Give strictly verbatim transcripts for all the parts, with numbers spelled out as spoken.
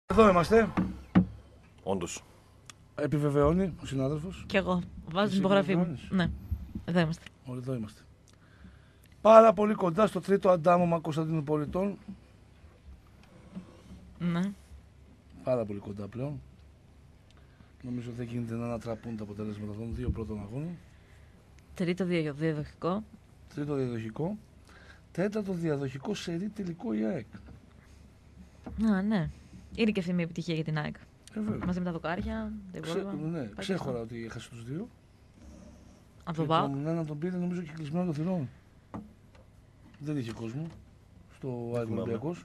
Εδώ είμαστε. Όντως. Επιβεβαιώνει ο συνάδελφος. Κι εγώ. Βάζω την υπογραφή μου. Ναι. Εδώ είμαστε. Όλοι εδώ είμαστε. Πάρα πολύ κοντά στο τρίτο αντάμωμα Κωνσταντίνου Πολιτών. Ναι. Πάρα πολύ κοντά πλέον. Νομίζω ότι δεν γίνεται να ανατραπούν τα αποτελέσματα των δύο πρώτων αγώνων. Τρίτο διαδοχικό. Τρίτο διαδοχικό. Τέταρτο διαδοχικό σερί τελικό η ΑΕΚ. Α, ναι. Είναι και αυτή μια επιτυχία για την ΑΕΚ. Ε, μαζί με τα δοκάρια. Ξέ, ναι, ξέχωρα ότι έχασε τους δύο. Από τον ΠΑΟΚ. Τον έναν τον πήρε νομίζω και κλεισμένο των θυρών. Δεν είχε κόσμο στο ΑΕΚ Ολυμπιακός.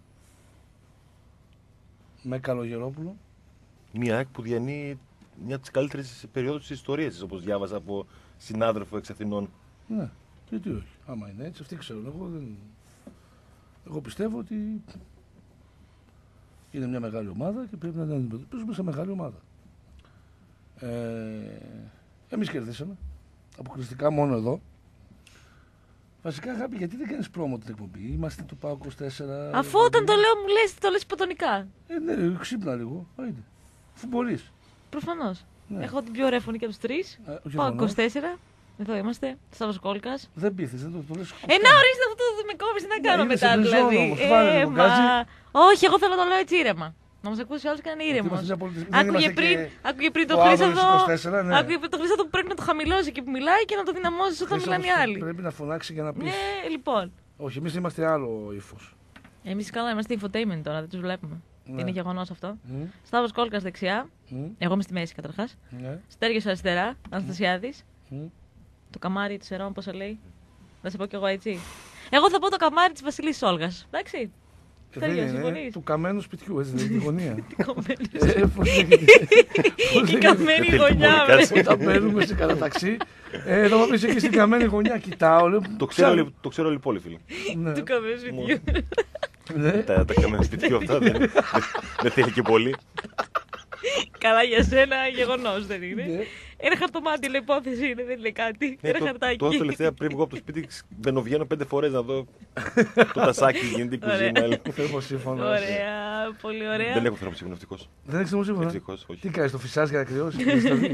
Με Καλογερόπουλο. Μια ΑΕΚ που διανύει μια από τις καλύτερες περιόδους της ιστορίας της, όπως διάβαζα από συνάδελφο εξ Αθηνών. Ναι, γιατί όχι. Άμα είναι έτσι, αυτοί ξέρουν. Εγώ, δεν... Εγώ πιστεύω ότι είναι μια μεγάλη ομάδα και πρέπει να την αντιμετωπίσουμε σε μεγάλη ομάδα. Ε... Εμείς κερδίσαμε. Αποκλειστικά μόνο εδώ. Βασικά, αγάπη, γιατί δεν κάνεις πρόμο την εκπομπή? Είμαστε του ΠΑΟΚ είκοσι τέσσερα. Αφού όταν το λέω, μου λες, το λες υποτονικά. Ε, ναι, ξύπνα λίγο. Άιντε. Αφού μπορείς. Προφανώς. Ναι. Έχω την πιο ωραία φωνή και από τους τρεις. ΠΑΟΚ είκοσι τέσσερα. Εδώ είμαστε. Σταύρος Κόλκας. Δεν πείθες, δεν το, το λες. Ε, να ορίστε αυτό το με κόβεις, τι να κάνω ναι, μετά δηλαδή. Όμως, ε, μα... Όχι, εγώ θέλω να το λέω έτσι ήρεμα. Να μας ακούσει ο άλλος και να είναι ήρεμος. Άκουγε πριν, άκουγε πριν το Χρήστοδο. Ναι. Άκουγε πριν το Χρήστοδο που πρέπει να το χαμηλώσει εκεί που μιλάει και να το δυναμώσει όταν μιλάνε οι άλλοι. Πρέπει να φωνάξει για να πει. Ναι, λοιπόν. Όχι, εμείς είμαστε άλλο ύφος. Εμείς καλά είμαστε infotainment τώρα, δεν τους βλέπουμε. Ναι. Είναι γεγονός αυτό. Mm. Σταύρος Κόλκας δεξιά. Mm. Εγώ είμαι στη μέση καταρχάς. Ναι. Στέργιος αριστερά. Αναστασιάδης. Mm. Το καμάρι του Σερών, πώς το λέει. Θα σε πω κι εγώ έτσι. Εγώ θα πω το καμάρι της Βασιλής Όλγας. Εντάξει. Δεν είναι του καμένου σπιτιού, έτσι δεν είναι τη γωνία. Η καμένη γωνιά, βρε. Τα παίρνουμε σε καταταξί. Θα μου πεις εκεί στην καμένη γωνιά, κοιτάω. Το ξέρω όλη πόλη, φίλε. Του καμένου σπιτιού. Τα καμένα σπιτιού αυτά δεν θέλει και πολύ. Καλά για σένα, γεγονός δεν είναι. Ένα χαρτομάτι, λέει, υπόθεση είναι, δεν είναι κάτι. Ένα χαρτάκι. Τώρα τελευταία πριν βγω από το σπίτι, μπαινοβγαίνω πέντε φορές να δω το τασάκι, γίνεται η κουζίνα. Θερμοσύμφωνο. Ωραία, πολύ ωραία. Δεν έχω θερμοσύμφωνο, ευτυχώς. Δεν έχεις θερμοσύμφωνο. Τι κάνεις, το φυσάς για να κρυώσει?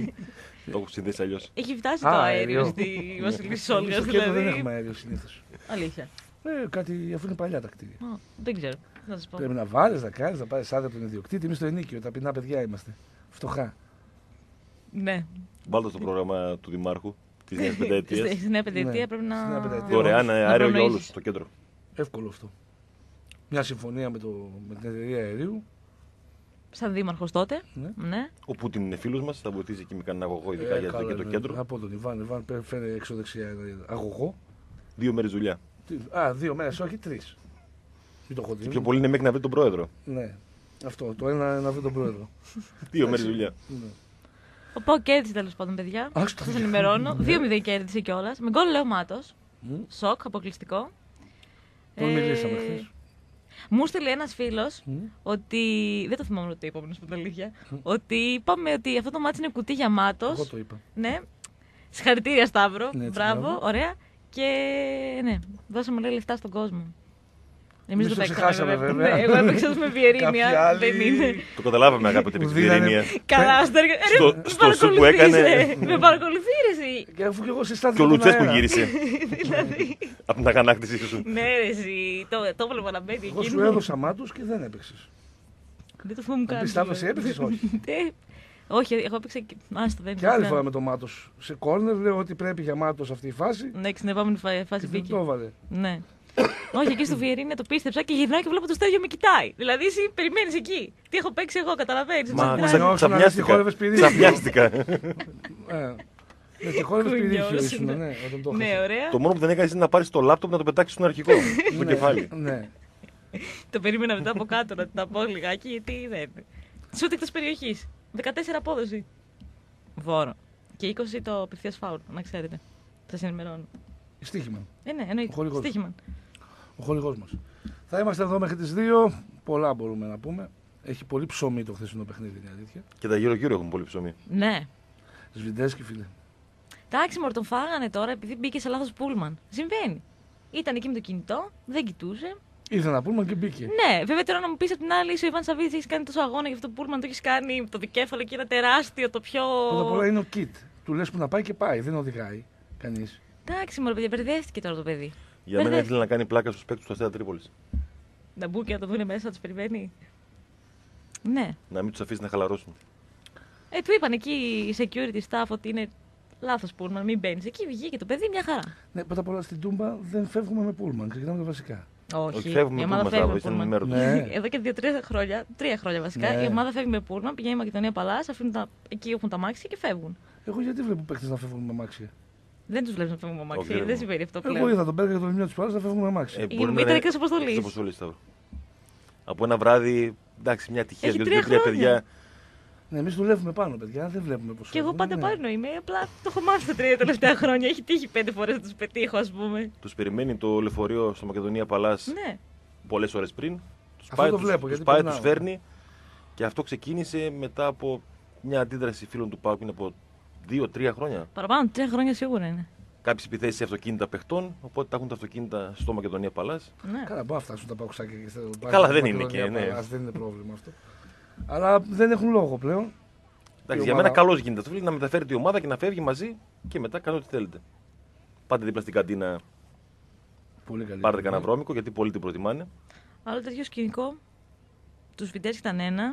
Το έχω συνδέσει αλλιώς. Έχει φτάσει το αέριο στη Βασιλή Όλγας, δηλαδή. Δεν έχουμε αέριο συνήθως. Αλήθεια. Ε, κάτι, αφού είναι παλιά τα κτίρια. Δεν ξέρω. Να σας πω. Πρέπει να βάλεις, να κάνεις, να πάρεις άδεια από τον ιδιοκτήτη. Εμείς στο ενίκιο, ταπεινά παιδιά είμαστε. Φτωχά. Ναι. Βάλτε στο πρόγραμμα του Δημάρχου τη Νέα Πενταετία. Στη Νέα Πενταετία πρέπει να. Δωρεάν αέριο για όλους στο κέντρο. Εύκολο αυτό. Μια συμφωνία με, το, με την εταιρεία αερίου. Σαν δήμαρχος τότε. Ναι. Ναι. Ο Πούτιν είναι φίλος μας, θα βοηθήσει και με κανένα αγωγό, ειδικά ε, για το, το κέντρο. Από τον Ιβάν, Ιβάν φέρνει έξω δεξιά αγωγό. Δύο μέρες δουλειά. Α, δύο μέρες, όχι τρεις. Το έχω δει. Πιο πολύ είναι μέχρι να βρει τον πρόεδρο. Ναι. Αυτό. Το ένα να βρει τον πρόεδρο. Δύο μέρες δουλειά. Ναι. Ο Πάο κέρδισε τέλος πάντων, παιδιά. Σας ενημερώνω. δύο μηδέν κέρδισε κιόλας. Με γκολ Λέο Μάτος. Mm. Σοκ, αποκλειστικό. Τον ε... μιλήσαμε χθες. Μου στείλε ένας φίλος mm. ότι. Δεν το θυμάμαι ότι είπαμε, να σου πω την αλήθεια. Mm. Ότι είπαμε ότι αυτό το μάτι είναι κουτί για Μάτος. Εγώ το είπα. Ναι. Συγχαρητήρια, Σταύρο. Ναι, μπράβο, μπράβο, ωραία. Και ναι, δώσαμε λέει λεφτά στον κόσμο. Εμείς το παίξαμε, βέβαια. Ναι, εγώ έπαιξα με βιερίνια. Δεν είναι. Το καταλάβαμε, αγάπη, την βιερίνια. Καλά, στο σου που έκανε. Με παρακολουθείς. Και αφού και εγώ συστάθηκα. Και ο Λουτσέσκου γύρισε. Από την αγανάκτησή σου. Ναι, ρε, εσύ. Το έβλεπα να μπαίνει εκεί. Εγώ σου έδωσα Μάτος και δεν έπαιξες. Δεν το θυμόμουν καν. Πιστεύω εσύ έπαιξες, όχι. Όχι, εγώ έπαιξα και. Άστο, δεν και άλλη φορά με το Μάτος. Σε κόρνερ λέω ότι πρέπει για Μάτος αυτή η φάση. Ναι, στην επόμενη φάση μπήκε. Το έβαλε. Ναι. Όχι, εκεί στο Βιερίνια το πίστεψα και γυρνάω και βλέπω το Στέργιο με κοιτάει. Δηλαδή, εσύ περιμένεις εκεί. Τι έχω παίξει εγώ, καταλαβαίνεις. Μα ξαφνιάστηκα. Ξαφνιάστηκα. Ναι, και χόρευες πηδήχιο ήσουν, ναι, όταν το ναι, ωραία. Το μόνο που δεν έκανες είναι να πάρεις το λάπτοπ να το πετάξεις στον αρχικό, στο κεφάλι. Ναι. Το περίμενα μετά από κάτω να τα πω λιγάκι, γιατί δεν. Σούτ εκτός περιοχής. δεκατέσσερα απόδοση. Βόρο. Και είκοσι το απευθείας φάουλ, να ξέρετε. Σας ενημερώνω. Στοίχημα. Ε, ναι, εννοείται. Στοίχημα. Ο χορηγός μας. Θα είμαστε εδώ μέχρι τις δύο. Πολλά μπορούμε να πούμε. Έχει πολύ ψωμί το χθεσινό παιχνίδι, είναι αλήθεια. Και τα γύρω-γύρω έχουν πολύ ψωμί. Ναι. Σβιντέσκι, φίλε. Εντάξει, μωρέ, τον φάγανε τώρα επειδή μπήκε σε λάθος πούλμαν. Συμβαίνει. Ήταν εκεί με το κινητό, δεν κοιτούσε. Ήρθε ένα πούλμαν και μπήκε. Ναι, βέβαια τώρα να μου πει απ' την άλλη, είσαι ο Ιβάν Σαββίδη, έχει κάνει τόσο αγώνα για αυτό το πούλμαν, το έχει κάνει το δικέφαλο και ένα τεράστιο, το πιο. Πρώτα απ' όλα είναι ο kit. Του λες που να πάει και πάει, δεν οδηγάει κανεί. Εντάξει, μωρέ, παιδιά, μπερδεύτηκε τώρα το παιδί. Για μένα ήθελε να κάνει πλάκα στους παίκτες του Αστέρα Τρίπολης. Να μπουν και να το δουν μέσα, να του περιμένει. Ναι. Να μην τους αφήσει να χαλαρώσουν. Ε, του είπαν εκεί οι security staff ότι είναι λάθος πούλμαν, μην μπαίνει. Εκεί βγήκε το παιδί μια χαρά. Ναι, πρώτα απ' όλα στην Τούμπα δεν φεύγουμε με πούλμαν, ξεκινάμε τα βασικά. Όχι, Όχι, φεύγουμε η με ομάδα πούλμαν, φεύγει με ήταν πούλμαν. ενημέρωτος. Ναι. Εδώ και δύο-τρία χρόνια, τρία χρόνια βασικά, Ναι. η ομάδα φεύγει με πούλμαν, πηγαίνει η Μακεδονία Παλάς, αφήνουν τα, εκεί έχουν τα μάξια και φεύγουν. Εγώ γιατί βλέπω παίκτες να φεύγουν με μάξια. Δεν του βλέπει να φεύγουν με Όχι, μάξια, δεν δεν μου. συμβαίνει αυτό Εγώ πλέον. είδα τον Μπέρκα και τον Λιμιό τη Παλάς να φεύγουν με μάξια. Ε, Η μπορεί να Ορμή ήταν είναι εκτός αποστολής. εκτός αποστολής, Σταύρο. Από ένα βράδυ, εντάξει, μια τυχαία, Έχει δύο-τρία τρία χρόνια. παιδιά. Ναι, εμεί δουλεύουμε πάνω, παιδιά, δεν βλέπουμε πώ. Και εγώ πάντα ναι. πάνω είμαι, απλά το έχω μάθει τα τρία τελευταία χρόνια. Έχει τύχει πέντε φορές να του πετύχω, α πούμε. Τους περιμένει το λεωφορείο στο Μακεδονία Παλάς Ναι. πολλές ώρες πριν. Τους Αυτό πάει, το τους, βλέπω, τους γιατί πάει, περνάω. τους φέρνει και αυτό ξεκίνησε μετά από μια αντίδραση φίλων του ΠΑΟΚ είναι από δύο-τρία χρόνια. Παραπάνω, τρία χρόνια σίγουρα είναι. Κάποιες επιθέσεις σε αυτοκίνητα παιχτών, οπότε τα έχουν τα αυτοκίνητα στο Μακεδονία Παλάς. Ναι. Καλά, μπορεί να φτάσουν τα πακουσάκια και στο Καλά, στο δεν είναι Μακεδονία και, ναι. Παλάς, δεν είναι πρόβλημα αυτό. Αλλά δεν έχουν λόγο πλέον. Εντάξει, Η για ομάδα- μένα καλώς γίνεται αυτό. Να μεταφέρει τη ομάδα και να φεύγει μαζί και μετά κάνετε ό,τι θέλετε. Πάτε δίπλα στην καντίνα, Πολύ καλή. πάρετε δουλειά. κανένα βρώμικο γιατί πολλοί την προτιμάνε. Άλλο τέτοιο σκηνικό. Του φοιτητέ ήταν ένα.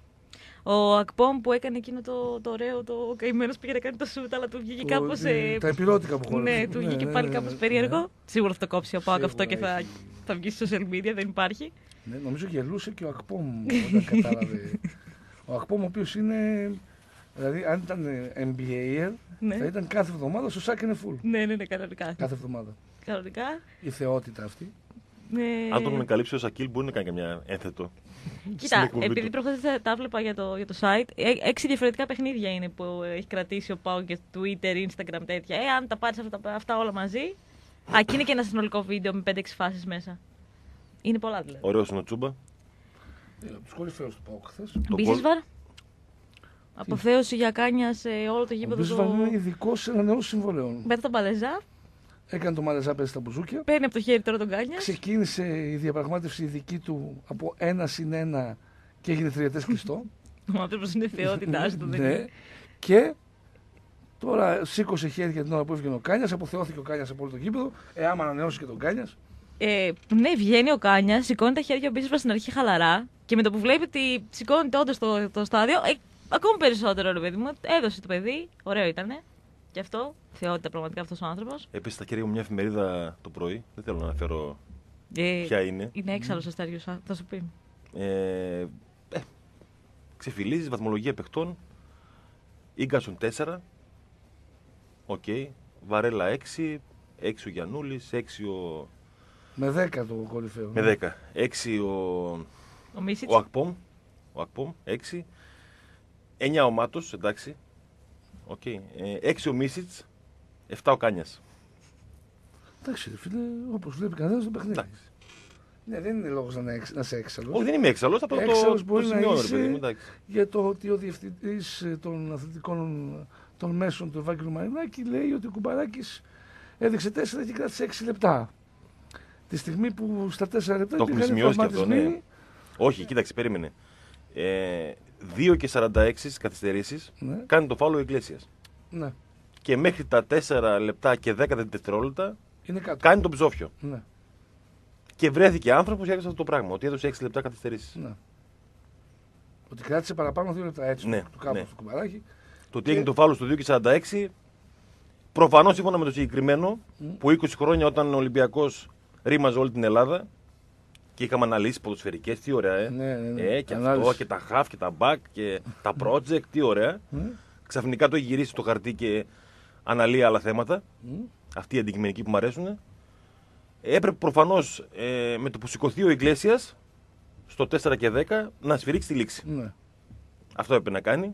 Ο Ακπόμ που έκανε εκείνο το, το ωραίο, το καημένο πήγε να κάνει το σούτ, αλλά του βγήκε Το- κάπω. ε, Τα επιρώτικα που χωρούν. Ναι, του βγήκε πάλι κάπω περίεργο. Σίγουρα θα το κόψει ο Πάοκ αυτό και Σίγουρα θα, έχει. θα βγει στο social media, δεν υπάρχει. Ναι, νομίζω γελούσε και ο Ακπόμ όταν κατάλαβε. Ο Ακπόμ ο οποίος είναι. Δηλαδή, αν ήταν N B A, Ναι. θα ήταν κάθε εβδομάδα στο Σάκενε Φουλ. Ναι, ναι, ναι, κανονικά. Κάθε εβδομάδα. Κανονικά. Η θεότητα αυτή. Ναι. Αν τον καλύψει ο Σακίλ, μπορεί να κάνει καμιά ένθετο. στην Κοίτα, εκπομπή επειδή του. προχθές τα, τα βλέπα για το, για το site, ε, έξι διαφορετικά παιχνίδια είναι που έχει κρατήσει ο Πάο και Twitter, Instagram, τέτοια. Ε, αν τα πάρεις αυτά, αυτά όλα μαζί. Α, και είναι και ένα συνολικό βίντεο με πέντε έξι φάσεις μέσα. Είναι πολλά δηλαδή. Ωραίο είναι ο Τσούμπα. Είναι από τους κορυφαίους του Πάοκ χθες. Το Μπίσεσβαρ. Αποθέωση για κάνια σε όλο το Ο γήπεδο. Μπίσεσβαρ Το... είναι ειδικό σε ανανεώσεις συμβολέων. Μετά τον Παλεζά. Έκανε το Μαλεζά πέσει στα μπουζούκια. Παίρνει από το χέρι τώρα τον Κάνια. Ξεκίνησε η διαπραγμάτευση δική του από ένα συν ένα και έγινε τριετές κλειστό. Ο άνθρωπο είναι θεότητά του. δεν Ναι. είναι. Και τώρα σήκωσε χέρια την ώρα που έφυγε ο Κάνιας, αποθεώθηκε ο Κάνιας από όλο το γήπεδο. Ε, άμα ανανεώσει και τον Κάνιας. Ε, ναι, βγαίνει ο Κάνια, σηκώνει τα χέρια ο Μπίσεσβαρ στην αρχή χαλαρά και με το που βλέπει ότι σηκώνεται όντω το, το στάδιο, ε, ακόμα περισσότερο ρε παιδί μου. Έδωσε το παιδί, ωραίο ήτανε. Και αυτό, θεότητα πραγματικά αυτό ο άνθρωπο. Έπεσε στα χέρια μου μια εφημερίδα το πρωί. Δεν θέλω να αναφέρω Ε, ποια είναι. είναι έξαλλο αστέριο, θα σου πει. Ε, ε, ξεφυλίζει βαθμολογία παιχτών. Ίγκασον τέσσερα. Οκ. Βαρέλα έξι. έξι ο Γιαννούλης. έξι ο. Με δέκα το κορυφαίο. Με δέκα. έξι ο. Ο Μίσιτ. Ο Ακπόμ. Ο Ακπόμ. έξι. εννιά ο Μάτος. Εντάξει. Οκ. Ε, έξι ο Μίσιτς. επτά ο Κάνιας. Εντάξει, ρε φίλε, όπως βλέπει κανένα το παιχνίδι. Εντάξει. Ναι, δεν είναι λόγος να, είναι εξ- να είσαι έξαλλος. Όχι, δεν είμαι έξαλλος. Απλά το, Έξαλλος το, μπορεί να σημειώνω, ρε είσαι παιδί μου. Εντάξει. Για το ότι ο διευθυντής ε, των αθλητικών των μέσων του Ευάγγελου Μαρινάκη λέει ότι ο Κουμπαράκης έδειξε τέσσερα και κράτησε έξι λεπτά. Τη στιγμή που στα τέσσερα λεπτά Το έχουμε υπήρχαν σημειώσει και αυτό, τραυματισμοί. ναι. Όχι, κοίταξε, περίμενε. Ε, δύο και σαράντα έξι στις καθυστερήσεις Ναι, κάνει το φάουλο ο Ιγκλέσιας. ναι, Και μέχρι τα τέσσερα λεπτά και δέκα δευτερόλεπτα είναι κάτω. κάνει τον ψόφιο. Ναι, Και βρέθηκε άνθρωπος και έδωσε αυτό το πράγμα. Ότι έδωσε έξι λεπτά καθυστερήσεις. ναι. Ότι κράτησε παραπάνω δύο λεπτά έτσι Ναι, του κάπου ναι. του Κουμπαράκη. Το ότι έγινε το φάουλο στο δύο και σαράντα έξι, προφανώς σύμφωνα με το συγκεκριμένο, Μμ. που είκοσι χρόνια όταν ο Ολυμπιακός ρήμαζε όλη την Ελλάδα και είχαμε αναλύσει ποδοσφαιρικές, τι ωραία, ε. Ναι, ναι, ναι. Ε, και Ανάλυση. αυτό, και τα half και τα back και τα project, τι ωραία. Μμ, Ξαφνικά το έχει γυρίσει στο χαρτί και αναλύει άλλα θέματα. μμ. Αυτοί οι αντικειμενικοί που μου αρέσουν. Έπρεπε προφανώς ε, με το που σηκωθεί ο Ιγκλέσιας στο τέσσερα και δέκα να σφυρίξει τη λήξη. Ναι. Αυτό έπρεπε να κάνει.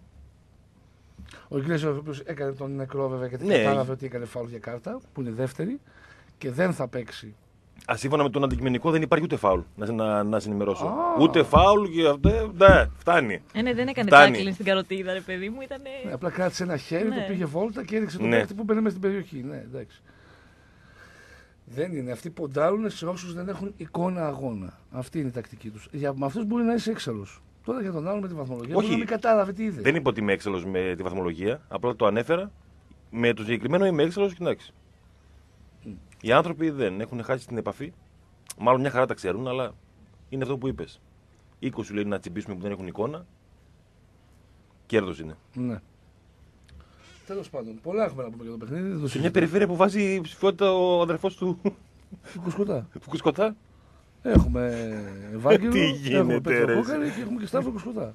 Ο Ιγκλέσιος ο οποίος έκανε τον νεκρό βέβαια γιατί Ναι. κατάλαβε ότι έκανε φάουλ για κάρτα που είναι δεύτερη και δεν θα παίξει. Α, σύμφωνα με τον αντικειμενικό δεν υπάρχει ούτε φάουλ. Να, να, να σε ενημερώσω. Α. Ούτε φάουλ και αυτό. Ναι, φτάνει. Ε, ναι, δεν έκανε Φτάνει. τάκλινγκ στην καροτίδα, ρε παιδί μου. Ήτανε... Ναι, απλά κράτησε ένα χέρι, Ναι. το πήγε βόλτα και έδειξε τον Ναι. παίκτη που μπαίνει μέσα στην περιοχή. Ναι, εντάξει. Δεν είναι. Αυτοί ποντάρουν σε όσους δεν έχουν εικόνα αγώνα. Αυτή είναι η τακτική τους. Για με αυτούς μπορεί να είσαι έξαλλος. Τώρα για τον άλλο με τη βαθμολογία. Όχι. Μπορεί να μην κατάλαβε τι είδε. Δεν είπα ότι είμαι έξαλλος με τη βαθμολογία. Απλά το ανέφερα. Με το συγκεκριμένο είμαι έξαλλος, κοιτάξτε. Mm. Οι άνθρωποι δεν έχουν χάσει την επαφή. Μάλλον μια χαρά τα ξέρουν, αλλά είναι αυτό που είπες. είκοσι λέει να τσιμπήσουμε που δεν έχουν εικόνα. Κέρδος είναι. Ναι. Τέλος πάντων, πολλά έχουμε να πούμε για το παιχνίδι. Σε μια περιφέρεια που βάζει ψηφιότητα ο αδερφός του Κουσκοτά. Κουσκοτά. Έχουμε Ευάγγελο, Τι έχουμε γίνεται, Πέτρο ρε. Κόκαλη και έχουμε και Σταύρο Κουσκοτά.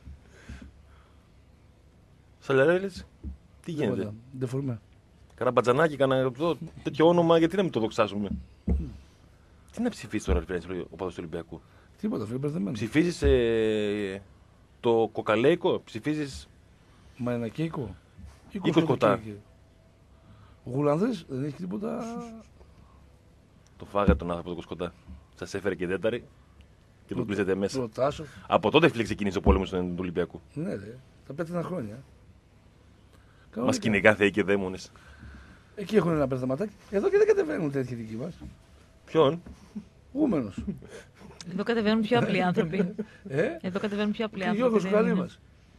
Σαλερέλης. Τι γίνεται. Ντεφορμέ. Κάνα μπατζανάκι, κάνα τέτοιο όνομα, γιατί να μην το δοξάσουμε. Τι να ψηφίσει τώρα, Αλφρένης, ο παδός του Ολυμπιακού. Τίποτα, φίλε, μπερδεμένο. Ψηφίζεις ε, το κοκαλέικο, ψηφίζεις. Μα ένα κέικο. Ή Κουσκοτά. Ο Γουλανδρής δεν έχει τίποτα. Το φάγατε τον άνθρωπο του Κουσκοτά. Σας έφερε και δένταρη και το κλείσετε μέσα. Προτάσω. Από τότε φίλε ξεκίνησε ο πόλεμος του Ολυμπιακού. Ναι, ρε. Τα πέτρινα χρόνια. Μας κυνηγά θεοί και δαίμονες. Εκεί έχουν ένα μπερδεματάκι. Εδώ και δεν κατεβαίνουν τέτοιοι δικοί μας. Ποιον? Γούμενος. Εδώ κατεβαίνουν πιο απλοί άνθρωποι. Ε, Εδώ κατεβαίνουν πιο απλοί και άνθρωποι. Γιώργος δεν είναι. Καλύβας.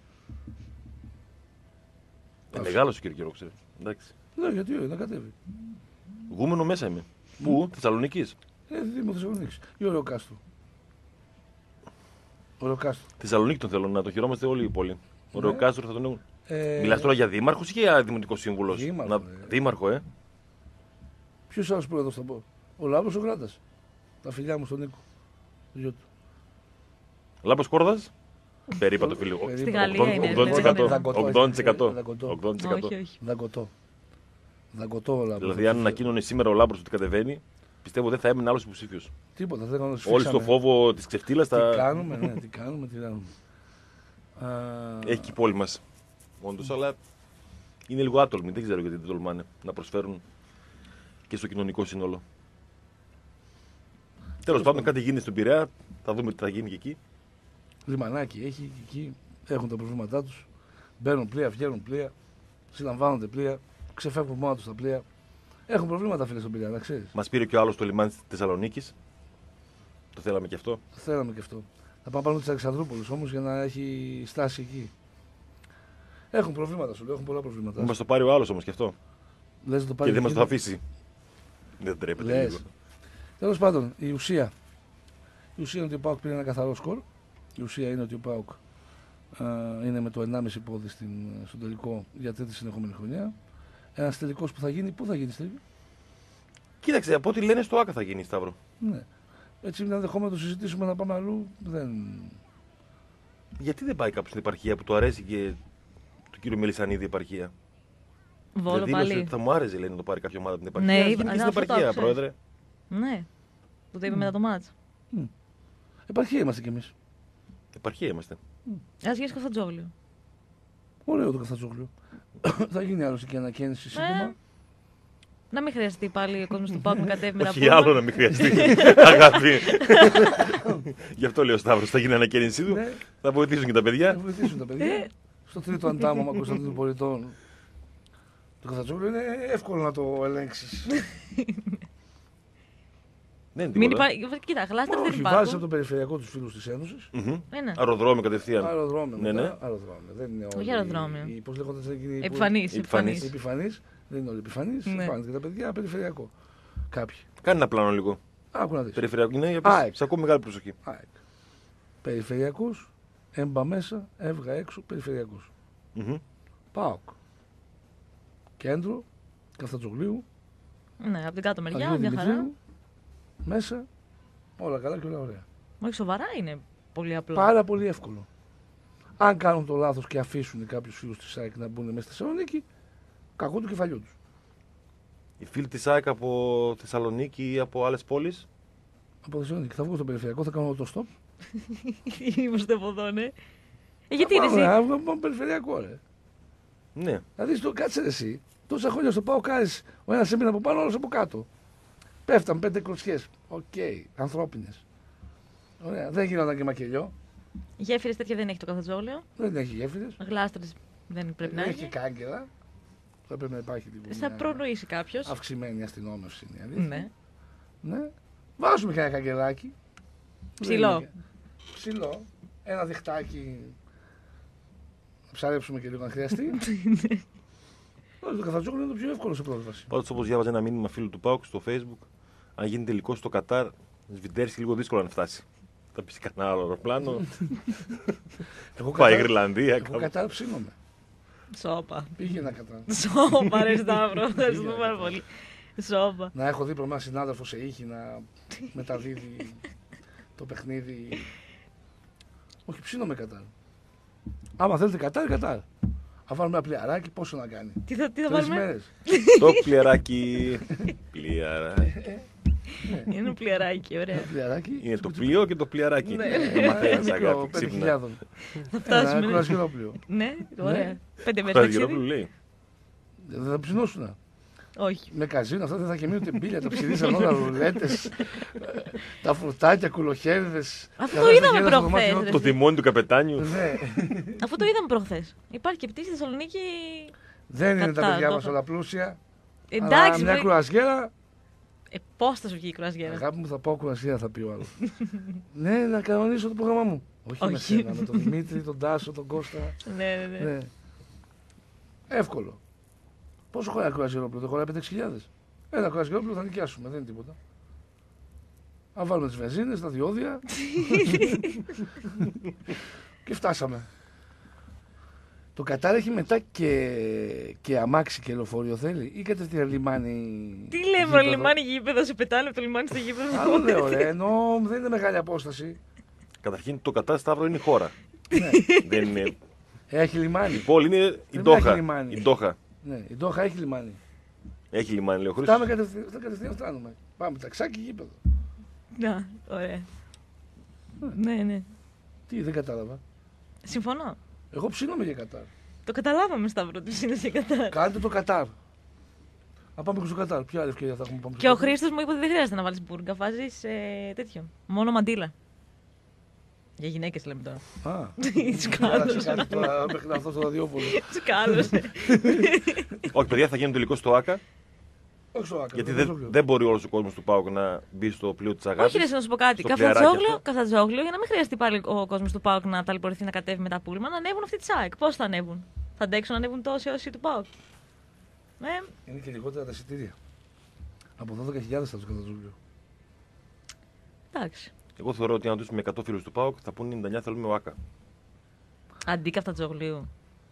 Ε, μεγάλος ο κύριο Γιώργος, ξέρετε. Εντάξει. Ναι, γιατί όχι, να κατέβει. Γούμενο μέσα είμαι. Πού, Θεσσαλονίκης. Ε, Δήμο Θεσσαλονίκης. Ή Ωρεοκάστρο. Ωρεοκάστρο. Θεσσαλονίκη τον θέλω να το χαιρόμαστε όλοι οι πόλοι. Ωραίο Ναι. κάστρο θα τον έχουν. Ε, Μιλάς τώρα για δήμαρχος ή για δημοτικό σύμβουλος? Δήμαρχο, Να... ε. Δήμαρχο, ε. Ποιος άλλος πρόεδρος θα πω. Ο Λάμπρος ο Γράντας. Τα φιλιά μου στον Νίκο. Το γιο του. Λάμπος Κόρδας. Περίπατο φίλο. Στη Γαλλία είναι, ογδόντα τοις εκατό. Δαγκωτό. ογδόντα τοις εκατό. Δαγκωτό. ογδόντα τοις εκατό. Όχι, όχι. Δαγκωτό. Δαγκωτό ο Λάμπρος. Δηλαδή, αν ανακοίνωνε σήμερα ο Λάμπρος ότι κατεβαίνει, πιστεύω δεν θα έμεινε άλλος υποψήφιος. Τίποτα, δεν έκανα Όλοι στο φόβο της ξεφτύλας Τι θα. κάνουμε, ναι, τι κάνουμε, τι κάνουμε. Α, Έχει και η πόλη μας. Όντως, αλλά είναι λίγο άτολμοι. Δεν ξέρω γιατί δεν τολμάνε να προσφέρουν και στο κοινωνικό σύνολο. Τέλος πάντων, κάτι γίνεται στον Πειραιά. Θα δούμε τι θα γίνει και εκεί. Λιμανάκι έχει και εκεί, έχουν τα προβλήματά τους. Μπαίνουν πλοία, βγαίνουν πλοία, συλλαμβάνονται πλοία, ξεφεύγουν μόνο τους τα πλοία. Έχουν προβλήματα, φίλε, στον Πειραιά, να ξέρεις. Μας πήρε και ο άλλος το λιμάνι της Θεσσαλονίκης. Το θέλαμε και αυτό. Θέλαμε και αυτό. Θα πάμε πάνω της Αλεξανδρούπολης όμως για να έχει στάση εκεί. Έχουν προβλήματα, σου λέω, έχουν πολλά προβλήματα. Μην μας το πάρει ο άλλος όμως και αυτό. Λες να το πάρει Και δεν μας το εκείνο. αφήσει. Δεν τρέπεται Λες. λίγο. Τέλος πάντων, η ουσία. Η ουσία είναι ότι ο ΠΑΟΚ πήρε ένα καθαρό σκορ. Η ουσία είναι ότι ο ΠΑΟΚ α, είναι με το ενάμιση πόδι στην, στον τελικό για τρίτη συνεχόμενη χρονιά. Ένας τελικός που θα γίνει, πού θα γίνει Στέλιο? Κοίταξε, από ό,τι λένε στο ΆΚΑ θα γίνει, Σταύρο. Ναι. Έτσι είναι ενδεχόμενο να το συζητήσουμε να πάμε αλλού. Δεν... Γιατί δεν πάει κάπου στην επαρχία που του αρέσει και του κύριου Μελισανίδη η επαρχία? Βόλο Δεν δήλωσε πάλι. ότι θα μου άρεσε, λέει, να το πάρει κάποια ομάδα από την επαρχία. Ναι, Ας είπα- γίνει και αυτό στην το επαρχία, άκουσα. πρόεδρε. Ναι. Που το είπε μετά το μάτς. Επαρχία είμαστε κι εμείς. Επαρχία είμαστε. Ας γίνει Καφτατζόγλιο. Ωραίο το Καφτατζόγλιο. Θα γίνει άλλωστε και ανακαίνιση σύντομα. Ε, να μην χρειαστεί πάλι ο κόσμος του ΠΑΟΚ να κατέβει με τα Όχι πούλμαν. άλλο να μην χρειαστεί. Αγάπη. Γι' αυτό λέει ο Σταύρος, θα γίνει ανακαίνιση του. Ναι. Θα βοηθήσουν και τα Θα παιδιά. βοηθήσουν τα παιδιά. Στο τρίτο αντάμωμα Κωνσταντίνου Πολιτών. Το Καφτατζόγλιο είναι εύκολο να το ελέγξεις. Δεν είναι Μην τίποτα. υπάρχει. Κοίτα, γλάστρες δεν Όχι, βάζεις από υπάρχουν. το περιφερειακό τους φίλους της Ένωσης. Μμμ. Ένα. Αεροδρόμιο κατευθείαν. Αεροδρόμιο. Ναι, μετά, ναι. αεροδρόμιο. Δεν είναι όλοι. Όχι αεροδρόμιο. οι- Πώς λέγονται εκείνοι. που- Επιφανής. Οι Επιφανής. Οι επιφανείς. Δεν είναι όλοι επιφανείς. Ναι. Πάνε και τα παιδιά περιφερειακό. Κάποιοι. Κάνει ένα πλάνο λίγο. Άκου να δεις. Περιφερειακό είναι, για ΑΕΚ. πες, σε ακούω μεγάλη προσοχή. ΑΕΚ. Περιφερειακούς. Έμπα μέσα. Έβγα έξω. Περιφερειακούς. Μμμ. ΠΑΟΚ. Κέντρο. Καφτατζογλίου. Ναι, από την κάτω μεριά, Αγίου μια χαρά. Δημητρίου. Μέσα. Όλα καλά και όλα ωραία. Όχι, σοβαρά είναι πολύ απλό. Πάρα πολύ εύκολο. Αν κάνουν το λάθος και αφήσουν κάποιους φίλους της ΑΕΚ να μπουν μέσα στη Θεσσαλονίκη, κακό του κεφαλιού τους. Οι φίλοι της ΑΕΚ από Θεσσαλονίκη ή από άλλες πόλεις. Από Θεσσαλονίκη θα βγω στο περιφερειακό, θα κάνω το stop. Είμαστε από εδώ, ναι. Ε, γιατί Θα είναι πάμε, εσύ. να βγούμε περιφερειακό, ρε. Ναι. Δηλαδή, στο, κάτσε ρε εσύ. Τόσα χρόνια στο πάω κάρις, ο ένας έμεινε από πάνω, ο άλλος από κάτω. Πέφταν πέντε κλωτσιές. Οκ, ανθρώπινες. Ωραία. Δεν γίνονταν και μακελιό. Γέφυρες τέτοια δεν έχει το Καφτατζόγλιο. Δεν έχει γέφυρες. Γλάστρες δεν πρέπει να Δεν έχει έχει. κάγκελα. Θα πρέπει να υπάρχει λίγο Θα μια προνοήσει κάποιο. αυξημένη αστυνόμευση. είναι η αλήθεια. Ναι. Ναι. Βάζουμε και ένα καγκελάκι. Ψηλό. Ψηλό. Ένα διχτάκι. Να ψαρέψουμε και λίγο αν χρειαστεί. Το Καφτατζόγλου είναι το πιο εύκολο σε πρόσβαση. Πάντως, όπως διάβαζε ένα μήνυμα φίλου του ΠΑΟΚ στο Facebook, αν γίνει τελικό στο Κατάρ, Σβιντέρσκι λίγο δύσκολο να φτάσει. Θα πει κανένα άλλο αεροπλάνο. Πάει Γρυλανδία. Εγώ Κατάρ ψήνομαι. Σόπα. Πήγαινα Κατάρ. Σόπα, ρε Σταύρο. Ευχαριστούμε πάρα πολύ. Σόπα. Να έχω δίπλα ένα συνάδελφο σε ήχη να μεταδίδει το παιχνίδι. Όχι, ψήνομαι Κατάρ. Άμα θέλετε Κατάρ, Κατάρ. Αν βάλουμε ένα πλιαράκι, πόσο να κάνει. Τι θα, τι θα Τρεις βάλουμε. μέρες. Το πλιαράκι. Πλιαράκι. Είναι πλιαράκι, ωραία. Ένα πλιαράκι. Είναι το πλοίο και το πλιαράκι. Ναι. Ε, Μαθαίνεις Μικρό, αγάπη, πέντε ξύπνα. χιλιάδες. Θα φτάσουμε. Ένα ναι. κουρασγερόπλοιο. Ναι, ωραία. Ναι. Πέντε μέρες Χάρη ταξίδι. Γερόπουλου λέει. Δεν θα ψινόσουνα. Όχι. Με καζίνο αυτά δεν θα και μείνουν τεμπίλια, τα ψηρίσαν όλα, ρουλέτες, τα φρουτάκια, κουλοχέριδες. Αφού το είδαμε προχθές, ρε. Το τιμόνι του καπετάνιου. Ναι. Αφού το είδαμε προχθές. Υπάρχει και πτήση στη Θεσσαλονίκη. Δεν είναι τα Κατά, παιδιά το μας είχα. όλα πλούσια. Αλλά Εντάξει, μια βρε. κουρασγέρα. Ε, πώς θα σου βγει η κουρασγέρα. Αγάπη μου, θα πάω κουρασγέρα, θα πει ο άλλος. Ναι, να κανονίσω το πρόγραμμά μου. Όχι με Όχι. σένα, με τον Δημήτρη, τον Τάσο, τον Κώστα. Ναι, ναι, ναι. Ναι. Εύκολο. Πόσο χωράει ένα κουρασγερόπλοιο, το χωράει πέντε χιλιάδες. Ένα κουρασγερόπλοιο θα νοικιάσουμε, δεν είναι τίποτα. Αν βάλουμε τις βενζίνες, τα διόδια. Και φτάσαμε. Το Κατάρ έχει μετά και, και αμάξι και λεωφορείο θέλει ή κατευθείαν λιμάνι. Τι λέμε, ρε, λιμάνι γήπεδο, σε πετάνε από το λιμάνι στο γήπεδο. Άλλο λέω, ρε, ενώ δεν είναι μεγάλη απόσταση. Καταρχήν το Κατάρ Σταύρο είναι η χώρα. Ναι. Δεν είναι. Έχει λιμάνι. Η πόλη είναι η Δεν Ντόχα. έχει λιμάνι. Η Ντόχα. Ναι, η Ντόχα έχει λιμάνι. Έχει λιμάνι, λέει ο Χρήστος. Φτάμε κατευθείαν, κατευθείαν φτάνουμε. Πάμε ταξάκι γήπεδο. Να, ωραία. Ναι, ναι. Τι, δεν κατάλαβα. Συμφωνώ. Εγώ ψήνομαι για Κατάρ. Το καταλάβαμε, Σταύρο, ότι είναι σε Κατάρ. Κάντε το Κατάρ. Να πάμε και στο Κατάρ. Ποια άλλη ευκαιρία θα έχουμε πάμε Και στο ο Κατάρ? Χρήστος μου είπε ότι δεν χρειάζεται να βάλεις μπουργκα, βάζεις ε, τέτοιο. Μόνο μαντίλα. Για γυναίκες λέμε τώρα. Α, Σκάλωσε. άλλαξε κάτι τώρα μέχρι να έρθω στο ραδιόφωνο. Σκάλωσε. Όχι, παιδιά, θα γίνει τελικό στο ΑΚΑ. Όχι στο Άκα. Γιατί στο δεν, Μεσόγειο. δεν μπορεί όλο ο κόσμο του ΠΑΟΚ να μπει στο πλοίο τη αγάπη. Όχι, ρε, να σου πω κάτι. Στο πλιαράκι Καφτατζόγλιο, αυτό. καφτατζόγλιο, για να μην χρειαστεί πάλι ο κόσμο του ΠΑΟΚ να ταλαιπωρηθεί να κατέβει με τα πούλμα, να ανέβουν αυτοί τη ΑΕΚ. Πώ θα ανέβουν, θα αντέξουν να ανέβουν τόσοι όσοι του ΠΑΟΚ. Ε, Είναι και λιγότερα τα εισιτήρια. Από δώδεκα χιλιάδες θα τους καταζούλιο. εντάξει. Εγώ θεωρώ ότι αν δώσουμε εκατό φίλου του ΠΑΟΚ θα πούνε ενενήντα εννιά θέλουμε ο ΑΚΑ. Αντί καφτατζόγλιου.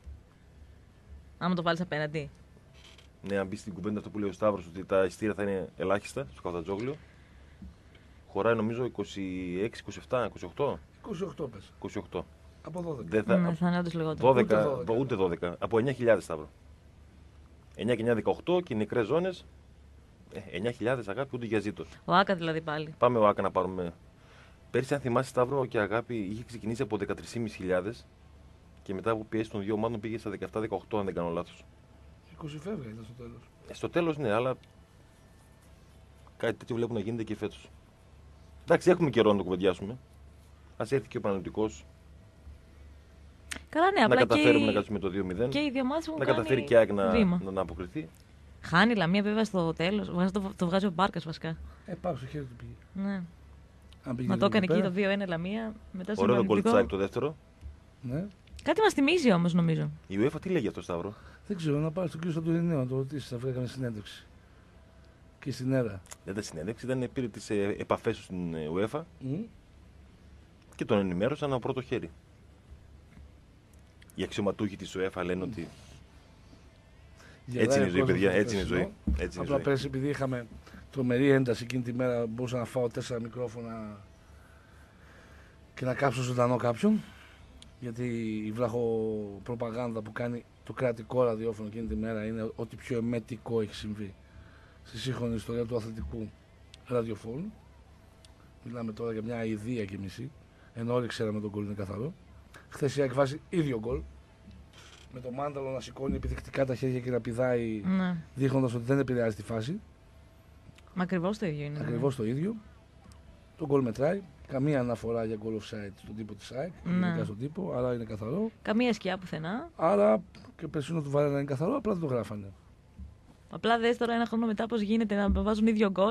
Άμα το βάλει απέναντι. Ναι, αν μπει στην κουβέντα αυτό που λέει ο Σταύρος ότι τα εισιτήρια θα είναι ελάχιστα στο Καφτατζόγλιο. Χωράει νομίζω είκοσι έξι, είκοσι επτά, είκοσι οκτώ. είκοσι οκτώ πες. είκοσι οκτώ. Από δώδεκα. Δεν θα... Ναι, θα είναι όντω λιγότερο. δώδεκα, Ούτε δώδεκα. ούτε δώδεκα. Από εννιά χιλιάδες Σταύρο. εννιά και εννιά δεκαοκτώ και οι νεκρές ζώνες. Ε, εννιά χιλιάδες αγάπη ούτε για ζήτος. Ο Άκα δηλαδή πάλι. Πάμε ο ΑΚΑ να πάρουμε. Πέρσι, αν θυμάσαι, Σταύρο και αγάπη είχε ξεκινήσει από δεκατρείς χιλιάδες πεντακόσιες και μετά από πιέσει των δύο ομάδων πήγε στα δεκαεπτά δεκαοκτώ, αν δεν κάνω λάθος. είκοσι φεύγα ήταν στο τέλος. Ε, στο τέλος ναι, αλλά κάτι τέτοιο βλέπω να γίνεται και φέτος. Εντάξει, έχουμε καιρό να το κουβεντιάσουμε. Ας έρθει και ο Παναθηναϊκός Καλά, ναι, να απλά καταφέρουμε και... να κάτσουμε το δύο μηδέν. και οι δύο ομάδες έχουν Να κάνει καταφέρει και η ΑΕΚ να, βήμα. να, να αποκριθεί. Χάνει η Λαμία βέβαια στο τέλος. Βγάζει το, το βγάζει ο Μπάρκας βασικά. Ε, πάω στο χέρι του πήγε. Ναι. Αν πήγε Μα το έκανε πέρα, εκεί το δύο ένα Λαμία. Μετά στο Ωραίο το Ολυμπικό. γκολτσάκι το δεύτερο. Ναι. Κάτι μας θυμίζει όμως νομίζω. Η UEFA τι λέγει αυτό, Σταύρο. Δεν ξέρω, να πάρει στον κύριο Σαντουρινέο να το ρωτήσει. Θα έκανε συνέντευξη. Και στην ΕΡΑ. Δεν τα συνέντευξη, δεν πήρε τις ε, επαφές του στην ε, UEFA Μμ. και τον ενημέρωσαν από πρώτο χέρι. Οι αξιωματούχοι της UEFA λένε ότι Γελάει έτσι είναι ο η ζωή, κόσμος παιδιά. στο Έτσι είναι η ζωή. χθεσινό. Έτσι είναι η Απλά ζωή. πέρσι επειδή είχαμε τρομερή ένταση εκείνη τη μέρα, μπορούσα να φάω τέσσερα μικρόφωνα και να κάψω ζωντανό κάποιον. Γιατί η βλαχοπροπαγάνδα που κάνει το κρατικό ραδιόφωνο εκείνη τη μέρα είναι ότι πιο εμετικό έχει συμβεί στη σύγχρονη ιστορία του αθλητικού ραδιοφώνου. Μιλάμε τώρα για μια αηδία και μισή, ενώ όλοι ξέραμε τον γκολ είναι καθαρό. Χθες η ΑΕΚ βάζει ίδιο γκολ, με το Μάνταλο να σηκώνει επιδεικτικά τα χέρια και να πηδάει, Ναι. δείχνοντας ότι δεν επηρεάζει τη φάση. Μα ακριβώς το ίδιο είναι. ναι. Ακριβώς το ίδιο. Το γκολ μετράει. Καμία αναφορά για γκολ offside στον τύπο της ΑΕΚ, Ναι. γενικά στον τύπο, άρα είναι καθαρό. Καμία σκιά πουθενά. Άρα και περσίνο του Βαρένα είναι καθαρό, απλά δεν το γράφανε. Απλά δες τώρα ένα χρόνο μετά πώς γίνεται να βάζουν ίδιο γκολ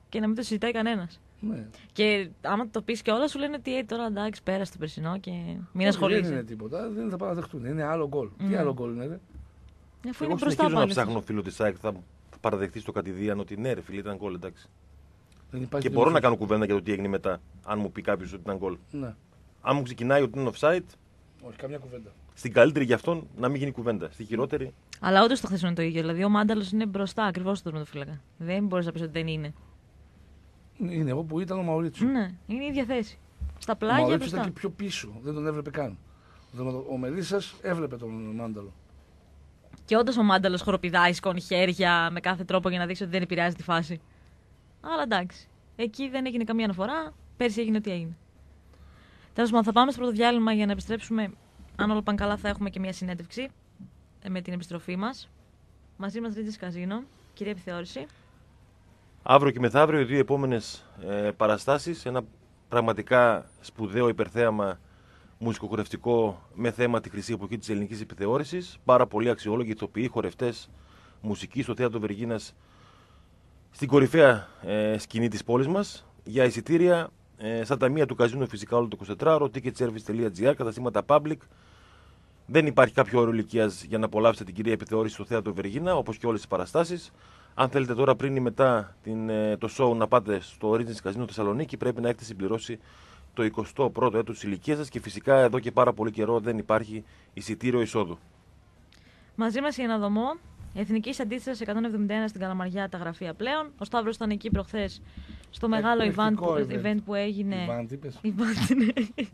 και να μην το συζητάει κανένας. Ναι. Και άμα το πεις και όλα, σου λένε ότι ε, τώρα εντάξει, πέρασε το περσινό και μην Όχι, ασχολείσαι. δεν είναι τίποτα, δεν θα παραδεχτούν. Είναι άλλο γκολ. Mm. Τι άλλο γκολ είναι, ρε. Αφού Εγώ είναι μπροστά συνεχίζω να πάλι. ψάχνω φίλο τη ΣΑΕΚ, θα παραδεχτεί στο κατηδίαν ότι ναι, ρε φίλε, ήταν γκολ, εντάξει. Δεν υπάρχει Και μπορώ να δημοσίευση. κάνω κουβέντα για το τι έγινε μετά, αν μου πει κάποιο ότι ήταν γκολ. Ναι. Αν μου ξεκινάει ότι είναι offside, Όχι, καμιά κουβέντα. στην καλύτερη για αυτόν να μην γίνει κουβέντα. Στη χειρότερη. Αλλά όντως το χθεσινό είναι το ίδιο. Δηλαδή ο Μάνταλος είναι μπροστά ακριβώς στο τερματοφύλακα. Δεν μπορείς να πεις ότι δεν είναι. Είναι εγώ που ήταν ο Μαουρίτσιο. Ναι, είναι η ίδια θέση. Στα Ο πλάγια Μαουρίτσιο μπροστά. ήταν και πιο πίσω. Δεν τον έβλεπε καν. Ο Μελισσας έβλεπε τον Μάνταλο. Και όντως ο Μάνταλος χοροπηδάει, σηκώνει χέρια με κάθε τρόπο για να δείξει ότι δεν επηρεάζει τη φάση. Αλλά εντάξει. Εκεί δεν έγινε καμία αναφορά. Πέρσι έγινε ό,τι έγινε. Τέλος πάντων, θα πάμε στο πρώτο διάλειμμα για να επιστρέψουμε. Αν όλα πάνε καλά, θα έχουμε και μια συνέντευξη με την επιστροφή μας. Μαζί μας Ρίτζης Καζίνο. Κυρία Επιθεώρηση. Αύριο και μεθαύριο οι δύο επόμενες ε, παραστάσεις. Ένα πραγματικά σπουδαίο υπερθέαμα μουσικοχορευτικό με θέμα τη χρυσή εποχή της ελληνικής επιθεώρησης. Πάρα πολύ αξιόλογοι ηθοποιοί, χορευτές, μουσική στο Θέατρο Βεργίνας, στην κορυφαία ε, σκηνή της πόλης μας. Για εισιτήρια ε, στα ταμεία του Καζίνου φυσικά όλο το εικοσιτετράωρο, ticketservice τελεία gr, καταστήματα public. Δεν υπάρχει κάποιο όριο ηλικίας για να απολαύσετε την κυρία επιθεώρηση στο Θέατρο Βεργίνα, όπως και όλες τις παραστάσεις. Αν θέλετε τώρα πριν ή μετά την, το show να πάτε στο Regency Casino Θεσσαλονίκη, πρέπει να έχετε συμπληρώσει το εικοστό πρώτο έτος της ηλικίας σας και φυσικά εδώ και πάρα πολύ καιρό δεν υπάρχει εισιτήριο εισόδου. Μαζί μας η Αναδομό, Εθνικής Αντίστασης εκατόν εβδομήντα ένα στην Καλαμαριά, τα γραφεία πλέον. Ο Σταύρος ήταν εκεί προχθές στο μεγάλο event που, event. event που έγινε. Event, είπες. Event, ναι.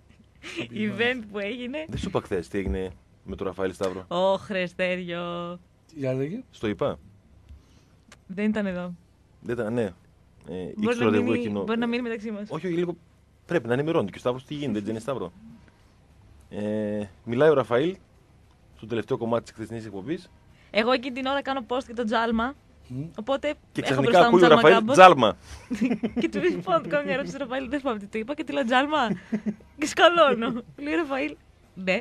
Event που έγινε. Δεν σου είπα χθες τι έγινε με τον Ραφαήλ Σταύρο. Ω, Χρεστέριο. Για λέγε. Στο είπα. Δεν ήταν εδώ. Δεν ήταν, ναι. Ε, Μπορεί ήξερα να, ραντεβού μείνει, εκείνο. μπορεί να μείνει μεταξύ μας. Όχι, όχι, λίγο πρέπει να ενημερώνει και ο Σταύρος τι γίνεται, δεν είναι Σταύρο. Ε, μιλάει ο Ραφαήλ στο τελευταίο κομμάτι της χθεσινής εκπομπής. Εγώ εκείνη την ώρα κάνω post για το τζάλμα. Mm. Οπότε Και έχω ξαφνικά μπροστά μου ακούει ο τζάλμα Ραφαήλ κάμπος. τζάλμα. Και του είπα: Πάω κάνω μια ερώτηση στο Ραφαήλ. Δεν θυμάμαι τι του είπα και του λέω τζάλμα. Και σκαλώνω. Λέει Ραφαήλ. Ναι.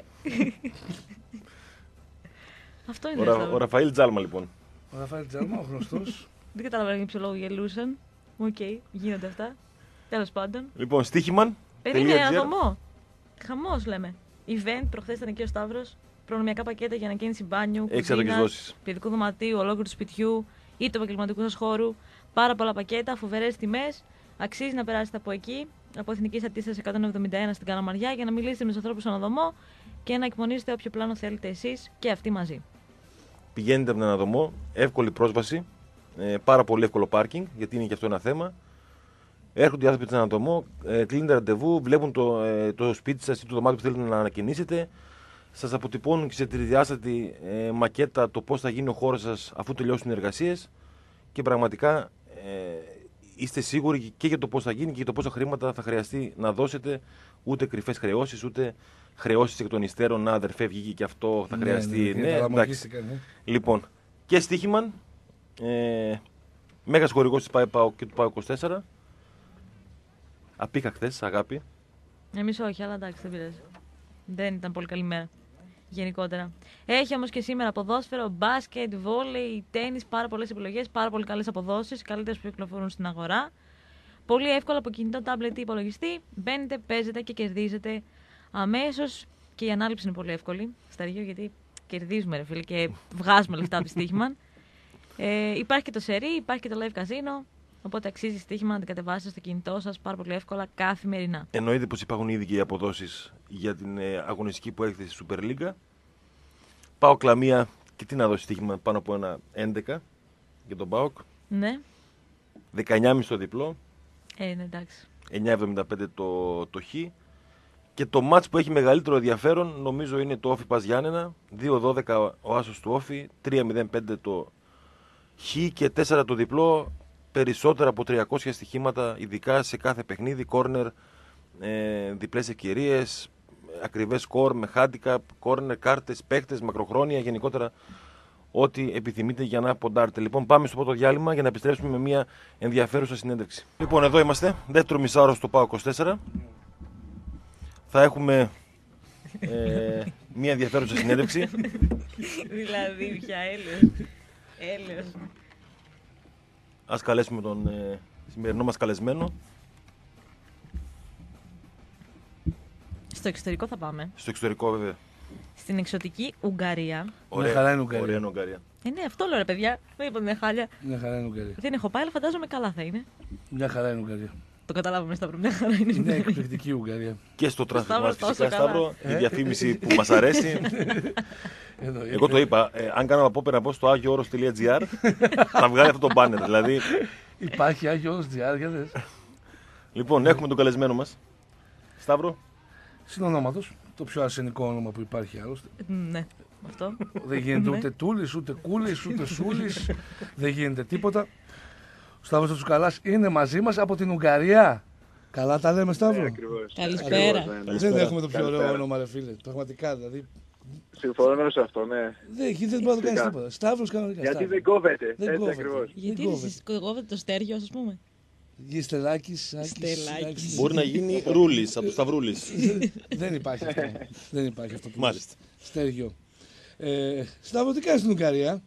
Αυτό είναι. Ο, Ρα, ο Ραφαήλ τζάλμα λοιπόν. Ο Ραφαήλ Τζάλμα, ο γνωστός. Δεν καταλαβαίνω για ποιο λόγο γελούσαν. Οκ, γίνονται αυτά. Τέλος πάντων. Λοιπόν, στοίχημαν. Περίμενε ένα δωμό. Χαμός λέμε. Event, προχθές ήταν εκεί ο Σταύρος. Προνομιακά πακέτα για ανακαίνιση μπάνιου, Έξι άτοκες κουζίνας, δόσεις. παιδικού δωματίου, ολόκληρου του σπιτιού ή του επαγγελματικού σας χώρου. Πάρα πολλά πακέτα, φοβερές τιμές. Αξίζει να περάσετε από εκεί, από Εθνική Αντίσταση εκατόν εβδομήντα ένα στην Καλαμαριά, για να μιλήσετε με τους ανθρώπους στον οδομό και να εκπονήσετε όποιο πλάνο θέλετε εσείς και αυτοί μαζί. Πηγαίνετε από τον Αναδομό, εύκολη πρόσβαση, ε, πάρα πολύ εύκολο πάρκινγκ, γιατί είναι και αυτό ένα θέμα. Έρχονται οι άνθρωποι στον Αναδομό, ε, κλείνετε ραντεβού, βλέπουν το, ε, το σπίτι σας ή το δωμάτιο που θέλετε να ανακαινήσετε. Σας αποτυπώνουν και σε τριδιάστατη ε, μακέτα το πώς θα γίνει ο χώρος σας αφού τελειώσουν οι εργασίες. Και πραγματικά ε, είστε σίγουροι και για το πώς θα γίνει και για το πόσα χρήματα θα χρειαστεί να δώσετε. Ούτε κρυφές χρεώσεις, ούτε χρεώσεις εκ των υστέρων. Να, αδερφέ, βγήκε και αυτό, θα χρειαστεί. Ναι, ναι, ναι, ναι, εντάξει. ναι. Λοιπόν, και στοίχημαν, ε, μέγας χορηγός της ΠΑΕ και του ΠΑΕ είκοσι τέσσερα. Απήχα χθες, αγάπη. Εμείς όχι, αλλά εντάξει, δεν πειράζει. Δεν ήταν πολύ καλή μέρα. Γενικότερα. Έχει όμως και σήμερα ποδόσφαιρο, μπάσκετ, βόλεϊ, τένις, πάρα πολλές επιλογές, πάρα πολύ καλές αποδόσεις, καλύτερες που κυκλοφορούν στην αγορά. Πολύ εύκολα από κινητό, τάμπλετ ή υπολογιστή. Μπαίνετε, παίζετε και κερδίζετε αμέσως. Και η ανάληψη είναι πολύ εύκολη. Σταργείο, γιατί κερδίζουμε, ρε φίλε, και βγάζουμε λεφτά από τη στοίχημα. Ε, υπάρχει και το σερί, υπάρχει και το live casino. Οπότε αξίζει στοίχημα να την κατεβάσετε στο κινητό σας πάρα πολύ εύκολα καθημερινά. Εννοείται πως υπάρχουν ήδη και οι αποδόσεις για την ε, αγωνιστική που έχετε στη Super League. ΠΑΟΚ Λαμία, και τι να δώσει στοίχημα πάνω από ένα έντεκα για τον ΠΑΟΚ. Ναι. δεκαεννιά κόμμα πέντε το διπλό. Ε, ναι, εντάξει. εννιά κόμμα εβδομήντα πέντε το, το Χ. Και το μάτς που έχει μεγαλύτερο ενδιαφέρον νομίζω είναι το Όφι Πας Γιάννενα. δύο δώδεκα ο άσος του Όφι, τρία μηδέν πέντε το Χ και τέσσερα το διπλό. Περισσότερα από τριακόσια στοιχήματα, ειδικά σε κάθε παιχνίδι, κόρνερ, ε, διπλές ευκαιρίες, ακριβές σκορ με handicap, κόρνερ, κάρτες, παίκτες, μακροχρόνια, γενικότερα ό,τι επιθυμείτε για να ποντάρετε. Λοιπόν, πάμε στο πρώτο διάλειμμα για να επιστρέψουμε με μια ενδιαφέρουσα συνέντευξη. Λοιπόν, εδώ είμαστε, δεύτερο μισάωρο στο ΠΑΟΚ είκοσι τέσσερα. Θα έχουμε ε, μια ενδιαφέρουσα συνέντευξη. Δηλαδή, πια έλεος. Έλεος. Ας καλέσουμε τον ε, σημερινό μας καλεσμένο. Στο εξωτερικό θα πάμε. Στο εξωτερικό, βέβαια. Στην εξωτική Ουγγαρία. Μια χαρά είναι η Ουγγαρία. Ωραία είναι η Ουγγαρία. Ε, ναι, αυτό λέω ρε παιδιά. Δεν είπα ότι είναι χάλια. Μια χαρά είναι η Ουγγαρία. Δεν έχω πάει, αλλά φαντάζομαι καλά θα είναι. Μια χαρά είναι η Ουγγαρία. Το καταλάβουμε Σταύρο, μια χαρά είναι. Είναι εκπληκτική η Ουγγαρία. Και στο τράφικ Σταύρο, μας φυσικά, τόσο καλά. Σταύρο, η διαφήμιση που μας αρέσει. Εδώ, Εγώ το είπα, ε, αν κάνω απόπειρα να πω στο agioOros.gr θα βγάλει αυτό το banner. Δηλαδή, Υπάρχει Άγιο Όρος τζι αρ, για δες. λοιπόν, έχουμε τον καλεσμένο μας. Σταύρο. Συνονόματος, το πιο αρσενικό όνομα που υπάρχει άλλωστε. Ναι, αυτό. Δεν γίνεται Ναι. ούτε Τούλης, ούτε Κούλης, ούτε Σούλης. Δεν γίνεται τίποτα. Ο Σταύρος ο Τσουκαλάς είναι μαζί μας από την Ουγγαρία. Καλά τα λέμε, Σταύρο. Ακριβώς. Καλησπέρα. Ακριβώς, ναι, ναι. Δεν έχουμε το πιο ωραίο Καλησπέρα. όνομα, ρε φίλε. Πραγματικά δηλαδή. Συμφωνώ σε αυτό, ναι. Δεν, εκεί δεν μπορεί να το κάνει Φυσικά. τίποτα. Σταύρος κανονικά. Γιατί Σταύρος. δεν κόβεται. Δεν Έτσι κόβεται. ακριβώς. Γιατί Δεν κόβεται. εσείς κόβετε το στέργιο, ας πούμε. Γιστελάκης, Σάκης, Στελάκης. Σάκης. Μπορεί να γίνει Ρούλης από το Σταυρούλης. Δεν υπάρχει αυτό. Δεν υπάρχει αυτό που Μάλιστα. λες. Στέργιο. Ε, Σταύρο, τι κάνεις στην Ουγγαρία?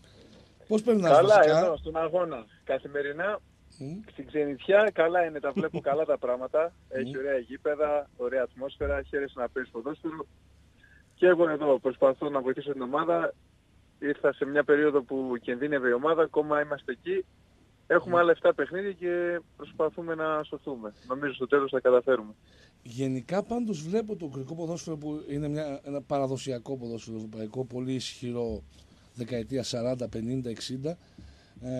Πώς περνάς Καλά βασικά? εδώ, στον αγώνα. Καθημερινά, Μμ. στην ξενιτιά, καλά είναι, τα βλέπω καλά τα πράγματα. Έχει ωραία γήπεδα, ωραία ατμόσφαιρα, χαίρεσαι να παίζεις ποδόσφαιρο. Και εγώ εδώ προσπαθώ να βοηθήσω την ομάδα. Ήρθα σε μια περίοδο που κινδύνευε η ομάδα, ακόμα είμαστε εκεί. Έχουμε άλλα επτά παιχνίδια και προσπαθούμε να σωθούμε. Νομίζω στο τέλος θα καταφέρουμε. Γενικά πάντως βλέπω το ουγγρικό ποδόσφαιρο που είναι μια, ένα παραδοσιακό ποδόσφαιρο ευρωπαϊκό, πολύ ισχυρό, δεκαετία σαράντα, πενήντα, εξήντα. Ε,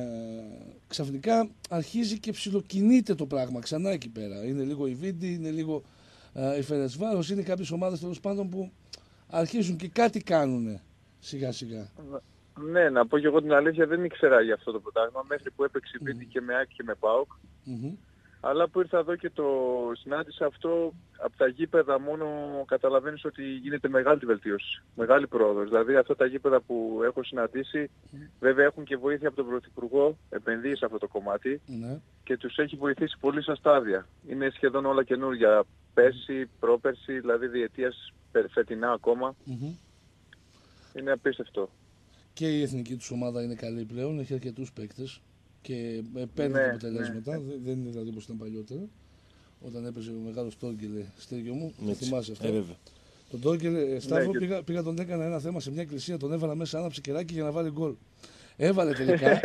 ξαφνικά αρχίζει και ψιλοκινείται το πράγμα ξανά εκεί πέρα. Είναι λίγο η Βίντι, είναι λίγο ε, η Φερεσβάρος, είναι κάποιες ομάδες τέλος πάντων που αρχίζουν και κάτι κάνουν σιγά σιγά. Ναι, να πω και εγώ την αλήθεια, δεν ήξερα για αυτό το πρωτάθλημα μέχρι που έπαιξε η Βίντι και με ΑΕΚ και με ΠΑΟΚ. Μμμ. Αλλά που ήρθα εδώ και το συνάντησα αυτό, από τα γήπεδα μόνο καταλαβαίνεις ότι γίνεται μεγάλη βελτίωση, μεγάλη πρόοδος. Δηλαδή αυτά τα γήπεδα που έχω συναντήσει, βέβαια έχουν και βοήθεια από τον Πρωθυπουργό, επενδύει σε αυτό το κομμάτι Ναι. και τους έχει βοηθήσει πολύ στα στάδια. Είναι σχεδόν όλα καινούργια, πέρσι, πρόπερσι, δηλαδή διετίας φετινά ακόμα. Μμμ. Είναι απίστευτο. Και η εθνική τους ομάδα είναι καλή πλέον, έχει αρκετούς παίκτες και ε, παίρνει Ναι, τα αποτελέσματα. Δεν- Δεν είναι δηλαδή όπως ήταν παλιότερα. Όταν έπαιζε ο μεγάλος Τόργκελε, Στέργιο μου, το Έτσι. θυμάσαι αυτό. Ε, βέβαια. Τον Τόργκελε, Σταύρο, και- πήγα, πήγα τον έκανα ένα θέμα σε μια εκκλησία, τον έβαλα μέσα ένα ψικεράκι για να βάλει γκολ. Έβαλε τελικά,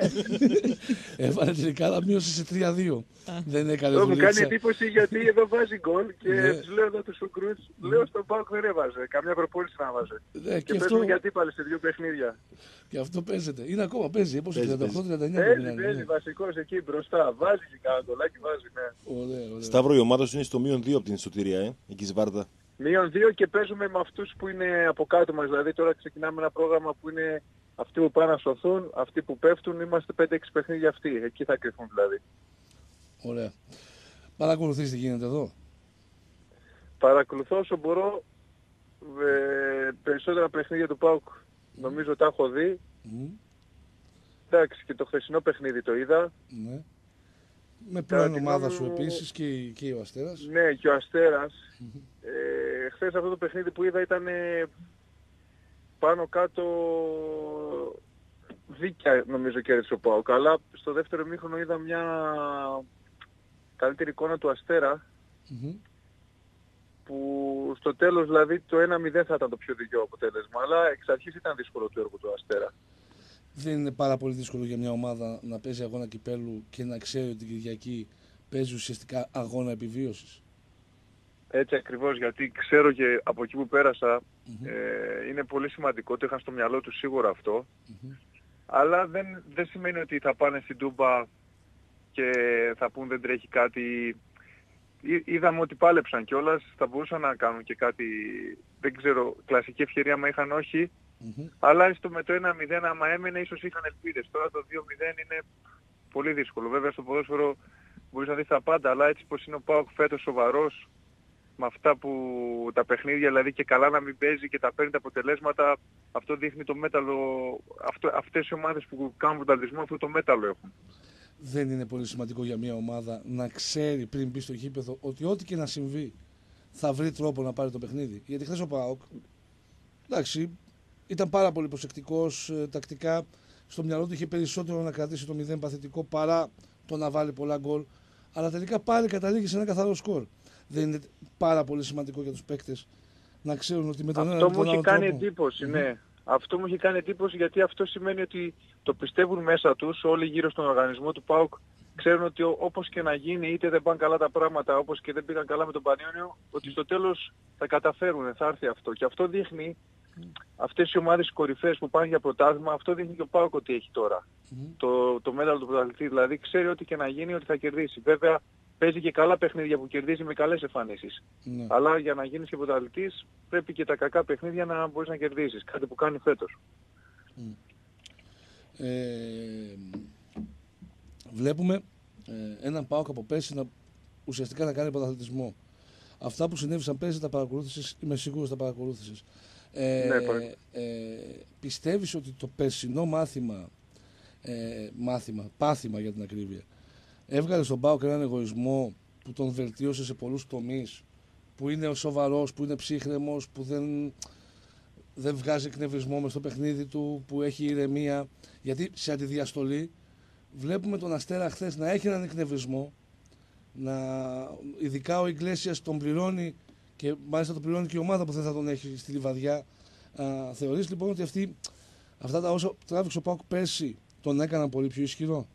έβαλε τελικά, αλλά μείωσε σε τρία δύο. Δεν έκανε Εδώ μου κάνει δουλίτσα. εντύπωση γιατί εδώ βάζει γκολ και Ναι. τους λέω εδώ τους Ουκρούς, λέω στον ΠΑΟΚ δεν έβαζε, καμιά προπόνηση να βάζε. Ναι, Και και, αυτό, παίζουμε και αντίπαλοι σε δύο παιχνίδια. και αυτό παίζεται. Είναι ακόμα, παίζει, πόσο Παίζει, τριάντα οκτώ τριάντα εννιά που Παίζει, μιλάνε, παίζει ναι. βασικός εκεί μπροστά. Βάζει και κάνα γκολάκι, βάζει, ναι. Ωραία, ωραία. Σταύρο, η ομάδα σου είναι στο μείον δύο από την Σωτηρία, ε, εκεί στη Βάρτα. Μείον δύο και παίζουμε με αυτούς που είναι από κάτω μας. Δηλαδή τώρα ξεκινάμε ένα πρόγραμμα που είναι αυτοί που πάνε να σωθούν, αυτοί που πέφτουν, είμαστε πέντε έξι παιχνίδια αυτοί. Εκεί θα κρυφούν δηλαδή. Ωραία. Παρακολουθείς τι γίνεται εδώ. Παρακολουθώ όσο μπορώ ε, περισσότερα παιχνίδια του ΠΑΟΚ. Νομίζω τα έχω δει. Μμ, Εντάξει, και το χθεσινό παιχνίδι το είδα. ναι. Με πρώην τη ομάδα γνώμη σου μου- επίσης και, η- και ο Αστέρας. Ναι, και ο Αστέρας. Ε, χθες αυτό το παιχνίδι που είδα ήταν ε, πάνω κάτω δίκαια νομίζω κέρδισε ο ΠΑΟΚ. Αλλά στο δεύτερο ημίχρονο είδα μια καλύτερη εικόνα του Αστέρα Μμμ. που στο τέλος δηλαδή το ένα μηδέν θα ήταν το πιο δίκαιο αποτέλεσμα. Αλλά εξ αρχής ήταν δύσκολο το έργο του Αστέρα. Δεν είναι πάρα πολύ δύσκολο για μια ομάδα να παίζει αγώνα κυπέλου και να ξέρει ότι την Κυριακή παίζει ουσιαστικά αγώνα επιβίωσης. Έτσι ακριβώς, γιατί ξέρω και από εκεί που πέρασα Μμμ. ε, είναι πολύ σημαντικό, το είχαν στο μυαλό του σίγουρα αυτό. Μμμ. Αλλά δεν, δεν σημαίνει ότι θα πάνε στην Τούμπα και θα πούν δεν τρέχει κάτι. Εί- Είδαμε ότι πάλεψαν κιόλας, θα μπορούσαν να κάνουν και κάτι, δεν ξέρω, κλασική ευκαιρία μα είχαν όχι. Μμμ. Αλλά έστω με το ένα μηδέν άμα έμενε ίσως είχαν ελπίδες. Τώρα το δύο μηδέν είναι πολύ δύσκολο. Βέβαια στο ποδόσφαιρο μπορείς να δεις τα πάντα, αλλά έτσι πως είναι ο ΠΑΟΚ φέτος σοβαρός, με αυτά που τα παιχνίδια δηλαδή και καλά να μην παίζει και τα παίρνει τα αποτελέσματα, αυτό δείχνει το μέταλλο, αυτό, αυτές οι ομάδες που κάνουν πρωταθλητισμό αυτό το μέταλλο έχουν. Δεν είναι πολύ σημαντικό για μια ομάδα να ξέρει πριν μπει στο γήπεδο ότι ό,τι και να συμβεί θα βρει τρόπο να πάρει το παιχνίδι. Γιατί χθες ο ΠΑΟΚ, εντάξει, ήταν πάρα πολύ προσεκτικός ε, τακτικά. Στο μυαλό του είχε περισσότερο να κρατήσει το μηδέν παθητικό παρά το να βάλει πολλά γκολ, αλλά τελικά πάλι καταλήγει σε ένα καθαρό σκορ. Δεν είναι πάρα πολύ σημαντικό για τους παίκτες να ξέρουν ότι με τον ένα Αυτό ή τον μου έχει άλλο κάνει τρόπο... εντύπωση, Mm-hmm. ναι. Αυτό μου έχει κάνει εντύπωση γιατί αυτό σημαίνει ότι το πιστεύουν μέσα τους, όλοι γύρω στον οργανισμό του ΠΑΟΚ, ξέρουν ότι όπως και να γίνει, είτε δεν πάνε καλά τα πράγματα, όπως και δεν πήγαν καλά με τον Πανιόνιο, ότι στο τέλος θα καταφέρουν, θα έρθει αυτό. Και αυτό δείχνει, αυτές οι ομάδες κορυφαίες που πάνε για πρωτάθλημα, αυτό δείχνει και ο ΠΑΟΚ ότι έχει τώρα. Mm-hmm. Το, το μέταλλο του πρωταθλητή, δηλαδή ξέρει ότι και να γίνει ότι θα κερδίσει. Βέβαια παίζει και καλά παιχνίδια που κερδίζει με καλές εμφανίσεις. Ναι. Αλλά για να γίνεις και πρωταθλητής πρέπει και τα κακά παιχνίδια να μπορείς να κερδίσεις. Κάτι που κάνει φέτος. Mm. Ε, βλέπουμε ε, έναν ΠΑΟΚ από πέρσι να, ουσιαστικά να κάνει πρωταθλητισμό. Αυτά που συνέβησαν πέρσι τα παρακολούθησες, είμαι σίγουρος τα παρακολούθησες. Ε, Ναι, ε, πιστεύεις ότι το περσινό μάθημα, ε, μάθημα, πάθημα για την ακρίβεια, έβγαλε στον ΠΑΟΚ έναν εγωισμό που τον βελτίωσε σε πολλούς τομείς, που είναι σοβαρός, που είναι ψύχρεμος, που δεν, δεν βγάζει εκνευρισμό μες στο παιχνίδι του, που έχει ηρεμία? Γιατί σε αντιδιαστολή βλέπουμε τον Αστέρα χθες να έχει έναν εκνευρισμό, να, ειδικά ο Ιγκλέσιας τον πληρώνει και μάλιστα τον πληρώνει και η ομάδα που δεν θα τον έχει στη Λιβαδιά. Α, θεωρείς λοιπόν ότι αυτή, αυτά τα όσα τράβηξε ο ΠΑΟΚ πέρσι τον έκαναν πολύ πιο ισχυρό?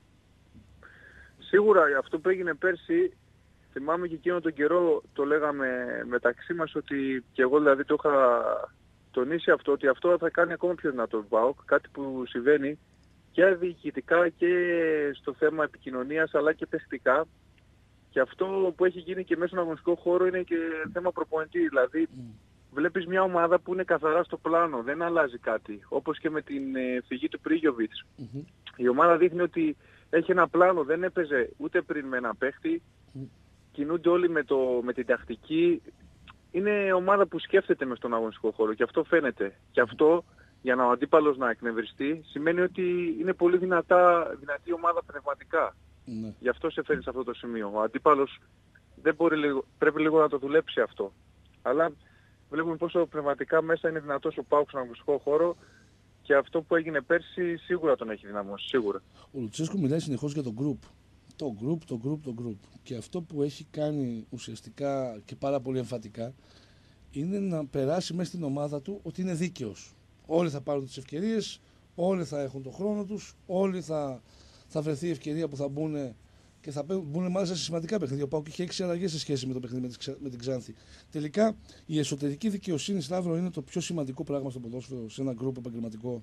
Σίγουρα αυτό που έγινε πέρσι, θυμάμαι και εκείνο τον καιρό το λέγαμε μεταξύ μας ότι και εγώ δηλαδή το είχα τονίσει αυτό, ότι αυτό θα κάνει ακόμα πιο δυνατό τον ΠΑΟΚ, κάτι που συμβαίνει και διοικητικά και στο θέμα επικοινωνίας αλλά και παιχτικά. Και αυτό που έχει γίνει και μέσα στον αγωνιστικό χώρο είναι και θέμα προπονητή. Δηλαδή mm. βλέπεις μια ομάδα που είναι καθαρά στο πλάνο, δεν αλλάζει κάτι. Όπως και με την ε, φυγή του Πρίγιοβιτς. Mm-hmm. Η ομάδα δείχνει ότι έχει ένα πλάνο, δεν έπαιζε ούτε πριν με ένα παίχτη. Mm. Κινούνται όλοι με, το, με την τακτική. Είναι ομάδα που σκέφτεται μες στον αγωνιστικό χώρο και αυτό φαίνεται. Και αυτό για να ο αντίπαλος να εκνευριστεί σημαίνει ότι είναι πολύ δυνατά, δυνατή ομάδα πνευματικά. Ναι. Γι' αυτό σε φέρνει σε αυτό το σημείο. Ο αντίπαλος δεν μπορεί λίγο, πρέπει λίγο να το δουλέψει αυτό. Αλλά βλέπουμε πόσο πνευματικά μέσα είναι δυνατός ο ΠΑΟΚ στον αγωνιστικό χώρο και αυτό που έγινε πέρσι σίγουρα τον έχει δυναμώσει. Σίγουρα. Ο Λουτσέσκου μιλάει συνεχώς για το group. Το group, το group, το group. Και αυτό που έχει κάνει ουσιαστικά και πάρα πολύ εμφατικά είναι να περάσει μέσα στην ομάδα του ότι είναι δίκαιος. Όλοι θα πάρουν τις ευκαιρίες, όλοι θα έχουν τον χρόνο τους, όλοι θα. Θα βρεθεί η ευκαιρία που θα μπουν και θα μπουν μάλιστα σε σημαντικά παιχνίδια. Ο ΠΑΟΚ είχε έξι αλλαγές σε σχέση με το παιχνίδι με την Ξάνθη. Τελικά η εσωτερική δικαιοσύνη, Σταύρο, είναι το πιο σημαντικό πράγμα στο ποδόσφαιρο, σε ένα γκρουπ επαγγελματικό.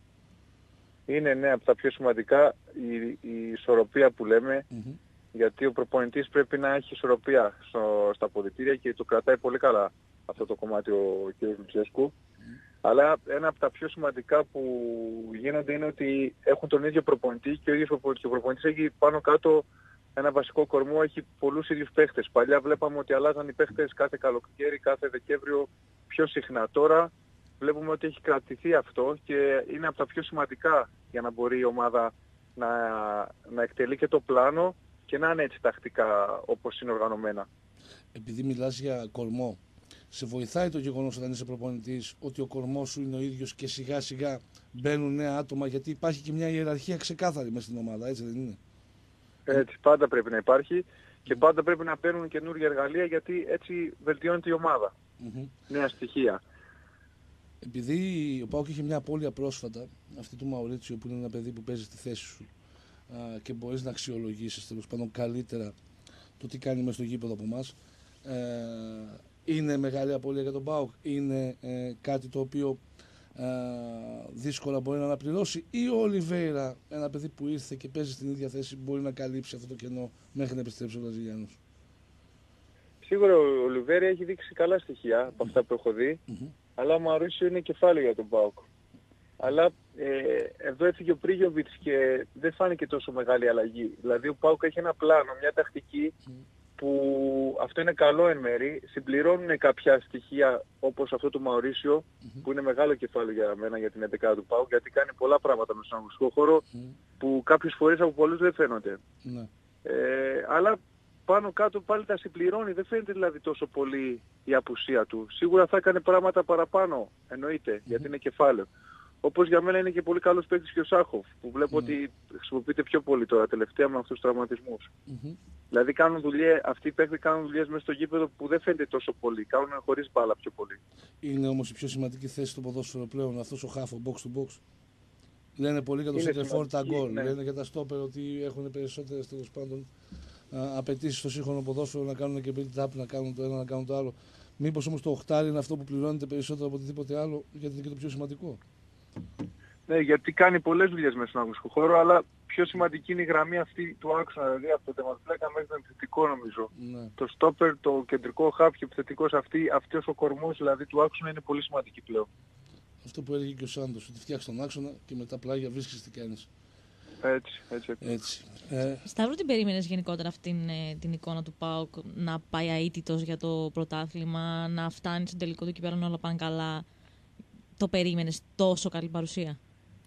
Είναι ναι, από τα πιο σημαντικά η, η ισορροπία που λέμε. Mm-hmm. Γιατί ο προπονητής πρέπει να έχει ισορροπία στο, στα αποδυτήρια και το κρατάει πολύ καλά αυτό το κομμάτι ο κ. Λουτσέσκου. Mm-hmm. Αλλά ένα από τα πιο σημαντικά που γίνονται είναι ότι έχουν τον ίδιο προπονητή και ο ίδιος ο προπονητής έχει πάνω κάτω ένα βασικό κορμό, έχει πολλούς ίδιους παίχτες. Παλιά βλέπαμε ότι αλλάζαν οι παίχτες κάθε καλοκαίρι, κάθε Δεκέμβριο πιο συχνά. Τώρα βλέπουμε ότι έχει κρατηθεί αυτό και είναι από τα πιο σημαντικά για να μπορεί η ομάδα να, να εκτελεί και το πλάνο και να είναι έτσι τακτικά όπως είναι οργανωμένα. Επειδή μιλάς για κορμό, σε βοηθάει το γεγονός όταν είσαι προπονητής ότι ο κορμός σου είναι ο ίδιος και σιγά σιγά μπαίνουν νέα άτομα, γιατί υπάρχει και μια ιεραρχία ξεκάθαρη μέσα στην ομάδα, έτσι δεν είναι? Έτσι, πάντα πρέπει να υπάρχει και πάντα πρέπει να παίρνουν καινούργια εργαλεία γιατί έτσι βελτιώνεται η ομάδα. Mm-hmm. Νέα στοιχεία. Επειδή ο ΠΑΟΚ είχε μια απώλεια πρόσφατα, αυτή του Μαουρίτσιο που είναι ένα παιδί που παίζει στη θέση σου α, και μπορείς να αξιολογήσεις τέλος πάντων καλύτερα το τι κάνει μέσα στο γήπεδο από εμάς. Ε, είναι μεγάλη απώλεια για τον ΠΑΟΚ, είναι ε, κάτι το οποίο ε, δύσκολα μπορεί να αναπληρώσει, ή ο Ολιβέηρα, ένα παιδί που ήρθε και παίζει στην ίδια θέση, μπορεί να καλύψει αυτό το κενό μέχρι να επιστρέψει ο Βραζιλιάνος? Σίγουρα ο Ολιβέηρα έχει δείξει καλά στοιχεία από αυτά που έχω δει, mm-hmm. αλλά ο Μαουρίσιο είναι κεφάλαιο για τον ΠΑΟΚ. Αλλά ε, εδώ έφυγε ο Πρίγιοβιτς και δεν φάνηκε τόσο μεγάλη αλλαγή. Δηλαδή ο ΠΑΟΚ έχει ένα πλάνο, μια τακτική mm. που αυτό είναι καλό εν μέρη. Συμπληρώνουν κάποια στοιχεία όπως αυτό του Μαουρίσιο mm-hmm. που είναι μεγάλο κεφάλαιο για μένα για την έντεκα του ΠΑΟΚ, γιατί κάνει πολλά πράγματα μέσα στον αγωνιστικό χώρο mm. που κάποιες φορές από πολλούς δεν φαίνονται. Mm. Ε, αλλά πάνω κάτω πάλι τα συμπληρώνει, δεν φαίνεται δηλαδή τόσο πολύ η απουσία του. Σίγουρα θα έκανε πράγματα παραπάνω, εννοείται, mm-hmm. γιατί είναι κεφάλαιο. Όπως για μένα είναι και πολύ καλός παίκτης και ο Σάχοφ, που βλέπω Ναι. ότι χρησιμοποιείται πιο πολύ τώρα τελευταία με αυτούς τους τραυματισμούς. Μμμ. Δηλαδή κάνουν δουλειές, αυτοί οι παίκτες κάνουν δουλειές μέσα στο γήπεδο που δεν φαίνεται τόσο πολύ, κάνουν χωρίς μπάλα πιο πολύ. Είναι όμως η πιο σημαντική θέση στο ποδόσφαιρο πλέον, αυτός ο χάφο box to box. Λένε πολύ για το Είναι center τα σημαντική, γκολ. ναι. Λένε για τα στόπερ ότι έχουν περισσότερες τέλος πάντων απαιτήσεις στο σύγχρονο ποδόσφαιρο να κάνουν και build-up, να κάνουν το ένα, να κάνουν το άλλο. Μήπως όμως το οχτάρι είναι αυτό που πληρώνεται περισσότερο από οτιδήποτε άλλο, γιατί είναι και το πιο σημαντικό. Ναι, γιατί κάνει πολλές δουλειές μέσα στον αγωνιστικό χώρο, αλλά πιο σημαντική είναι η γραμμή αυτή του άξονα, δηλαδή από το τερματοφύλακα μέχρι τον επιθετικό νομίζω. Ναι. Το στόπερ, το κεντρικό χάπ και επιθετικός, αυτή, αυτός ο κορμός δηλαδή του άξονα είναι πολύ σημαντική πλέον. Αυτό που έλεγε και ο Σάντος, ότι φτιάξει τον άξονα και μετά πλάγια βρίσκεις τι κάνεις. Έτσι, έτσι. Έτσι. Ε, Σταύρο, την περίμενες γενικότερα αυτήν ε, την εικόνα του ΠΑΟΚ να πάει αίτητος για το πρωτάθλημα, να φτάνει στο τελικό του κυπέλλου να όλα πάνε καλά? Το περίμενες τόσο καλή παρουσία?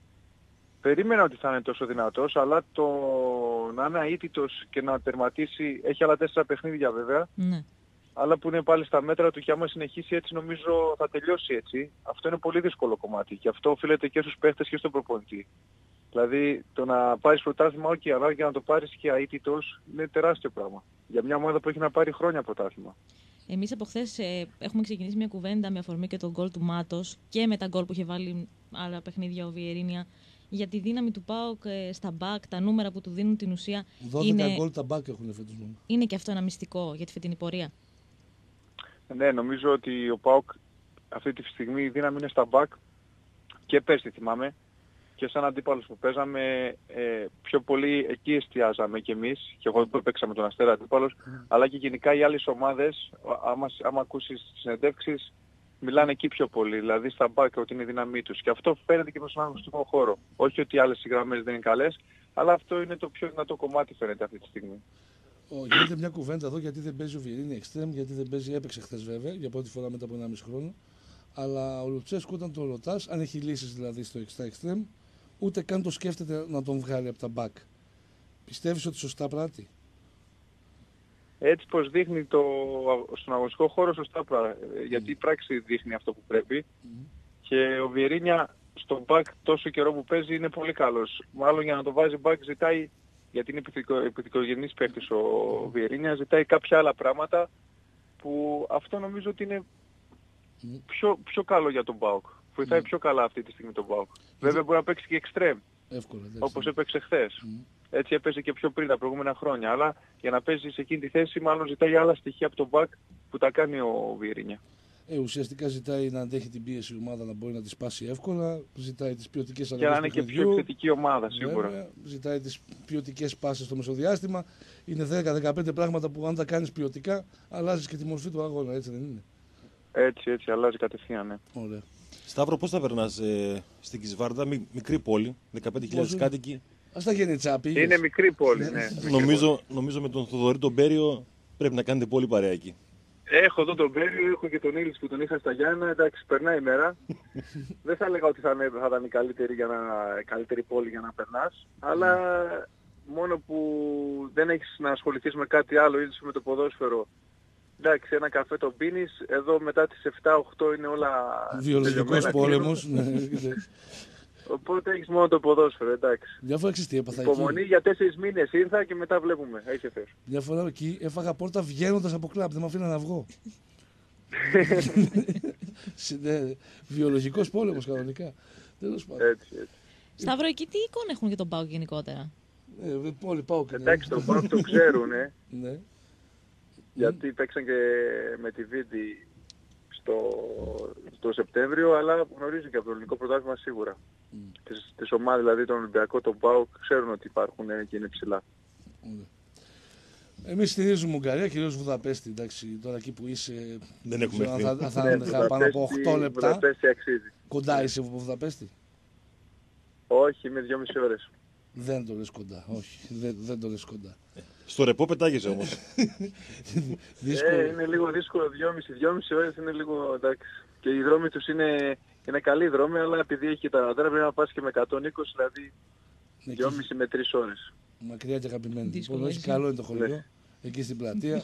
Περίμενα ότι θα είναι τόσο δυνατός, αλλά το να είναι αίτητος και να τερματίσει, έχει άλλα τέσσερα παιχνίδια βέβαια, Ναι. αλλά που είναι πάλι στα μέτρα του και άμα συνεχίσει έτσι νομίζω θα τελειώσει έτσι. Αυτό είναι πολύ δύσκολο κομμάτι και αυτό οφείλεται και στους παίχτες και στον προπονητή. Δηλαδή το να πάρεις πρωτάθλημα, όχι, αλλά για να το πάρεις και αίτητος είναι τεράστιο πράγμα. Για μια ομάδα που έχει να πάρει χρόνια πρωτάθλημα. Εμείς από χθες ε, έχουμε ξεκινήσει μια κουβέντα με αφορμή και τον γκολ του Μάτος και με τα γκολ που είχε βάλει άλλα παιχνίδια ο Βιερίνια για τη δύναμη του ΠΑΟΚ ε, στα μπακ, τα νούμερα που του δίνουν την ουσία. δώδεκα είναι, γκολ τα μπακ έχουν φέτος μόνο. είναι και αυτό ένα μυστικό για τη φετινή πορεία. Ναι, νομίζω ότι ο ΠΑΟΚ αυτή τη στιγμή η δύναμη είναι στα μπακ και πέρσι θυμάμαι και σαν αντίπαλος που παίζαμε ε, πιο πολύ εκεί εστιάζαμε κι εμείς και εγώ που παίξαμε τον Αστέρα αντίπαλος mm. αλλά και γενικά οι άλλες ομάδες άμα, άμα ακούσεις τις συνεντεύξεις μιλάνε εκεί πιο πολύ, δηλαδή στα μπακ ότι είναι η δύναμή τους και αυτό φαίνεται και προς τον αγωνιστικό χώρο. Όχι ότι άλλες γραμμές δεν είναι καλές, αλλά αυτό είναι το πιο δυνατό κομμάτι φαίνεται αυτή τη στιγμή. Oh, γίνεται μια κουβέντα εδώ γιατί δεν παίζει ο Βιερίνη εξτρέμ, γιατί δεν παίζει, έπαιξε χθες βέβαια για πρώτη φορά μετά από ενάμιση χρόνο. Αλλά ο Λουτσέσκου όταν τον ρωτάς, αν έχει λύσεις δηλαδή στο εξτρά εξτρέμ, ούτε καν το σκέφτεται να τον βγάλει από τα μπακ. Πιστεύεις ότι σωστά πράττει? Έτσι πως δείχνει το, στον αγωνιστικό χώρο σωστά πράττει, γιατί η πράξη δείχνει αυτό που πρέπει mm. και ο Βιερίνια στον μπακ τόσο καιρό που παίζει είναι πολύ καλός. Μάλλον για να το βάζει μπακ ζητάει, γιατί είναι επιθετικογενής παίκτης ο Βιερίνια, ζητάει κάποια άλλα πράγματα που αυτό νομίζω ότι είναι mm. πιο, πιο καλό για τον ΠΑΟΚ. Βοηθάει mm. πιο καλά αυτή τη στιγμή τον ΠΑΟΚ. Mm. Βέβαια μπορεί να παίξει και εξτρέμ, όπως έπαιξε χθες. Mm. Έτσι έπαιζε και πιο πριν τα προηγούμενα χρόνια. Αλλά για να παίζει σε εκείνη τη θέση μάλλον ζητάει άλλα στοιχεία από τον ΠΑΟΚ που τα κάνει ο Βιερίνια. Ε, ουσιαστικά ζητάει να αντέχει την πίεση η ομάδα, να μπορεί να τη σπάσει εύκολα, ζητάει τις ποιοτικές αλλαγές. Και να είναι και πιο επιθετική ομάδα σίγουρα. Βέβαια, ζητάει τις ποιοτικές πάσες στο μεσοδιάστημα. Είναι δέκα με δεκαπέντε πράγματα που αν τα κάνεις ποιοτικά, αλλάζεις και τη μορφή του αγώνα, έτσι δεν είναι? Έτσι, έτσι, αλλάζει κατευθείαν, ναι. Ωραία. Σταύρο, πώς θα περνάς ε, στην Κισβάρδα, μικρή πόλη, δεκαπέντε χιλιάδες κάτοικοι. Ας τα γεννητσά πήγες. Είναι μικρή πόλη, ναι. νομίζω, νομίζω με τον Θοδωρή τον Πέριο πρέπει να κάνετε πολύ παρέα εκεί. Έχω εδώ τον Πέριο, έχω και τον Ήλις που τον είχα στα Γιάννα, εντάξει, περνάει η μέρα. Δεν θα έλεγα ότι θα, είναι, θα ήταν η καλύτερη, για να, καλύτερη πόλη για να περνάς, αλλά μόνο που δεν έχεις να ασχοληθείς με κάτι άλλο, είτε με το ποδόσφαιρο. Εντάξει, ένα καφέ τον πίνεις, εδώ μετά τις επτά οκτώ είναι όλα... Βιολογικός πόλεμος. Οπότε έχεις μόνο το ποδόσφαιρο, εντάξει. Μια φορά ξέρεις τι έπαθα εκεί. Υπομονή για τέσσερις μήνες ήρθα και μετά βλέπουμε. Έχει θες. Μια φορά εκεί έφαγα πόρτα βγαίνοντας από κλαμπ, δεν με αφήναν να βγω. Βιολογικός πόλεμος κανονικά. Τέλος πάντων. Έτσι, έτσι. Σταύρο, εκεί τι εικόνα έχουν για τον ΠΑΟΚ γενικότερα? Ε, πολύ ΠΑΟΚ. Εντάξει, τον ΠΑΟΚ το ξέρουν, ε. Ναι. Γιατί παίξαν και με τη Βίντι στο, στο Σεπτέμβριο, αλλά γνωρίζουν και από το ελληνικό πρωτάθλημα σίγουρα. Mm. Τις, τις ομάδες, δηλαδή τον Ολυμπιακό, τον ΠΑΟΚ, ξέρουν ότι υπάρχουν και είναι ψηλά. Mm. Εμείς στηρίζουμε Ουγγαρία, κυρίως Βουδαπέστη, εντάξει, τώρα εκεί που είσαι... Δεν έχουμε ευθύνη. Θα, θα, θα, θα πάνω από οκτώ λεπτά. Βουδαπέστη αξίζει. Κοντά είσαι από Βουδαπέστη? Όχι, είμαι δυόμιση ώρες. Δεν το λες κοντά, όχι, δεν, δεν το λες κοντά. Στο ρεπό πετάγεσαι όμως. ε, είναι λίγο δύσκολο, δυόμιση, δυόμιση ώρες είναι λίγο, εντάξει. Και οι δρόμοι τους είναι, είναι καλοί δρόμοι, αλλά επειδή έχει και τα ραντάρα πρέπει να πας και με εκατόν είκοσι, δηλαδή δυόμιση με τρεις ώρες. Μακριά και αγαπημένη. Λοιπόν, όχι, καλό είναι το χωριό. Ναι. εκεί στην πλατεία.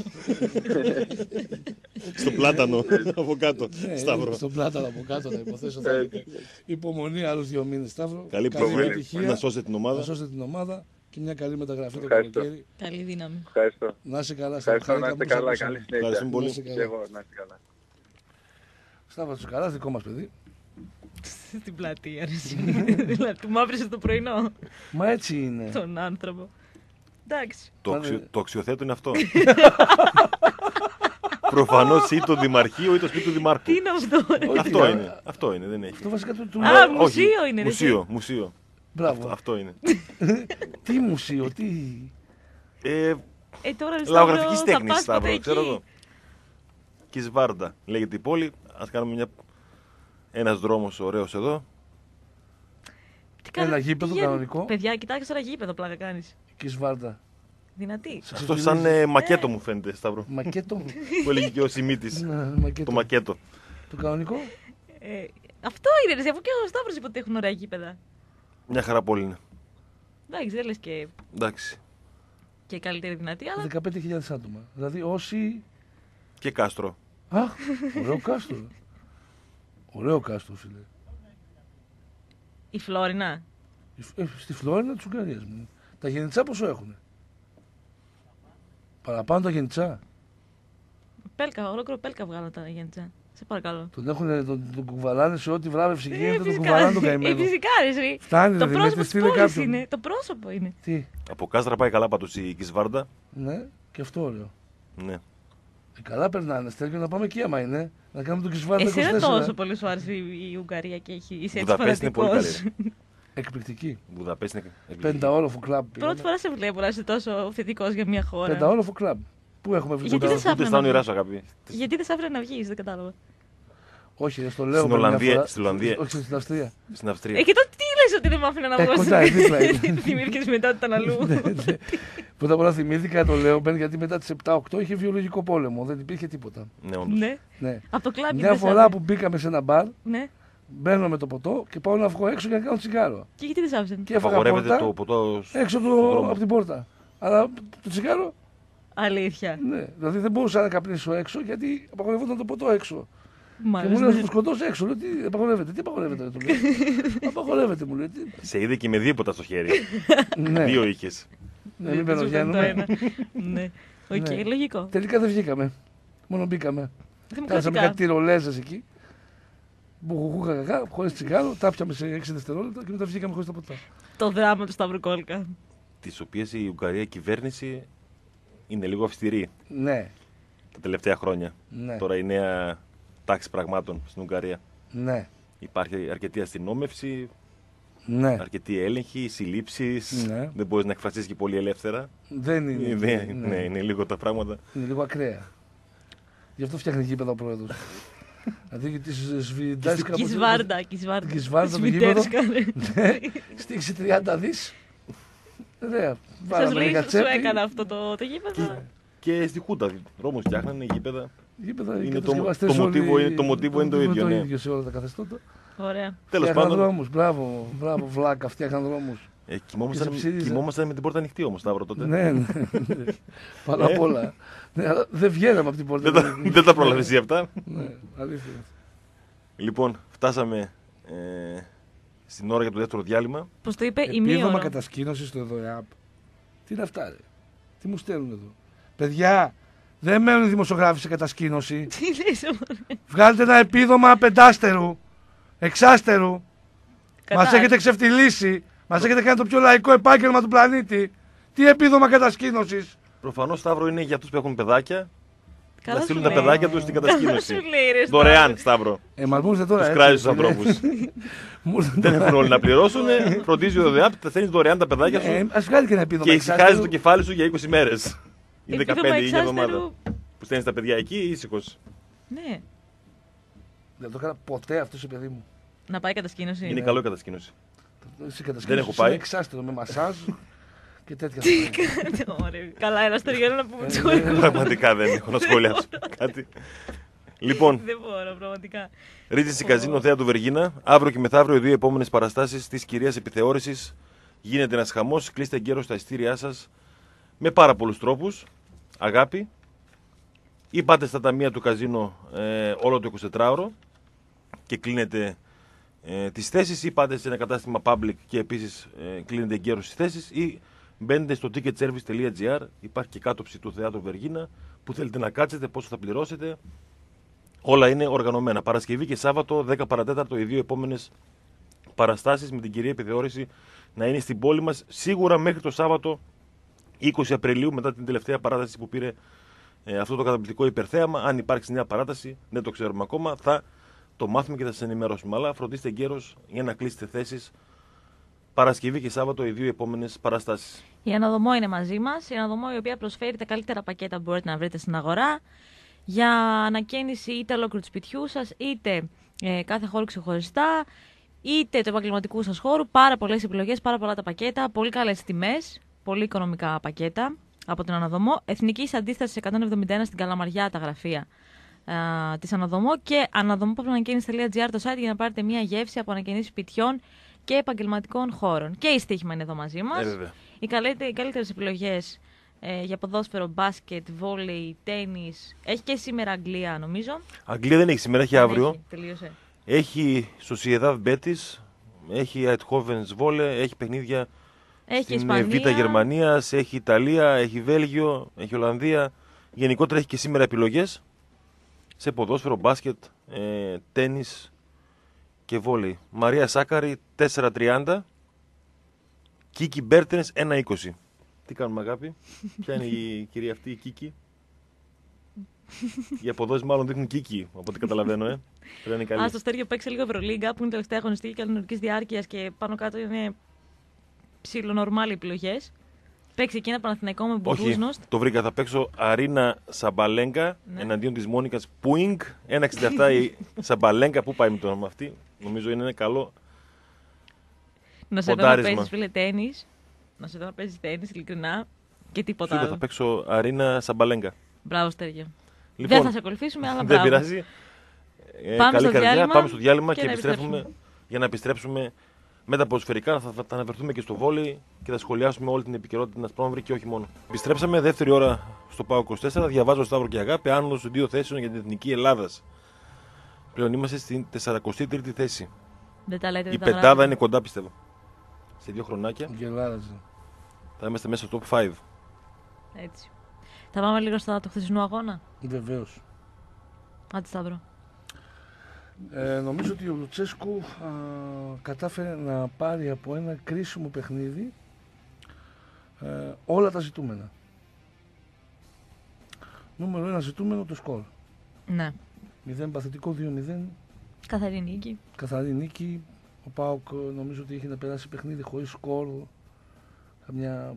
Στο πλάτανο από κάτω. Ναι, Σταύρο. στο πλάτανο από κάτω να υποθέσω. Θα έχετε υπομονή άλλους δύο μήνες, Σταύρο. Καλή πρόβλημα. επιτυχία. Να σώσετε την ομάδα. Να σώσετε την ομάδα και μια καλή μεταγραφή το Ευχαριστώ. καλοκαίρι. Καλή δύναμη. Ευχαριστώ. Να είσαι καλά, Σταύρο. Ευχαριστώ, να είστε Χαρήκαμε που καλά. σε Καλή ακούσαμε. συνέχεια. Ευχαριστούμε πολύ. Να είστε Και καλά. εγώ, να είστε καλά. Σταύρο Τσουκαράς, δικό μας παιδί. Στην πλατεία, ρε. Δηλαδή, του μαύρισε το πρωινό Μα έτσι είναι. τον άνθρωπο. Εντάξει. Το, Πάνε- αξιο, το αξιοθέτω είναι αυτό. Προφανώς ή το δημαρχείο ή το σπίτι του δημάρχου. Τι είναι αυτό, ρε. Όχι, Αυτό ε, είναι. Αυτό είναι, δεν έχει. Αυτό βασικά του του Α, λέω. μου- μουσείο είναι, ρε, Μουσείο, μουσείο. Μπράβο. Αυτό, αυτό είναι. Τι μουσείο, τι. Ε, Ε, τώρα ρε λαογραφική Σταύρο, θα τέχνη, πας Σταύρο, ποτέ ξέρω εκεί. εγώ. Κισβάρντα λέγεται η πόλη. Ας κάνουμε μια... ένας δρόμος ωραίος εδώ. Τι κάνω- Ένα τι γήπεδο γίνεται? κανονικό. Παιδιά, κοιτάξτε τώρα γήπεδο πλάκα κάνεις. Κισβάρντα. Δυνατή. Αυτό σαν ε, μακέτο μου φαίνεται, Σταύρο. Μακέτο. Που έλεγε και ο Σιμίτης. Ναι, μακέτο. Το μακέτο. Το κανονικό. Ε, αυτό είναι, ρε, αφού και ο Σταύρος είπε ότι έχουν ωραία γήπεδα. Μια χαρά πόλη είναι. Εντάξει, δεν λες και, Εντάξει. και καλύτερη δυνατή, αλλά δεκαπέντε χιλιάδες άτομα. Δηλαδή όσοι. Και κάστρο. Αχ, ωραίο κάστρο. Ωραίο κάστρο, φίλε. η Φλόρινα. Ε, στη Φλόρινα της Ουγγαρίας μου. Τα γενιτσά πόσο έχουνε. Παραπάνω τα γενιτσά. Πέλκα, ολόκληρο πέλκα βγάλω τα γέντσα. Σε παρακαλώ. Τον έχουνε, τον, τον κουβαλάνε σε ό,τι βράβευση Ε, γίνεται, τον φυσικά. κουβαλάνε τον Ε, καημένο. φυσικά, ρε, εσύ. Φτάνει, Το ρε, πρόσωπο Δημήτρη, της στείλε πόλης κάποιον. είναι. Το πρόσωπο είναι. Τι, Από κάστρα πάει καλά πάντως η Κισβάρντα. ναι, και αυτό ωραίο. Ναι. Ε, καλά περνάνε, Στέλιο, να πάμε εκεί άμα είναι. Να κάνουμε τον Κισβάρντα Εσύ είκοσι δεν τέσσερα. τόσο πολύ σου άρεσε η η Ουγγαρία και έχει, είσαι έτσι Βουδαπέστη είναι πολύ φανατικός. καλή. Εκπληκτική. Βουδαπέστη είναι εκπληκτική. Πενταόροφο κλαμπ. Πρώτη πήγαμε. φορά σε βλέπω να είσαι τόσο θετικός για μια χώρα. Πενταόροφο κλαμπ. Πού έχουμε βρει Γιατί πενταόροφο? δεν Ούτε σ' στα άφηνε να όνειρά βγεις. σου, αγάπη. Γιατί δεν σ' άφηνε να βγεις, δεν κατάλαβα. Όχι, δεν στο λέω. Στην μια Ολλανδία- φορά. στην Ολλανδία. Όχι, στην Αυστρία. Στην Αυστρία. Ε, και τότε τι λες ότι δεν με άφηνε να Ε, βγω. κοντά, δίπλα είναι. Θυμήθηκες μετά ότι ήταν αλλού. Πρώτα απ' όλα θυμήθηκα, το λέω, μπαίνει, γιατί μετά τις επτά οκτώ είχε βιολογικό πόλεμο. Δεν υπήρχε τίποτα. Ναι, όντως. Ναι. Ναι. Από το κλαμπ Μια φορά που μπήκαμε σε ένα μπαρ, Ναι. μπαίνω με το ποτό και πάω να βγω έξω για να κάνω τσιγάρο. Και γιατί δεν σ' άφησαν. Και έφαγα Απαγορεύεται πόρτα το ποτό. σ- έξω στον το, δρόμο. από την πόρτα. Αλλά το τσιγάρο, Αλήθεια. ναι. Δηλαδή δεν μπορούσα να καπνίσω έξω γιατί απαγορευόταν το ποτό έξω. Και μου Μάλιστα. λέει να σου σκοτώσω έξω. Λέω τι απαγορεύεται, τι απαγορεύεται. ρε, του λέω. Απαγορεύεται μου λέει. Τι... Σε είδε και με δύο ποτά στο χέρι. ναι, Δύο είχε. ναι, μην Δεν σου έκανε το παινογέννουμε. ένα. Ναι. Οκ, Ναι. λογικό. Τελικά δεν βγήκαμε. Μόνο μπήκαμε. Κάναμε Δημοκρατικά. κάτι τυρολέζες εκεί. Μπουχουχού κακά, χωρίς τσιγάρο, τα πιάμε σε έξι δευτερόλεπτα και μετά βγήκαμε χωρίς τα ποτά. Το δράμα του Σταύρου Κόλκα. Τι οποίε η Ουγγαρία κυβέρνηση είναι λίγο αυστηρή Ναι, τα τελευταία χρόνια. ναι, Τώρα η νέα τάξη πραγμάτων στην Ουγγαρία. ναι, Υπάρχει αρκετή αστυνόμευση, ναι. αρκετή έλεγχη, συλλήψει. Ναι. Δεν μπορεί να εκφραστεί και πολύ ελεύθερα. Δεν είναι. Ναι, ναι, ναι, είναι λίγο τα πράγματα. Είναι λίγο ακραία. Γι' αυτό φτιάχνει γήπεδα ο πρόεδρος. Δηλαδή τη σβηντάζει κάπου. Κισβάρντα, Κισβάρντα. Κισβάρντα το Σμιτέρσκα, ρε. Στήξει τριάντα δις. Ωραία. Σας Βάλαμε λέει, λίγα σου τσέπη. έκανα αυτό το, το γήπεδο. Και στη Χούτα, δρόμους φτιάχνανε, γήπεδα. Γήπεδα, οι Είναι το- κατασκευαστές το μοτίβο όλοι- είναι- το μοτίβο είναι το ίδιο, ναι. ίδιο σε όλα τα καθεστώτα. Ωραία. Τέλος Φτιάχναν πάντων, δρόμους. Μπράβο, μπράβο, βλάκα, φτιάχναν δρόμους. ε, κοιμόμασταν, Και σε ψήριζε. κοιμόμασταν με την πόρτα ανοιχτή όμως, Σταύρο τότε. Ναι, ναι. Πάνω απ' όλα. Ναι, αλλά δεν βγαίναμε από την πόρτα. Δεν τα, δεν τα πρόλαβες εσύ αυτά. Ναι, αλήθεια. Λοιπόν, φτάσαμε ε, στην ώρα για το δεύτερο διάλειμμα. Πώς το είπε, η Επίδομα μείωρο. κατασκήνωση στο ΕΔΟΕΑΠ. Τι είναι αυτά, ρε. Τι μου στέλνουν εδώ. Παιδιά, δεν μένουν οι δημοσιογράφοι σε κατασκήνωση. Τι λες, μωρέ. Βγάλτε ένα επίδομα πεντάστερου, εξάστερου. Κατά. Μας έχετε ξεφτυλίσει. Μας έχετε κάνει το πιο λαϊκό επάγγελμα του πλανήτη. Τι επίδομα κατασκήνωσης. Προφανώς, Σταύρο, είναι για αυτούς που έχουν παιδάκια. Καλά να σου στείλουν τα λέει. παιδάκια τους στην Καλά κατασκήνωση. σου λέει, ρε, Δωρεάν, Σταύρο. Σταύρο. Ε, μας μου ήρθε τώρα. Τους έτσι, κράζει τους φίλε. ανθρώπους. Μου ήρθε Δεν τώρα. έχουν όλοι να πληρώσουν. Φροντίζει ο ΔΕΑΠ, τα στέλνει δωρεάν τα παιδάκια Ε, σου ας βγάλει και ένα επίδομα και ησυχάζει εξάστερου. το κεφάλι σου για είκοσι μέρες. Ή Επίδομα δεκαπέντε ή μια εβδομάδα. εξάστερου. Που στέλνει τα παιδιά εκεί, ήσυχος. Ναι. Δεν το έκανα ποτέ αυτό σε παιδί μου. Να πάει κατασκήνωση. Είναι καλό η κατασκήνωση. Σε κατασκήνωση Δεν έχω σε ένα πάει. εξάστερο με μασάζ και τέτοια. Ωραία. Καλά, ένα στεριό να πούμε Ε, τους ναι. χωρίς. Πραγματικά δεν έχω να σχολιάσω κάτι. Λοιπόν, Δεν μπορώ, πραγματικά. Ρίτζι Καζίνο Θέα του Βεργίνα. Αύριο και μεθαύριο οι δύο επόμενες παραστάσεις της κυρίας επιθεώρησης. Γίνεται ένας χαμός. Κλείστε εγκαίρως τα ειστήριά σας με πάρα πολλούς τρόπους. αγάπη, ή πάτε στα ταμεία του καζίνο ε, όλο το εικοσιτετράωρο και κλείνετε ε, τις θέσεις, ή πάτε σε ένα κατάστημα public και επίσης ε, κλείνετε εγκαίρως τις θέσεις, ή μπαίνετε στο ticketservice τελεία gr, υπάρχει και κάτωψη του Θεάτρου Βεργίνα, που θέλετε να κάτσετε, πόσο θα πληρώσετε. Όλα είναι οργανωμένα. Παρασκευή και Σάββατο, δέκα παρά τέταρτο, οι δύο επόμενες παραστάσεις με την κυρία επιθεώρηση να είναι στην πόλη μας. Σίγουρα μέχρι το Σάββατο είκοσι Απριλίου, μετά την τελευταία παράταση που πήρε ε, αυτό το καταπληκτικό υπερθέαμα. Αν υπάρξει νέα παράταση, δεν το ξέρουμε ακόμα, θα το μάθουμε και θα σας ενημερώσουμε. Αλλά φροντίστε εγκαίρως για να κλείσετε θέσεις. Παρασκευή και Σάββατο, οι δύο επόμενες παραστάσεις. Η Αναδομό είναι μαζί μας. Η Αναδομό, η οποία προσφέρει τα καλύτερα πακέτα που μπορείτε να βρείτε στην αγορά για ανακαίνιση είτε ολόκληρου του σπιτιού σας, είτε ε, κάθε χώρο ξεχωριστά, είτε του επαγγελματικού σας χώρου. Πάρα πολλές επιλογές, πάρα πολλά τα πακέτα, πολύ καλές τιμές, πολύ οικονομικά πακέτα από την Αναδομό. Εθνικής Αντίστασης εκατόν εβδομήντα ένα στην Καλαμαριά τα γραφεία ε, της Αναδομό, και αναδομό.ανακαίνιση τελεία gr το site για να πάρετε μια γεύση από ανακαινήσεις σπιτιών και επαγγελματικών χώρων. Και η Στοίχημα είναι εδώ μαζί μας. Ε, οι, καλύτερε, οι καλύτερες επιλογές ε, για ποδόσφαιρο, μπάσκετ, βόλεϊ, τένις. Έχει και σήμερα Αγγλία, νομίζω. Αγγλία δεν έχει σήμερα, έχει αύριο. Έχει, τελείωσε. Έχει Sociedad Betis, έχει Eindhoven Zwolle, έχει παιχνίδια έχει στην Ισπανία. Β' Γερμανίας, έχει Ιταλία, έχει Βέλγιο, έχει Ολλανδία. Γενικότερα έχει και σήμερα επιλογές σε ποδόσφαιρο, μπάσκετ, ε, τένις και βόλεϊ. Μαρία Σάκαρη τέσσερα τριάντα, Κίκη Μπέρτενες ένα είκοσι. Τι κάνουμε, αγάπη? Ποια είναι η κυρία αυτή, η Κίκη? Οι αποδόσεις μάλλον δείχνουν Κίκη, από ό,τι καταλαβαίνω, ε. Πρέπει να είναι καλή. Α, στο Στέργιο παίξει λίγο Ευρωλίγκα, που είναι τελευταία αγωνιστική κανονικής διάρκειας και πάνω κάτω είναι ψιλονορμάλ επιλογές. Παίξει εκεί ένα Παναθηναϊκό με Μπουρούσνοστ. Όχι, το βρήκα. Θα παίξω Αρίνα Σαμπαλέγκα, ναι, εναντίον της Μόνικας Πούινγκ. ένα εξήντα επτά η Σαμπαλέγκα. Πού πάει με το όνομα αυτή? Νομίζω είναι ένα καλό να σε δω να παίζεις, φίλε, τένις. Να σε δω να παίζεις τένις, ειλικρινά. Και τίποτα Φίλε, άλλο. θα παίξω Αρίνα Σαμπαλέγκα. Μπράβο, Στέργιο. Λοιπόν, δεν θα σε ακολουθήσουμε, αλλά δεν μπράβο. πειράζει. Ε, Πάμε, καλή στο καρδιά, διάλειμμα πάμε στο διάλειμμα και, και επιστρέφουμε για να επιστρέψουμε με τα ποδοσφαιρικά. Θα, θα, θα αναφερθούμε και στο βόλεϊ και θα σχολιάσουμε όλη την επικαιρότητα της Ασπρόμαυρη και όχι μόνο. Επιστρέψαμε δεύτερη ώρα στο ΠΑΟΚ είκοσι τέσσερα. Διαβάζω Σταύρο και Αγάπη, άνοδος των δύο θέσεων για την Εθνική Ελλάδας. Πλέον είμαστε στην σαράντα τρίτη θέση. Δεν τα λέτε, Η δεν τα πεντάδα γράφετε. είναι κοντά, πιστεύω. Σε δύο χρονάκια Γελάδας. θα είμαστε μέσα στο top πέντε. Έτσι. Θα πάμε λίγο στο το χθεσινού αγώνα. Βεβαίως. Άντε, Σταύρο. Ε, νομίζω ότι ο Λουτσέσκου α, κατάφερε να πάρει από ένα κρίσιμο παιχνίδι ε, όλα τα ζητούμενα. Νούμερο ένα ζητούμενο, το σκορ. Ναι. μηδέν παθητικό, δύο μηδέν. Καθαρή νίκη. Καθαρή νίκη. Ο ΠΑΟΚ νομίζω ότι είχε να περάσει παιχνίδι χωρίς σκορ. Καμιά...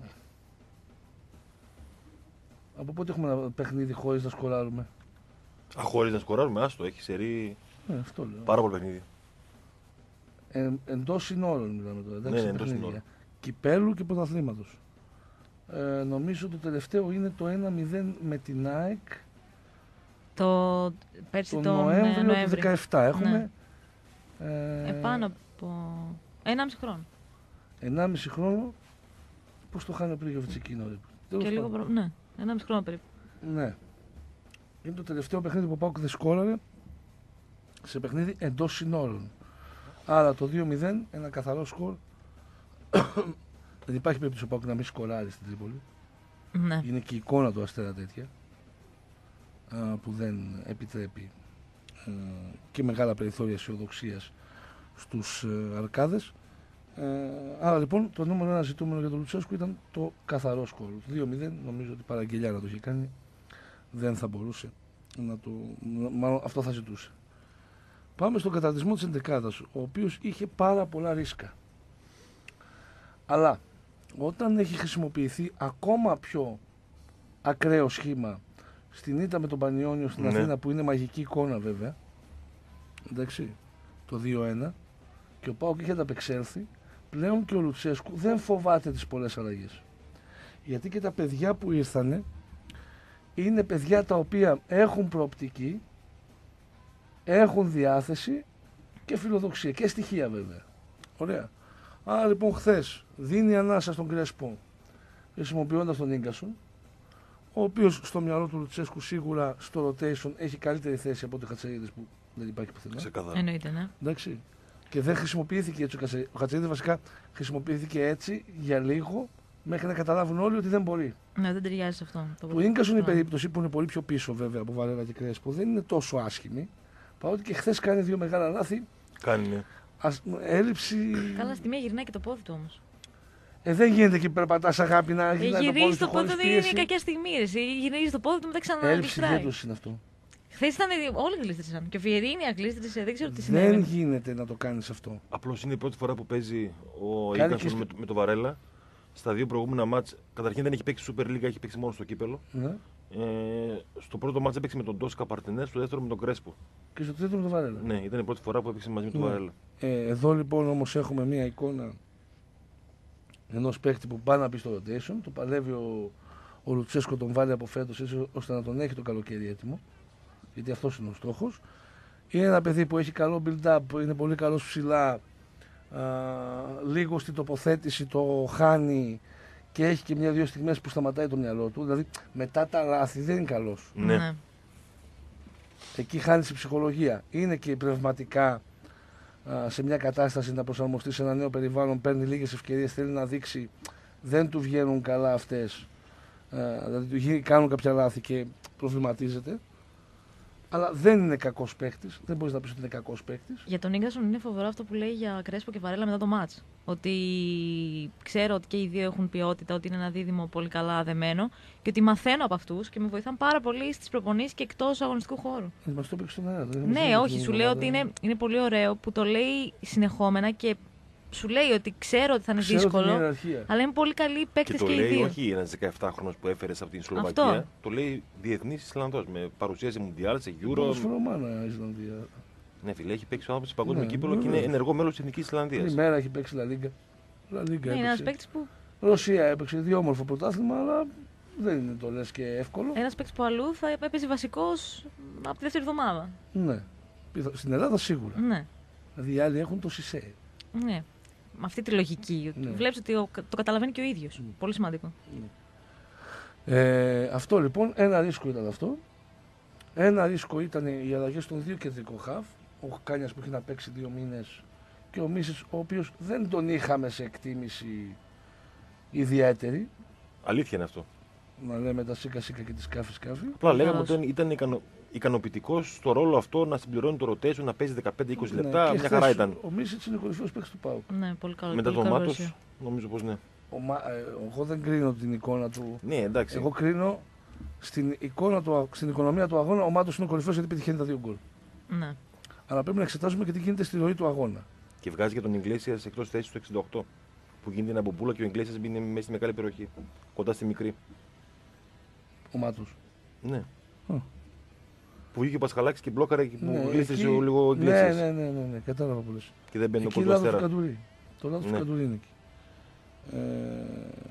Από πότε έχουμε ένα παιχνίδι χωρίς να σκοράρουμε? Α, χωρίς να σκοράρουμε, άστο, έχει σερί Ε, αυτό λέω. πάρα πολύ παιχνίδι. Ε, εντός συνόρων μιλάμε τώρα. Εντάξει, Ναι, ναι, εντός παιχνίδια. συνόρων. Κυπέλου και πρωταθλήματος. Ε, νομίζω το τελευταίο είναι το ένα μηδέν με την ΑΕΚ Το πέρσι τον τον Νοέμβριο του Νοέμβριο. δεκαεπτά. Έχουμε Ε, ε, πάνω από ενάμιση χρόνο. ενάμιση χρόνο. Πώς το χάνει ο Πρίγιοβιτς εκείνο? ρε. Τέλος Και λίγο πάντων. προ... Ναι, ενάμιση χρόνο περίπου. Ναι. Είναι το τελευταίο παιχνίδι που ο ΠΑΟΚ δεν σκόραρε σε παιχνίδι εντός συνόρων. Άρα το δύο μηδέν, ένα καθαρό σκορ. Δεν υπάρχει περίπτωση ο ΠΑΟΚ να μην σκοράρει στην Τρίπολη. Ναι. Είναι και η εικόνα του Αστέρα τέτοια, α, που δεν επιτρέπει α, και μεγάλα περιθώρια αισιοδοξίας στους ε, αρκάδες. Ε, άρα λοιπόν το νούμερο ένα ζητούμενο για τον Λουτσέσκου ήταν το καθαρό σκορ. δύο μηδέν, νομίζω ότι παραγγελιά να το είχε κάνει. Δεν θα μπορούσε να το... Μάλλον αυτό θα ζητούσε. Πάμε στον καταρτισμό της ενδεκάδας, ο οποίος είχε πάρα πολλά ρίσκα. Αλλά όταν έχει χρησιμοποιηθεί ακόμα πιο ακραίο σχήμα στην ήττα με τον Πανιόνιο στην Ναι. Αθήνα, που είναι μαγική εικόνα βέβαια, εντάξει, το δύο ένα, και ο ΠΑΟΚ είχε ανταπεξέλθει, πλέον και ο Λουτσέσκου δεν φοβάται τις πολλές αλλαγές. Γιατί και τα παιδιά που ήρθανε είναι παιδιά τα οποία έχουν προοπτική, έχουν διάθεση και φιλοδοξία και στοιχεία βέβαια. Ωραία. Άρα λοιπόν χθες δίνει ανάσα στον Κρέσπο χρησιμοποιώντας τον Ίγκασον, ο οποίος στο μυαλό του Λουτσέσκου σίγουρα στο rotation έχει καλύτερη θέση από ό,τι Χατσαΐδης που δεν υπάρχει πουθενά. Ξεκάθαρα. Εννοείται, ναι. Εντάξει. Και δεν χρησιμοποιήθηκε έτσι ο Χατσαΐδης. Ο Χατσαΐδης βασικά χρησιμοποιήθηκε έτσι για λίγο μέχρι να καταλάβουν όλοι ότι δεν μπορεί. Ναι, δεν ταιριάζει σε αυτό. Το Του Ίνκασον η περίπτωση που είναι πολύ πιο πίσω βέβαια από Βαρέλα και Κρέσπο δεν είναι τόσο άσχημη. Παρότι και χθες κάνει δύο μεγάλα λάθη. Κάνει, ναι. Ας, έλλειψη. Καλά, στη μία γυρνάει και το πόδι του όμως. Ε, δεν γίνεται και περπατάς αγάπη να γυρνάει το πόδι Γυρίζει του το πόδι χωρίς του, είναι πίεση. κακιά στιγμή. ρε. Εσύ Γυρίζει το πόδι του, μετά Έλλειψη ξαναγλιστράει. γέντος είναι αυτό. Χθες ήταν όλοι γλίστρισαν. Και ο Βιερίνη αγλίστρισε, δεν ξέρω τι Δεν συνέβη. γίνεται να το κάνεις αυτό. Απλώς είναι η πρώτη φορά που παίζει ο Κάνει Ίκασον και με, με το Βαρέλα. Στα δύο προηγούμενα μάτς, καταρχήν δεν έχει παίξει Super League, έχει παίξει μόνο στο κύπελο. Ναι. Ε, στο πρώτο μάτς έπαιξε με τον Ντόσκα Παρτενέρ, στο δεύτερο με τον Κρέσπο. Και στο τρίτο με το Βαρέλα. Ναι, ήταν η πρώτη φορά που έπαιξε μαζί με τον Ναι. Βαρέλα. Ε, εδώ λοιπόν όμως έχουμε μία εικόνα ενός παίκτη που πάει να μπει στο rotation. Το παλεύει ο, ο Λουτσέσκο, τον βάλει από φέτος έτσι ώστε να τον έχει το καλοκαίρι έτοιμο. Γιατί αυτός είναι ο στόχος. Είναι ένα παιδί που έχει καλό build-up, είναι πολύ καλός ψηλά. Α, λίγο στην τοποθέτηση το χάνει και έχει και μια-δύο στιγμές που σταματάει το μυαλό του. Δηλαδή μετά τα λάθη δεν είναι καλός. Ναι. Εκεί χάνει η ψυχολογία. Είναι και πνευματικά α, σε μια κατάσταση να προσαρμοστεί σε ένα νέο περιβάλλον, παίρνει λίγες ευκαιρίες, θέλει να δείξει, δεν του βγαίνουν καλά αυτές. Α, δηλαδή του γι- κάνουν κάποια λάθη και προβληματίζεται. Αλλά δεν είναι κακός παίκτης, δεν μπορείς να πεις ότι είναι κακός παίκτης. Για τον Ίγκασον είναι φοβερό αυτό που λέει για Κρέσπο και Βαρέλα μετά το μάτς. Ότι ξέρω ότι και οι δύο έχουν ποιότητα, ότι είναι ένα δίδυμο πολύ καλά δεμένο και ότι μαθαίνω από αυτούς και με βοηθάνε πάρα πολύ στις προπονήσεις και εκτός αγωνιστικού χώρου. Ε, Μας το έπαιξε στον αέρα. δεν Ναι, μας το όχι, έπαιξε σου την λέω εβδομάδα. ότι είναι, είναι πολύ ωραίο που το λέει συνεχόμενα και σου λέει ότι ξέρω ότι θα είναι Ξέρω την δύσκολο, ιεραρχία. αλλά είναι πολύ καλοί Και παίκτες το και, οι λέει δύο. όχι ένα δεκαεφτάχρονος που έφερε από την Σλοβακία. Αυτό. Το λέει διεθνής Ισλανδός με παρουσία σε Μουντιάλ, σε Euro. Ποδοσφαιρομάνα Ισλανδία. Ναι, φίλε, έχει παίξει ο άνθρωπος σε παγκόσμιο Ναι, κύπελο και είναι βεβαίως. ενεργό μέλος της Εθνικής Την Ισλανδίας. ημέρα έχει παίξει La Liga. La Liga Ναι, είναι ένας έπαιξε. παίκτης που, Ρωσία έπαιξε δύο όμορφο πρωτάθλημα, αλλά δεν είναι το λες και εύκολο. ένας παίκτης που αλλού θα έπαιζε βασικός από τη δεύτερη εβδομάδα. Ναι. Πιθα- Στην Ελλάδα σίγουρα. Ναι, Δηλαδή οι άλλοι έχουν το Σισε. ναι. Με αυτή τη λογική. Ναι. Βλέπεις ότι ο- το καταλαβαίνει και ο ίδιος. Πολύ σημαντικό. Ε, αυτό λοιπόν, ένα ρίσκο ήταν αυτό. Ένα ρίσκο ήταν οι αλλαγές των δύο κεντρικών χαφ. Ο Κάνιας που είχε να παίξει δύο μήνες και ο Μίσης, ο οποίος δεν τον είχαμε σε εκτίμηση ιδιαίτερη. Αλήθεια είναι αυτό. Να λέμε τα σίκα σίκα και τη σκάφη σκάφη. Απλά λέγαμε Καλώς. ότι ήταν ικανο... ικανοποιητικό στο ρόλο αυτό να συμπληρώνει το rotation, να παίζει δεκαπέντε είκοσι Ναι, λεπτά. και Μια χθες χαρά ήταν. Ο Μίσης είναι κορυφαίος παίκτης του ΠΑΟΚ. Ναι, πολύ καλό. Μετά πολύ το καλό μάτος, Ρωσία. νομίζω πως ναι. Ο Μα- ε, εγώ δεν κρίνω την εικόνα του. Ναι, εντάξει. Εγώ κρίνω στην, εικόνα του, αγ- στην οικονομία του αγώνα. Ο Μάτος είναι κορυφαίος γιατί πετυχαίνει τα δύο γκολ. Ναι. Αλλά πρέπει να εξετάζουμε και τι γίνεται στη ροή του αγώνα. Και βγάζει και τον Ιγκλέσιας εκτός θέσης του εξήντα οκτώ. Που γίνεται ένα μπομπούλα και ο Ιγκλέσιας μπαίνει μέσα στη μεγάλη περιοχή. Κοντά στη μικρή. Ο Μάτος. Ναι. Α. Που βγήκε ο Πασχαλάκης και μπλόκαρε και που Ναι, γλίστρισε εκεί- ο λίγο ο Ναι, Ιγκλέσιας. ναι, ναι, ναι, ναι, κατάλαβα που λες. Και δεν μπαίνει ο Εκεί λάθος του Κοντοαστέρα. Καντουρί. Το λάθος Ναι. του Καντουρί είναι εκεί. Ε,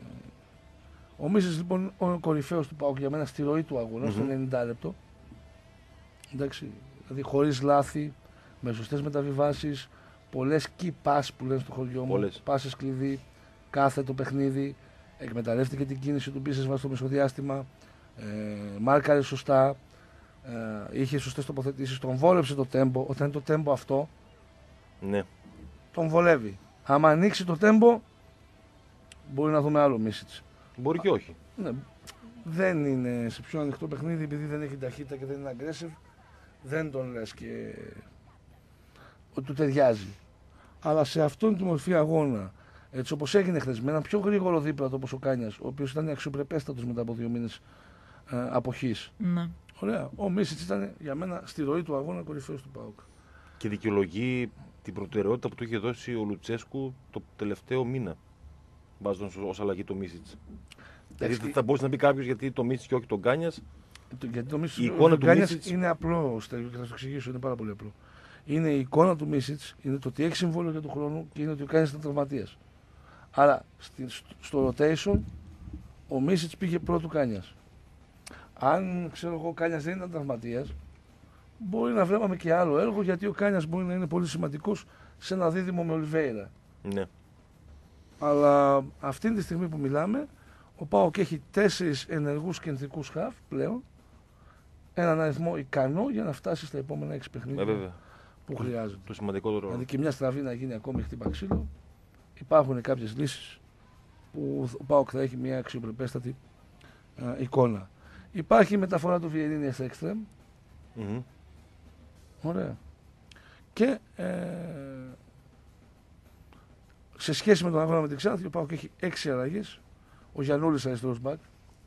ο Μίσης λοιπόν ο κορυφαίος του ΠΑΟΚ για μένα στη ροή του αγώνα, Μμμ. στο ενενήντα λεπτό. Εντάξει, δηλαδή χωρίς λάθη, με σωστές μεταβιβάσεις, πολλές key pass που λένε στο χωριό μου, Πολλές. πάσες κλειδί, κάθε το παιχνίδι, εκμεταλλεύτηκε την κίνηση του πίσες μας στο μεσοδιάστημα, ε, μάρκαρε σωστά, ε, είχε σωστές τοποθετήσεις, τον βόλεψε το τέμπο, όταν είναι το τέμπο αυτό, Ναι. τον βολεύει. Άμα ανοίξει το τέμπο, μπορεί να δούμε άλλο Μίσιτς. Μπορεί και όχι. Ναι, δεν είναι σε πιο ανοιχτό παιχνίδι επειδή δεν έχει ταχύτητα και δεν είναι aggressive. Δεν τον λες και ότι του ταιριάζει. Αλλά σε αυτόν τη μορφή αγώνα, έτσι όπως έγινε χθες, με έναν πιο γρήγορο δίπλατο όπως ο Κάνιας, ο οποίος ήταν αξιοπρεπέστατος μετά από δύο μήνες ε, αποχής. Ναι. Ωραία. Ο Μίσιτς ήταν για μένα στη ροή του αγώνα κορυφαίος του ΠΑΟΚ. Και δικαιολογεί την προτεραιότητα που του είχε δώσει ο Λουτσέσκου το τελευταίο μήνα. Βάζοντας ως αλλαγή το Μίσιτς. Δηλαδή Εντάξει, θα μπορούσε να πει κάποιο γιατί το Μίσιτς και όχι τον Κάνιας. Το- Γιατί το Μίσιτς, Η εικόνα ο του Γκάνιας Μίσιτς- είναι απλό, Στέλιο, και θα σου το εξηγήσω, είναι πάρα πολύ απλό. Είναι η εικόνα του Μίσιτς, είναι το ότι έχει συμβόλαιο για τον χρόνο και είναι ότι ο Γκάνιας ήταν τραυματίας. Άρα στη- στο rotation ο Μίσιτς πήγε πρώτου Κάνιας. Αν ξέρω εγώ ο Κάνιας δεν ήταν τραυματίας, μπορεί να βλέπαμε και άλλο έργο γιατί ο Κάνιας μπορεί να είναι πολύ σημαντικός σε ένα δίδυμο με Ολιβέηρα. Ναι. Αλλά αυτή τη στιγμή που μιλάμε, Ο ΠΑΟΚ έχει τέσσερις ενεργούς κεντρικούς χαφ πλέον. Έναν αριθμό ικανό για να φτάσει στα επόμενα έξι παιχνίδια Ε, που χρειάζεται. Το σημαντικότερο. Δηλαδή και μια στραβή να γίνει ακόμη χτύπα ξύλο. Υπάρχουν κάποιες λύσεις που ο ΠΑΟΚ θα έχει μια αξιοπρεπέστατη α, εικόνα. Υπάρχει η μεταφορά του Βιερίνια στα εξτρέμ. Mm-hmm. Ωραία. Και ε, σε σχέση με τον αγώνα με την Ξάνθη, ο ΠΑΟΚ έχει έξι αλλαγές. Ο Γιαννούλης αριστερός μπακ.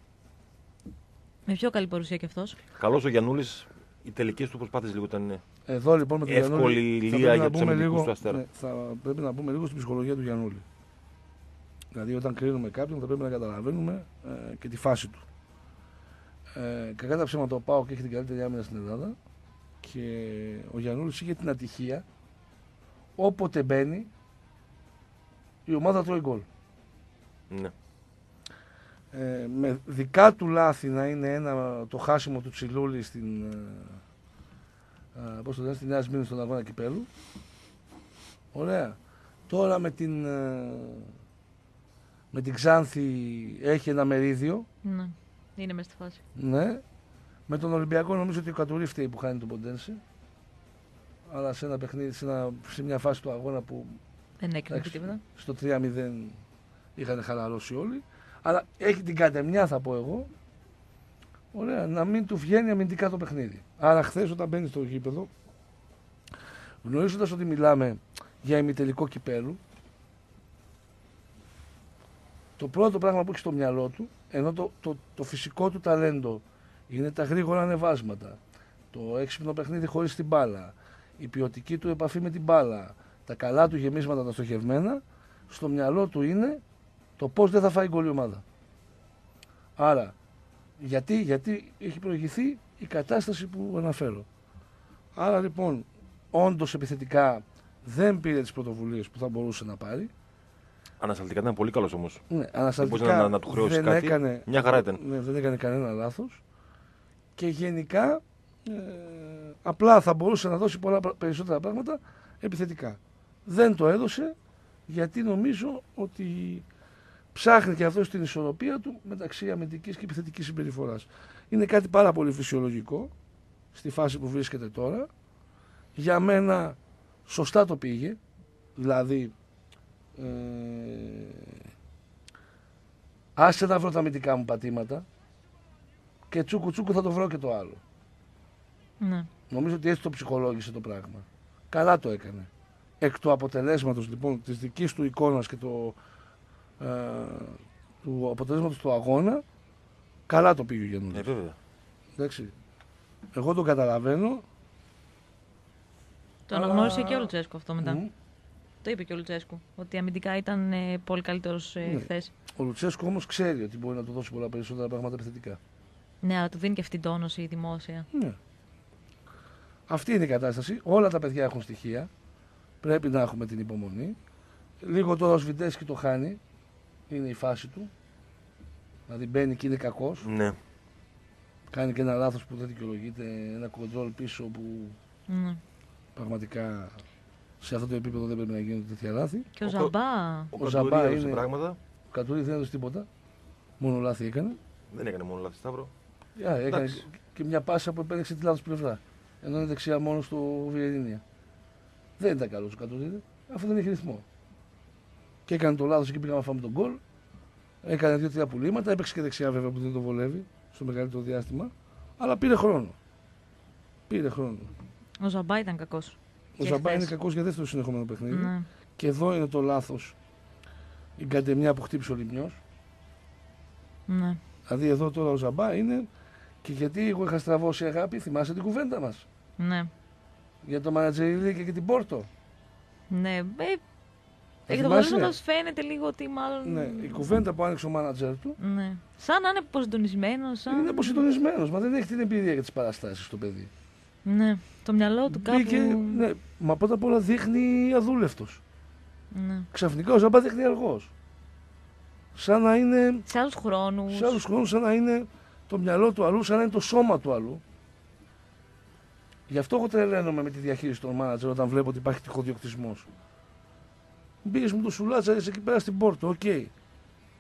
Με πιο καλή παρουσία κι αυτός. Καλός ο Γιαννούλης. Οι τελικές του προσπάθειες λίγο ήταν. Εδώ λοιπόν με τον εύκολη Γιαννούλη θα λία πρέπει, για να τους πούμε αμυντικούς λίγο, του Αστέρα. ναι, θα πρέπει να πούμε λίγο στην ψυχολογία του Γιαννούλη. Δηλαδή όταν κρίνουμε κάποιον θα πρέπει να καταλαβαίνουμε ε, και τη φάση του. Ε, κακά τα ψέματα ο ΠΑΟΚ έχει την καλύτερη άμυνα στην Ελλάδα και ο Γιαννούλης είχε την ατυχία όποτε μπαίνει η ομάδα τρώει γκολ. Ναι. Ε, με δικά του λάθη να είναι ένα, το χάσιμο του Τσιλούλη στην, ε, πώς το λένε, στη Νέα Σμύρνη στον αγώνα κυπέλου. Ωραία. Τώρα με την, ε, με την Ξάνθη έχει ένα μερίδιο. Ναι, είναι μέσα στη φάση. Ναι. Με τον Ολυμπιακό νομίζω ότι ο Κατουρί φταίει που χάνει τον Ποντένσε. Αλλά σε ένα παιχνίδι, σε, ένα, σε μια φάση του αγώνα που Δεν έκρινε τίποτα. στο τρία μηδέν είχαν χαλαρώσει όλοι. Αλλά έχει την κατεμιά, θα πω εγώ, ωραία, να μην του βγαίνει αμυντικά το παιχνίδι. Άρα χθες όταν μπαίνει στο γήπεδο, γνωρίζοντας ότι μιλάμε για ημιτελικό κυπέλου, το πρώτο πράγμα που έχει στο μυαλό του, ενώ το, το, το φυσικό του ταλέντο είναι τα γρήγορα ανεβάσματα, το έξυπνο παιχνίδι χωρίς την μπάλα, η ποιοτική του επαφή με την μπάλα, τα καλά του γεμίσματα τα στοχευμένα, στο μυαλό του είναι το πώς δεν θα φάει γκολ η ομάδα. Άρα, γιατί, γιατί έχει προηγηθεί η κατάσταση που αναφέρω. Άρα λοιπόν, όντως επιθετικά δεν πήρε τις πρωτοβουλίες που θα μπορούσε να πάρει. Ανασταλτικά ήταν πολύ καλός όμως. Ναι, ανασταλτικά να, να του χρεώσει δεν, κάτι. έκανε, Μια χαρά ήταν. ναι, δεν έκανε κανένα λάθος. Και γενικά, ε, απλά θα μπορούσε να δώσει πολλά περισσότερα πράγματα επιθετικά. Δεν το έδωσε, γιατί νομίζω ότι ψάχνει και αυτό την ισορροπία του μεταξύ αμυντικής και επιθετικής συμπεριφοράς. Είναι κάτι πάρα πολύ φυσιολογικό στη φάση που βρίσκεται τώρα. Για μένα σωστά το πήγε. Δηλαδή, ε, άσε να βρω τα αμυντικά μου πατήματα και τσούκου τσούκου θα το βρω και το άλλο. Ναι. Νομίζω ότι έτσι το ψυχολόγησε το πράγμα. Καλά το έκανε. Εκ του αποτελέσματος λοιπόν της δικής του εικόνας και το, ε, του αποτελέσματος του αγώνα, καλά το πήγε ο Γιαννούλης. Ε, βέβαια. Εντάξει. Εγώ το καταλαβαίνω. Το αλλά... αναγνώρισε και ο Λουτσέσκου αυτό μετά. Mm. Το είπε και ο Λουτσέσκου. Ότι αμυντικά ήταν ε, πολύ καλύτερος ε, Ναι. χθες. Ο Λουτσέσκου όμως ξέρει ότι μπορεί να του δώσει πολλά περισσότερα πράγματα επιθετικά. Ναι, αλλά του δίνει και αυτή την τόνωση δημόσια. Ναι. Αυτή είναι η κατάσταση. Όλα τα παιδιά έχουν στοιχεία. Πρέπει να έχουμε την υπομονή. Λίγο τώρα ο Σβιντέσκι το χάνει. Είναι η φάση του. Δηλαδή μπαίνει και είναι κακός. Ναι. Κάνει και ένα λάθος που δεν δικαιολογείται. Ένα κοντρόλ πίσω που Ναι. πραγματικά σε αυτό το επίπεδο δεν πρέπει να γίνονται τέτοια λάθη. Και ο Ο Ζαμπά. Ο, Ο ο Ζαμπά Ζαμπά είναι- πράγματα. Ο Κατουρί δεν έδωσε τίποτα. Μόνο λάθη έκανε. Δεν έκανε μόνο λάθη, Σταύρο. Yeah, έκανε Εντάξει. και μια πάσα που επέλεξε τη λάθος πλευρά. Ενώ είναι δεξιά μόνο στο Βιερίνια. Δεν ήταν καλό ο Κατουρί, αφού δεν έχει ρυθμό. Και έκανε το λάθος εκεί πήγαμε να φάμε τον γκολ. Έκανε δύο-τρία πουλήματα. Έπαιξε και δεξιά βέβαια που δεν το βολεύει στο μεγαλύτερο διάστημα. Αλλά πήρε χρόνο. Πήρε χρόνο. Ο Ζαμπά ήταν κακός. Ο Και Ζαμπά είναι χθες. κακός για δεύτερο συνεχόμενο παιχνίδι. Ναι. Και εδώ είναι το λάθος. Η καντεμιά που χτύπησε ο Λιμνιός. Ναι. Δηλαδή εδώ τώρα ο Ζαμπά είναι. Και γιατί εγώ είχα στραβώσει αγάπη, θυμάσαι την κουβέντα μας. Ναι. Για το Μανατζερίλη και, και την Πόρτο. Ναι. Ε, εκ του θυμάσαι? αποτελέσματος φαίνεται λίγο ότι μάλλον. Ναι, η κουβέντα που άνοιξε ο μάνατζερ του Ναι. Σαν να είναι αποσυντονισμένο. Σαν... είναι αποσυντονισμένος, μα δεν έχει την εμπειρία για τις παραστάσεις το παιδί. Ναι. Το μυαλό του κάπου. Μπήκε, ναι, μα πρώτα απ' όλα δείχνει αδούλευτος. Ναι. Ξαφνικά ο Ζαμπά δείχνει αργός. Σαν να είναι, Σε άλλους χρόνους. σε άλλους χρόνους, σαν να είναι το μυαλό του αλλού, σαν να είναι το σώμα του αλλού. Γι' αυτό εγώ τρελαίνομαι με τη διαχείριση των μάνατζερ όταν βλέπω ότι υπάρχει τυχοδιοκτισμός. Μπήκες με το σουλάτσα, είσαι εκεί πέρα στην Πόρτο, οκ. Okay.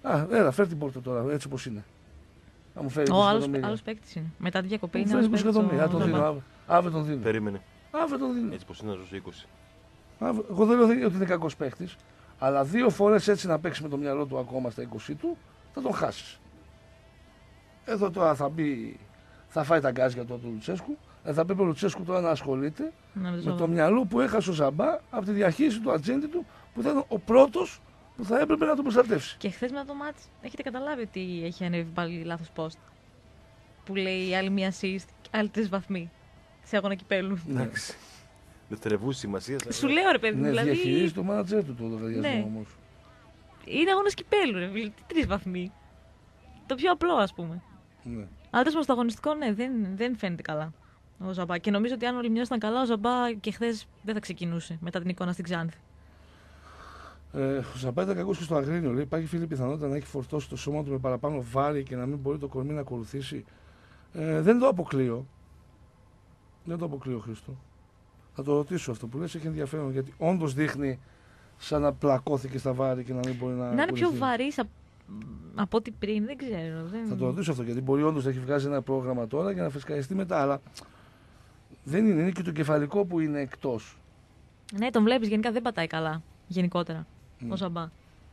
Α, έλα, φέρ την Πόρτο τώρα, έτσι όπως είναι. Θα μου φέρει Ο είκοσι άλλος, εκατομμύρια. άλλος παίκτης είναι. Μετά τη διακοπή Μου είναι φέρει άλλος είκοσι παίκτης. εκατομμύρια. Α, τον ο δίνω. Ζαμπά. Αύριο, αύριο τον δίνω. Περίμενε. Αύριο τον δίνω. Έτσι πως είναι να ζω είκοσι. Αύριο- Εγώ δεν λέω ότι είναι κακός παίκτης, αλλά δύο φορές έτσι να παίξει με το μυαλό του ακόμα στα είκοσι του, θα τον χάσεις. Εδώ τώρα θα μπει, θα φάει τα γκάζια του από τον Λουτσέσκου. Ε, θα πρέπει ο Λουτσέσκου τώρα να ασχολείται Ναι, με Ζαμπά. το μυαλό που έχασε ο Ζαμπά από τη διαχείριση του ατζέντη του, που θα ήταν ο πρώτος που θα έπρεπε να τον προστατεύσει. Και χθε με το μάτς έχετε καταλάβει ότι έχει ανέβει πάλι λάθος post. Που λέει άλλη μία assist, άλλοι τρεις βαθμοί. Σε αγώνα κυπέλου. Εντάξει. Δευτερευούση σημασία. Σου λέω ρε παιδί μου, Ναι, δηλαδή. διαχειρίζει το μάνατζερ του το λογαριασμό Ναι. όμως. Είναι αγώνα κυπέλου, ρε. Τι τρεις βαθμοί. Το πιο απλό, ας πούμε. Ναι. Αλλά τέλος πάντων στο αγωνιστικό, ναι, δεν, δεν φαίνεται καλά ο Ζαμπά. Και νομίζω ότι αν ο Λιμιός ήταν καλά, ο Ζαμπά και χθε δεν θα ξεκινούσε μετά την εικόνα στην Ξάνθη. Ε, ο Ζαμπά ήταν κακός και στο Αγρίνιο. Λέει, υπάρχει φίλη πιθανότητα να έχει φορτώσει το σώμα του με παραπάνω βάρη και να μην μπορεί το κορμί να ακολουθήσει. Ε, δεν το αποκλείω. Δεν το αποκλείω, Χρήστο. Θα το ρωτήσω αυτό που λες, έχει ενδιαφέρον γιατί όντως δείχνει σαν να πλακώθηκε στα βάρη και να μην μπορεί να. Να είναι πιο ακολουθεί. βαρύς απ- από ό,τι πριν, δεν ξέρω. Δεν... Θα το ρωτήσω αυτό γιατί μπορεί όντως να έχει βγάζει ένα πρόγραμμα τώρα για να φρεσκαριστεί μετά. Αλλά δεν είναι, είναι και το κεφαλικό που είναι εκτός. Ναι, τον βλέπεις, γενικά δεν πατάει καλά. Γενικότερα. Mm. Ο Ζαμπά.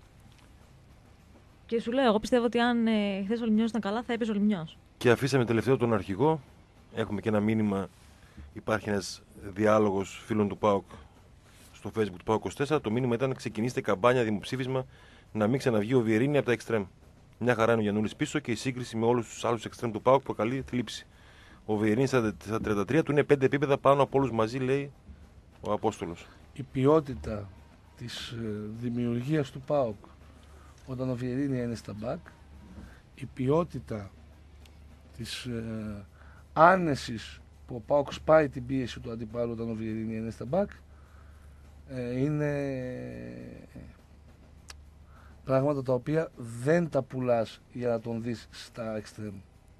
Και σου λέω, εγώ πιστεύω ότι αν ε, χθες ο Λιμιός ήταν καλά, θα έπαιζε ο Λιμιός. Και αφήσαμε τελευταίο τον αρχηγό. Έχουμε και ένα μήνυμα. Υπάρχει ένας διάλογος φίλων του ΠΑΟΚ στο Facebook του ΠΑΟΚ είκοσι τέσσερα. Το μήνυμα ήταν: ξεκινήστε καμπάνια δημοψήφισμα να μην ξαναβγεί ο Βιερίνη από τα εξτρέμ. Μια χαρά είναι ο Γιαννούλης πίσω και η σύγκριση με όλους τους άλλους εξτρέμ του ΠΑΟΚ προκαλεί θλίψη. Ο Βιερίνη στα τριάντα τρία του είναι πέντε επίπεδα πάνω από όλους μαζί, λέει ο Απόστολος. Η ποιότητα της ε, δημιουργίας του ΠΑΟΚ όταν ο Βιερίνια είναι στα μπακ, η ποιότητα της ε, άνεσης που ο ΠΑΟΚ σπάει την πίεση του αντιπάλου όταν ο Βιερίνια είναι στα μπακ, ε, είναι πράγματα τα οποία δεν τα πουλάς για να τον δεις στα εξτρέμ.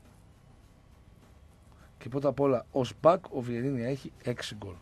Και πρώτα απ' όλα ως μπακ ο Βιερίνια έχει έξι γκολ.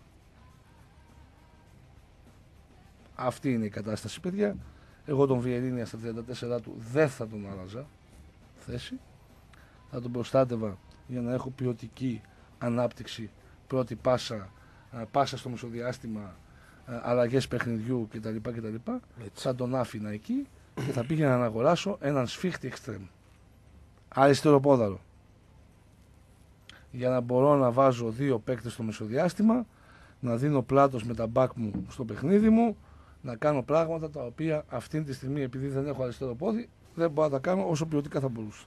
Αυτή είναι η κατάσταση, παιδιά. Εγώ τον Βιερίνια στα τριάντα τέσσερα του δεν θα τον άλλαζα θέση. Θα τον προστάτευα για να έχω ποιοτική ανάπτυξη, πρώτη πάσα, πάσα στο μεσοδιάστημα, αλλαγές παιχνιδιού κτλ. κτλ. Θα τον άφηνα εκεί και θα πήγαινα να αγοράσω έναν σφίχτη εξτρέμ. Αριστεροπόδαρο. Για να μπορώ να βάζω δύο παίκτες στο μεσοδιάστημα, να δίνω πλάτος με τα μπακ μου στο παιχνίδι μου, να κάνω πράγματα τα οποία αυτή τη στιγμή, επειδή δεν έχω αριστερό πόδι, δεν μπορώ να τα κάνω όσο ποιοτικά θα μπορούσα.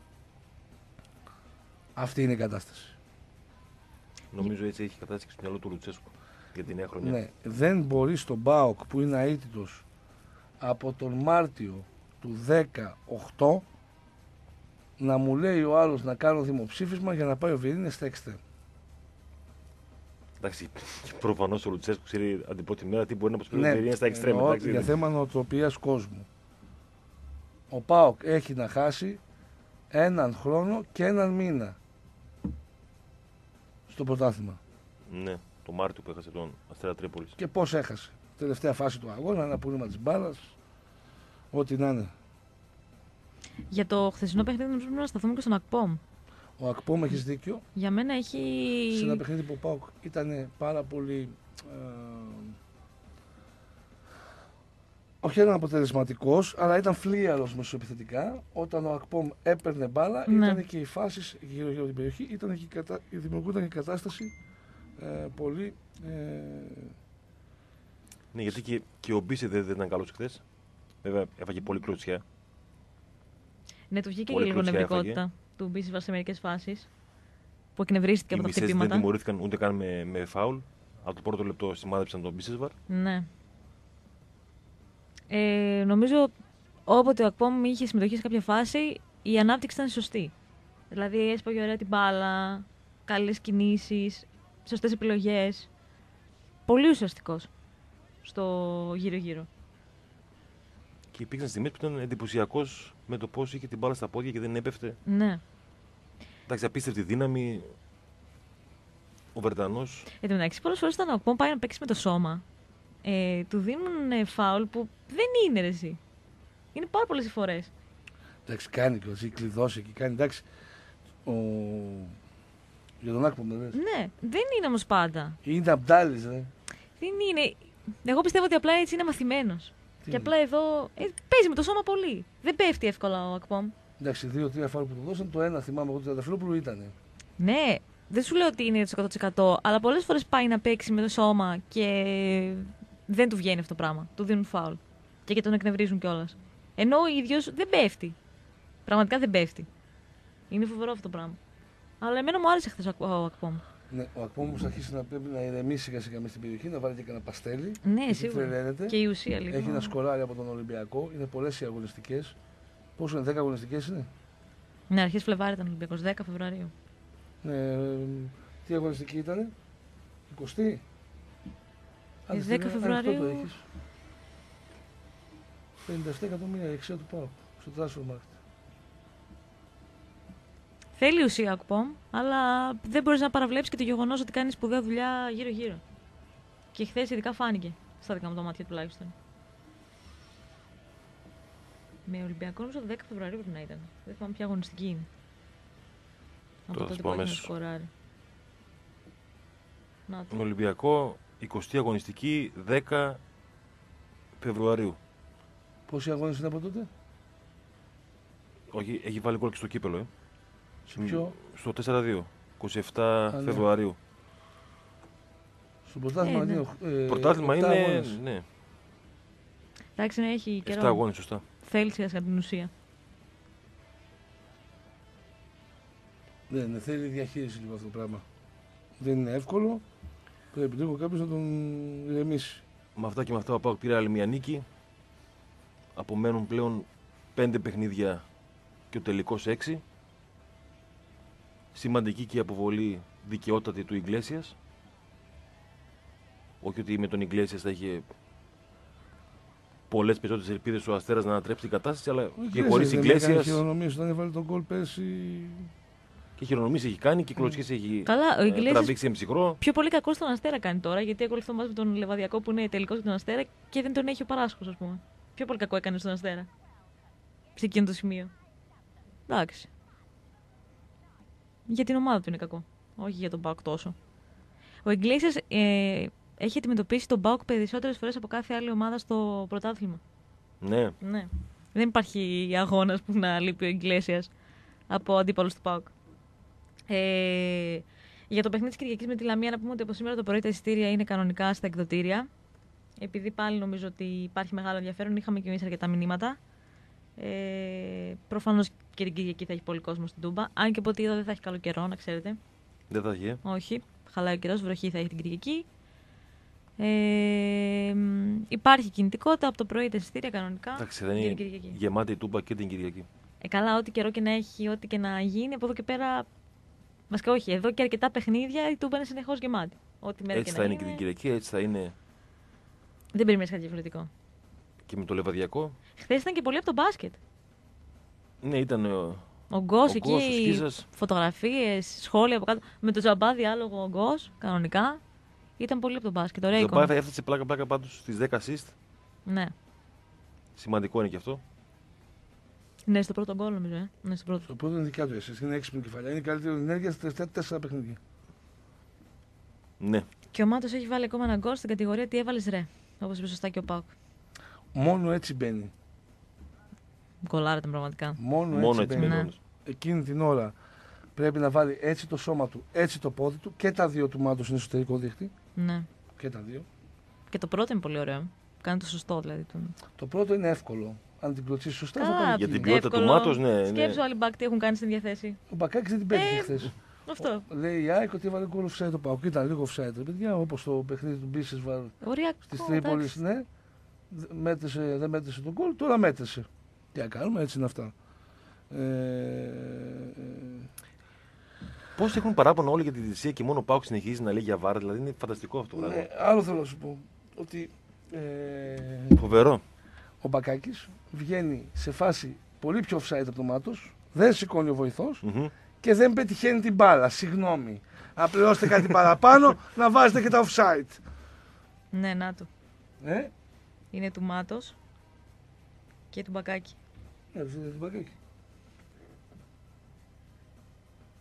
Αυτή είναι η κατάσταση. Νομίζω έτσι έχει κατάσταση στο μυαλό του Λουτσέσκου για τη νέα χρονιά. Ναι, δεν μπορεί στον ΠΑΟΚ που είναι αίτητος από τον Μάρτιο του δεκαοκτώ να μου λέει ο άλλος να κάνω δημοψήφισμα για να πάει ο Βιερίνια στα εξτρέμ. Εντάξει, προφανώς ο Λουτσέσκου ξέρει την πρώτη μέρα τι μπορεί να προσφέρει ο Ναι, Βιερίνια στα εξτρέμ. εννοώ εντάξει, για δεν- θέμα νοοτροπίας κόσμου. Ο ΠΑΟΚ έχει να χάσει έναν χρόνο και έναν μήνα στο πρωτάθλημα. Ναι, το Μάρτιο που έχασε τον Αστέρα Τρίπολης. Και πώς έχασε. Τελευταία φάση του αγώνα, ένα πούλημα της μπάλας, ό,τι να είναι. Για το χθεσινό παιχνίδι νομίζω πρέπει να σταθούμε και στον Ακπόμ. Ο Ακπόμ, έχεις δίκιο, Για μένα έχει. σε ένα παιχνίδι που ο ΠΑΟΚ ήταν πάρα πολύ ε, όχι έναν αποτελεσματικός, αλλά ήταν φλίαρος μεσοεπιθετικά. Όταν ο Ακπόμ έπαιρνε μπάλα, Ναι. ήταν και οι φάσεις γύρω γύρω την περιοχή, ήταν και η κατα... δημιουργούταν και η κατάσταση ε, πολύ ε, Ναι, γιατί και, και ο Μπίσε δεν, δεν ήταν καλός χθες. Βέβαια έφαγε πολύ κλωτσιά. Ναι, του βγήκε και Πολύ λίγο κλωτσιά νευρικότητα του Μπίσιβα σε μερικές φάσεις. Που εκνευρίστηκε Οι από τα μισές δεν χτυπήματα. τιμωρήθηκαν ούτε καν με, με φάουλ. Από το πρώτο λεπτό σημάδεψαν τον Μπίσεσβαρ. Ναι. Ε, νομίζω όποτε ο Ακπόμ είχε συμμετοχή σε κάποια φάση, η ανάπτυξη ήταν σωστή. Δηλαδή έσπαγε ωραία την μπάλα, καλές κινήσεις, σωστές επιλογές. Πολύ ουσιαστικός στο γύρω-γύρω. Και υπήρξαν στιγμές που ήταν εντυπωσιακός με το πώς είχε την μπάλα στα πόδια και δεν έπεφτε. Ναι. Εντάξει, απίστευτη δύναμη. Ο Βρετανός. Εν τω μεταξύ, πολλές φορές όταν ο Ακπόμ πάει να παίξει με το σώμα, ε, του δίνουν ε, φάουλ που δεν είναι ρε εσύ. Είναι πάρα πολλές οι φορές. Εντάξει, κάνει και έχει κλειδώσει εκεί. Κάνει, εντάξει. Ο... Για τον Άκπομ δεν λες. Ναι, δεν είναι όμως πάντα. Είναι Αμπτάλης, ρε. Δεν είναι. Εγώ πιστεύω ότι απλά έτσι είναι μαθημένος. Και είναι? απλά εδώ ε, παίζει με το σώμα πολύ. Δεν πέφτει εύκολα ο Ακπόμ. Εντάξει, δύο-τρία φάουλ που του δώσαν, το ένα θυμάμαι εγώ του Τριανταφυλόπουλου ήταν. Ναι, δεν σου λέω ότι είναι το εκατό τοις εκατό, αλλά πολλές φορές πάει να παίξει με το σώμα και δεν του βγαίνει αυτό το πράγμα. Του δίνουν φάουλ. Και, και τον εκνευρίζουν κιόλας. Ενώ ο ίδιος δεν πέφτει. Πραγματικά δεν πέφτει. Είναι φοβερό αυτό το πράγμα. Αλλά εμένα μου άρεσε χθες ο Ακπόμ. Ναι, ο Ακπόμ όμως αρχίσει να πρέπει να ηρεμήσει σιγά σιγά μες στην περιοχή, να βάλει και κανένα παστέλι. Ναι, σίγουρα. Και η ουσία λίγο. Έχει ένα σκοράρι από τον Ολυμπιακό, είναι πολλές οι αγωνιστικές. Πόσο είναι, δέκα αγωνιστικές είναι? Ναι, αρχές Φλεβάρι ήταν Ολυμπιακός, δέκα Φεβρουαρίου. Ναι, τι αγωνιστική ήτανε, εικοστή. Ε, δέκα Φεβρουαρίου. Το έχεις. πενήντα επτά εκατομμύρια η αξία του ΠΑΟΚ στο transfer market. Θέλει ουσία Ακπόμ, αλλά δεν μπορείς να παραβλέψεις και το γεγονός ότι κάνει σπουδαία δουλειά γύρω-γύρω. Και χθες ειδικά φάνηκε, στα δικά μου τα μάτια τουλάχιστον. Με Ολυμπιακό νομίζω δέκα Φεβρουαρίου πρέπει να ήταν. Δεν θυμάμαι ποια αγωνιστική είναι. Από τότε που έγινε σκοράρι. Τον Ολυμπιακό, εικοστή αγωνιστική, δέκα Φεβρουαρίου. Πόσοι αγώνες είναι από τότε? Όχι, έχει βάλει γκολ και στο κύπελο, ε. Σε ποιο? Στο τέσσερα δύο, εικοστή επτά Α, ναι. Φεβρουαρίου. Στο πρωτάθλημα ε, ναι. είναι. Ε, Πρωτάθλημα είναι. Αγώνες. Ναι. Εντάξει, να έχει καιρό. επτά αγώνες, σωστά. Θέλει σιγά σιγά την ουσία. Ναι, ναι, θέλει διαχείριση λίγο αυτό το πράγμα. Δεν είναι εύκολο. Πρέπει λίγο κάποιος να τον ηρεμήσει. Με αυτά και με αυτά ο ΠΑΟΚ πήρε άλλη μια νίκη. Απομένουν πλέον πέντε παιχνίδια και ο τελικός έξι. Σημαντική και η αποβολή δικαιότατη του Ιγκλέσιας. Όχι ότι με τον Ιγκλέσιας θα είχε πολλές περισσότερες ελπίδες ο Αστέρας να ανατρέψει την κατάσταση, αλλά και χωρίς Ιγκλέσιας. Είχε χειρονομήσει όταν έβαλε τον γκολ πέρσι. Και χειρονομήσει έχει κάνει και κλωτσιές έχει Καλά, ο Ιγκλέσιας τραβήξει εμψυχρό. πιο πολύ κακό στον Αστέρα κάνει τώρα, γιατί ακολουθώ μαζί με τον Λεβαδιακό που είναι τελικός για τον Αστέρα και δεν τον έχει ο Παράσχος, ας πούμε. Πιο πολύ κακό έκανε στον Αστέρα. Σε εκείνο το σημείο. Εντάξει. Για την ομάδα του είναι κακό. Όχι για τον ΠΑΟΚ τόσο. Ο Ιγκλέσιας ε, έχει αντιμετωπίσει τον ΠΑΟΚ περισσότερες φορές από κάθε άλλη ομάδα στο πρωτάθλημα. Ναι. Ναι. Δεν υπάρχει αγώνας που να λείπει ο Ιγκλέσιας από αντίπαλους του ΠΑΟΚ. Ε, για το παιχνίδι της Κυριακής με τη Λαμία, να πούμε ότι από σήμερα το πρωί τα εισιτήρια είναι κανονικά στα εκδοτήρια. Επειδή πάλι νομίζω ότι υπάρχει μεγάλο ενδιαφέρον, είχαμε και εμείς αρκετά μηνύματα. Ε, προφανώς και την Κυριακή θα έχει πολύ κόσμο στην Τούμπα. Αν και από ό,τι είδα δεν θα έχει καλό καιρό, να ξέρετε. Δεν θα έχει. Όχι. Χαλάει ο καιρός, βροχή θα έχει την Κυριακή. Ε, υπάρχει κινητικότητα από το πρωί τα εισιτήρια κανονικά. Εντάξει, δεν είναι γεμάτη η Τούμπα και την Κυριακή. Ε, καλά, ό,τι καιρό και να έχει, ό,τι και να γίνει, από εδώ και πέρα. Βασικά, όχι, εδώ και αρκετά παιχνίδια η Τούμπα είναι συνεχώς γεμάτη. Ό,τι μέρα Έτσι και θα να είναι και την Κυριακή, έτσι θα είναι. Δεν περιμένεις κάτι διαφορετικό. Και με το Λεβαδιακό. Χθες ήταν και πολύ από το μπάσκετ. Ναι, ήταν ο, Ο Γκος ο εκεί, Γκος, ο Σκίζας. φωτογραφίες, σχόλια από κάτω. Με το Τζαμπά διάλογο ο Γκος, κανονικά. Ήταν πολύ από το μπάσκετ. Ωραία Ο εικόνα. Ζαμπάεφ έφτασε πλάκα-πλάκα πάντως στις δέκα assist. Ναι. Σημαντικό είναι και αυτό. Ναι, στο πρώτο γκολ νομίζω. Ε. Ναι, στο πρώτο. Στο πρώτο είναι δικιά του εσείς, είναι έξυπνη κεφαλιά. Είναι η καλύτερη ενέργεια στα τελευταία τέσσερα παιχνίδια. Ναι. Και ο Μάτος έχει βάλει ακόμα ένα γκολ στην κατηγορία τι έβαλες ρε. Όπως είπε σωστά και ο Πάουκ. Μόνο έτσι μπαίνει. Γκολάρα ήταν πραγματικά. Μόνο, Μόνο έτσι, έτσι μπαίνει. Ναι. μπαίνει. Εκείνη την ώρα πρέπει να βάλει έτσι το σώμα του, έτσι το πόδι του και τα δύο του Μάντος είναι εσωτερικό δίχτυ. Ναι. Και τα δύο. Και το πρώτο είναι πολύ ωραίο. Κάνει το σωστό δηλαδή. Τον... Το πρώτο είναι εύκολο. Αν την κλωτσίσει σωστά θα Καλά, πάει. Για εκεί. την ποιότητα του εύκολο. Μάτος, ναι. Σκέψου ναι. άλλοι μπακ τι έχουν κάνει στην διαθέση. Ο Μπακάκης δεν την πέτυχε Ε, χθες. Αυτό. Λέει η ΑΕΚ ότι έβαλε γκολ offside το Πάοκ. Ήταν λίγο offside. Ρε παιδιά, όπως το παιχνίδι του Μπίσεσβαρ Οριακό. τη Τρίπολη, εντάξει. ναι. Δε- Μέτρησε, δεν μέτρησε τον γκολ, τώρα μέτρησε. Τι να κάνουμε, έτσι είναι αυτά. Ε, ε, Πώς έχουν παράπονο όλοι για τη διαιτησία και μόνο ο ΠΑΟΚ συνεχίζει να λέει για βάρα, δηλαδή είναι φανταστικό αυτό. ναι, πράγμα. άλλο θέλω να σου πω. Ότι ε, Φοβερό. ο Μπακάκης βγαίνει σε φάση πολύ πιο offside από το Μάτος, δεν σηκώνει ο βοηθός Μμμ. και δεν πετυχαίνει την μπάλα. Συγγνώμη. Να πληρώσετε κάτι παραπάνω, να βάζετε και τα offside. Ναι, να το. Ε, Είναι του Μάτος και του Μπακάκη. ε, δεν είναι του Μπακάκη.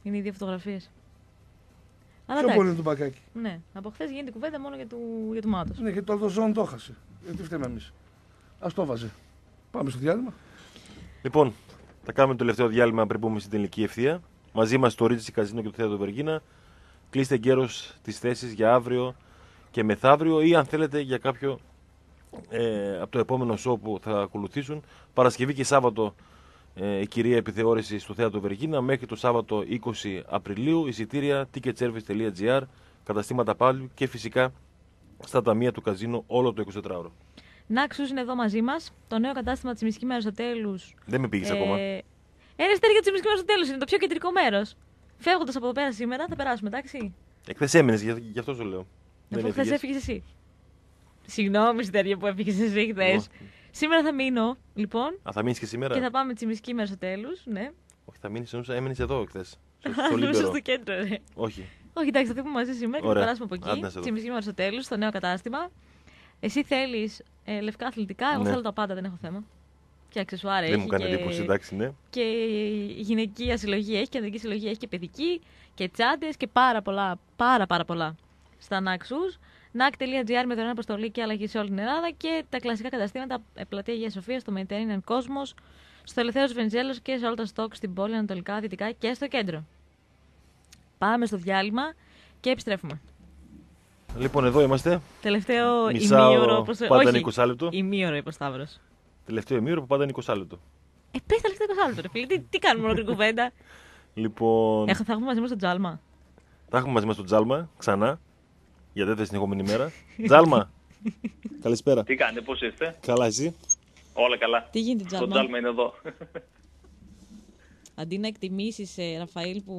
Είναι οι δύο φωτογραφίες. Αλλά Ποιο εντάξει. πολύ είναι το μπακάκι. Ναι, από χθες γίνεται κουβέντα μόνο για του, για του Μάτος. Ναι, και το Αλδοζόν το έχασε. Γιατί φταίμε εμείς. Ας το βάζε. Πάμε στο διάλειμμα. Λοιπόν, θα κάνουμε το τελευταίο διάλειμμα πριν πούμε στην τελική ευθεία. Μαζί μας το Ρίτσι Καζίνο και το Θέατρο Βεργίνα. Κλείστε εγκαίρως τις θέσεις για αύριο και μεθαύριο ή αν θέλετε για κάποιο ε, από το επόμενο show που θα ακολουθήσουν. Παρασκευή και Σάββατο ε, η κυρία επιθεώρηση στο Θέατρο Βεργίνα μέχρι το Σάββατο είκοσι Απριλίου. Εισιτήρια ticketservice τελεία gr, καταστήματα πάλι και φυσικά στα ταμεία του Καζίνο όλο το εικοσιτετράωρο. Νάξους είναι εδώ μαζί μας. Το νέο κατάστημα της Μυστική Μέρα στο τέλος. Δεν με πήγες ακόμα. Ένα στέργιο της Μυστική Μέρα στο τέλος είναι το πιο κεντρικό μέρος. Φεύγοντας από εδώ πέρα σήμερα θα περάσουμε, εντάξει. Εκθές έμεινες, γι' γι' αυτό σου λέω. Αφού χθες έφυγες εσύ. Συγγνώμη, στέργιο που έφυγες εσύ χθες. Σήμερα θα μείνω, λοιπόν. Α, θα μείνεις και σήμερα. Και θα πάμε τη Μυστική Μέρα στο τέλος, ναι. Όχι, θα μείνεις, εννοούσα, έμεινες εδώ εχθές. Στο, στο κέντρο, ρε. Όχι. Όχι, εντάξει, θα φύγουμε μαζί σήμερα και θα περάσουμε από εκεί. Τη Μυστική Μέρα στο τέλος, στο νέο κατάστημα. Εσύ θέλεις ε, λευκά αθλητικά, εγώ ναι. θέλω τα πάντα, δεν έχω θέμα. Και αξεσουάρ έχει. Δεν μου κάνει και... εντύπωση, εντάξει, ναι. Και γυναικεία συλλογή έχει, και ανδρική συλλογή έχει και παιδική και τσάντες και πάρα πολλά, πάρα πάρα πολλά στα Νάξους. νακ τελεία τζι άρ με δωρεάν αποστολή και αλλαγή σε όλη την Ελλάδα και τα κλασικά καταστήματα πλατεία Αγία Σοφία, στο Mediterranean Cosmos, στο Ελευθέρος Βενιζέλος και σε όλα τα στόκ στην πόλη, ανατολικά, δυτικά και στο κέντρο. Πάμε στο διάλειμμα και επιστρέφουμε. Λοιπόν, εδώ είμαστε. Τελευταίο Μισάωρο, ημίωρο. Προς... πάντα είναι Όχι, είκοσι λεπτό. ημίωρο, είπε ο Σταύρος. Τελευταίο ημίωρο που πάντα είναι είκοσι λεπτό. Ε, πες τα τελευταία είκοσι λεπτό, ρε φίλε. Τι, τι κάνουμε ολόκληρη κουβέντα. Λοιπόν. Έχω, θα έχουμε μαζί μας το Τζάλμα. Θα έχουμε μαζί μας το Τζάλμα ξανά. Για δεύτερη συνεχόμενη μέρα. Τζάλμα. Καλησπέρα. Τι κάνετε, πώς είστε? Καλά, εσύ. Όλα καλά. Τι γίνεται, Τζάλμα? Το Τζάλμα είναι εδώ. Αντί να εκτιμήσεις, ε, Ραφαήλ, που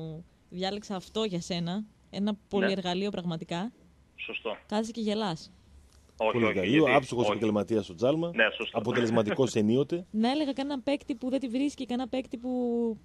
διάλεξα αυτό για σένα, ένα πολυεργαλείο πραγματικά. Σωστό. Κάθεσαι και γελάς. Όχι, όχι, Πολυεργαλείο, γιατί- άψογος όχι. επαγγελματίας στο Τζάλμα. Ναι, σωστό. Αποτελεσματικός ενίοτε. Να έλεγα κανέναν παίκτη που δεν τη βρίσκει, κανένα παίκτη που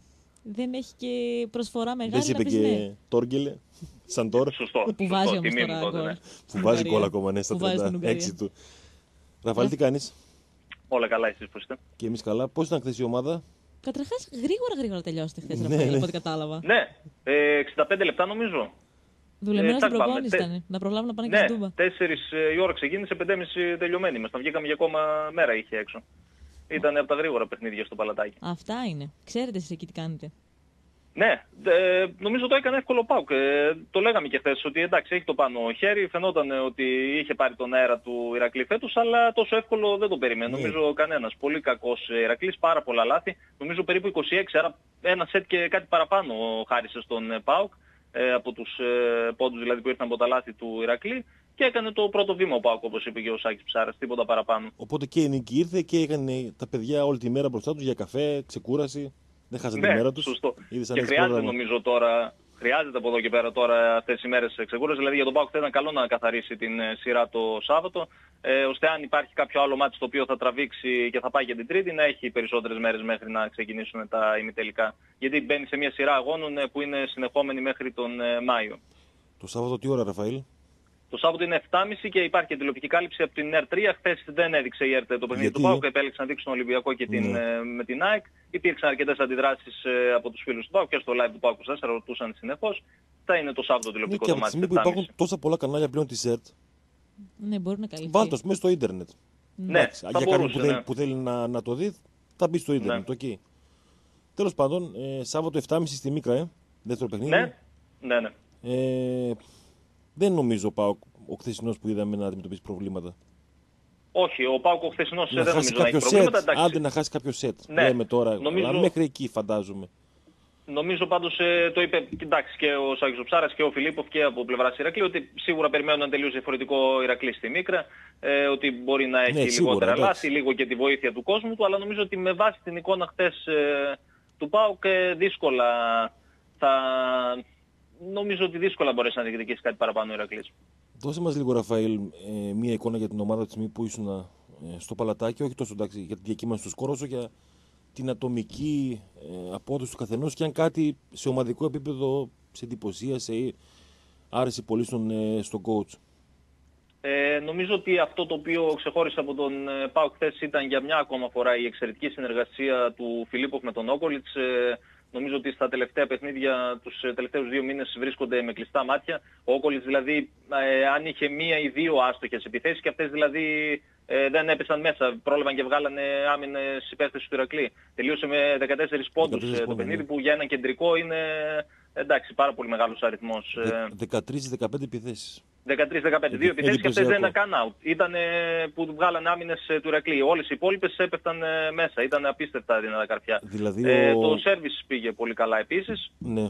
δεν έχει και προσφορά μεγάλη. Δεν σε να είπε πεις ναι. και Τόργελε, Σαντόρ. Σωστό. Που σωστό. βάζει όμως Τιμή μου τώρα τότε, γκολ. ναι. Που Στην βάζει Ουγγαρία. γκολ ακόμα, ναι, στα Που βάζει στην τριάντα έξι Ουγγαρία. του. Ραφαήλ, τι κάνεις? Όλα καλά, εσείς πώς είστε? Και εμείς καλά. Πώς ήταν χθες η ομάδα? Καταρχάς, γρήγορα γρήγορα τελειώσετε χθες, Ναι, Ραφαήλ, ναι. από ό,τι κατάλαβα. Ναι, ε, εξήντα πέντε λεπτά νομίζω. Δουλεμένο Ε, στην tak, πάμε. προπόνηση Τε- ήταν. Να προλάβουν να πάνε και Ναι, στην Τούμπα. τέσσερις η ώρα ξεκίνησε, πέντε και μισή τελειωμένοι. Μας τα βγήκαμε για ακόμα μέρα είχε έξω. Ήταν από τα γρήγορα παιχνίδια στο παλατάκι. Αυτά είναι. Ξέρετε εσείς εκεί τι κάνετε. Ναι, ε, νομίζω το έκανε εύκολο ο ΠΑΟΚ. Ε, το λέγαμε και χθες ότι εντάξει έχει το πάνω χέρι, φαινόταν ότι είχε πάρει τον αέρα του Ηρακλή φέτος, αλλά τόσο εύκολο δεν το περίμενε. Ναι. Νομίζω κανένας. Πολύ κακός Ηρακλής, πάρα πολλά λάθη. Νομίζω περίπου είκοσι έξι, άρα ένα σετ και κάτι παραπάνω χάρισε στον ε, ΠΑΟΚ, ε, από τους ε, πόντους δηλαδή που ήρθαν από τα λάθη του Ηρακλή. Και έκανε το πρώτο βήμα ο ΠΑΟΚ, όπως είπε και ο Σάκης Ψάρας, τίποτα παραπάνω. Οπότε και η νίκη ήρθε και έκανε τα παιδιά όλη τη μέρα μπροστά τους για καφέ, ξεκούραση. Δεν χάσανε τη Ναι, μέρα τους. σωστό. Είδες αν Και έχεις χρειάζεται πρόγραμμα. νομίζω τώρα, χρειάζεται από εδώ και πέρα τώρα αυτές τις ημέρες ξεκούραση. Δηλαδή για τον ΠΑΟΚ θα ήταν καλό να καθαρίσει την ε, σειρά το Σάββατο, ε, ώστε αν υπάρχει κάποιο άλλο μάτι το οποίο θα τραβήξει και θα πάει και την Τρίτη, να έχει περισσότερες μέρες μέχρι να ξεκινήσουν τα ημιτελικά. Γιατί μπαίνει σε μια σειρά αγώνων ε, που είναι συνεχόμενη μέχρι τον ε, Μάιο. Το Σάββατο τι ώρα, Ραφαήλ? Το Σάββατο είναι επτά και μισή και υπάρχει και τηλεοπτική κάλυψη από την ΕΡ τρία. Χθες δεν έδειξε η ΕΡ το παιχνίδι Γιατί? του ΠΑΟΚ, επέλεξαν να δείξουν τον Ολυμπιακό και την, Ναι. ε, με την ΑΕΚ. Υπήρξαν αρκετές αντιδράσεις ε, από τους φίλους του ΠΑΟΚ και στο live του ΠΑΟΚ τέσσερα ρωτούσαν συνεχώς. Θα είναι το Σάββατο Ναι, τηλεοπτικό και το από τη μάτι στιγμή που στις επτά και υπάρχουν μισή. τόσα πολλά κανάλια πλέον τη ΣΕΡΤ, Ναι, μπορεί να καλυφθεί. βάλτε το μέσα στο ίντερνετ. Ναι, Εντάξει, θα για κάποιον μπορούσε, που, θέλει, ναι. που θέλει να, να το δει, θα μπει στο ίντερνετ. Ναι. Okay. Τέλος πάντων, ε, Σάββατο επτά και μισή στη Μίκρα, ε, δεύτερο παιχνίδι. Ναι, ναι, ναι. Ε, δεν νομίζω πάω ο χθεσινός που είδαμε να αντιμετωπίσει προβλήματα. Όχι, ο ΠΑΟΚ ο χθεσινός Να δεν χάσει νομίζω να έχει κάποιο προβλήματα. σετ. Εντάξει. Άντε να χάσει κάποιο σετ. Ναι, Λέμε τώρα. νομίζω- Αλλά μέχρι εκεί φαντάζομαι. Νομίζω πάντως ε, το είπε κοιτάξει, και ο Σάκης Ψάρας και ο Φιλίπποφ και από πλευράς Ηρακλή ότι σίγουρα περιμένουν ένα τελείως διαφορετικό Ηρακλή στη Μίκρα, ε, ότι μπορεί να έχει Ναι, σίγουρα, λιγότερα εντάξει. λάθη, λίγο και τη βοήθεια του κόσμου του, αλλά νομίζω ότι με βάση την εικόνα χτες ε, του ΠΑΟΚ ε, δύσκολα θα... Νομίζω ότι δύσκολα μπορέσει να διεκδικήσει κάτι παραπάνω ο Ηρακλής. Δώσε μας λίγο, Ραφαήλ, ε, μία εικόνα για την ομάδα τη στιγμή που ήσουν ε, στο παλατάκι. Όχι τόσο εντάξει, για τη διακύμανση του σκόρου, όσο για την ατομική ε, απόδοση του καθενός και αν κάτι σε ομαδικό επίπεδο σε εντυπωσίασε ή άρεσε πολύ στον, ε, στον coach. Ε, νομίζω ότι αυτό το οποίο ξεχώρισε από τον ε, ΠΑΟΚ χθες ήταν για μια ακόμα φορά η εξαιρετική συνεργασία του Φιλίπποφ με τον Όκολιτς. Ε, Νομίζω ότι στα τελευταία παιχνίδια, τους τελευταίους δύο μήνες βρίσκονται με κλειστά μάτια. Ο Όκολιτς δηλαδή, ε, αν είχε μία ή δύο άστοχες επιθέσεις και αυτές δηλαδή ε, δεν έπεσαν μέσα, πρόλαβαν και βγάλανε άμυνες υπέρθεση του Ηρακλή. Τελείωσε με δεκατέσσερις πόντους ε, το παιχνίδι, που για ένα κεντρικό είναι εντάξει, πάρα πολύ μεγάλος αριθμός. δεκατρείς δεκαπέντε επιθέσεις. δεκατρείς δεκαπέντε. Δύο επιθέσεις και αυτές δεν ήταν καν out. Ήταν που βγάλανε άμυνες του Ηρακλή. Όλες οι υπόλοιπες έπεφταν μέσα. Ήταν απίστευτα δυνατά καρφιά. Δηλαδή ε, ο... Το σέρβις πήγε πολύ καλά επίσης. Ναι.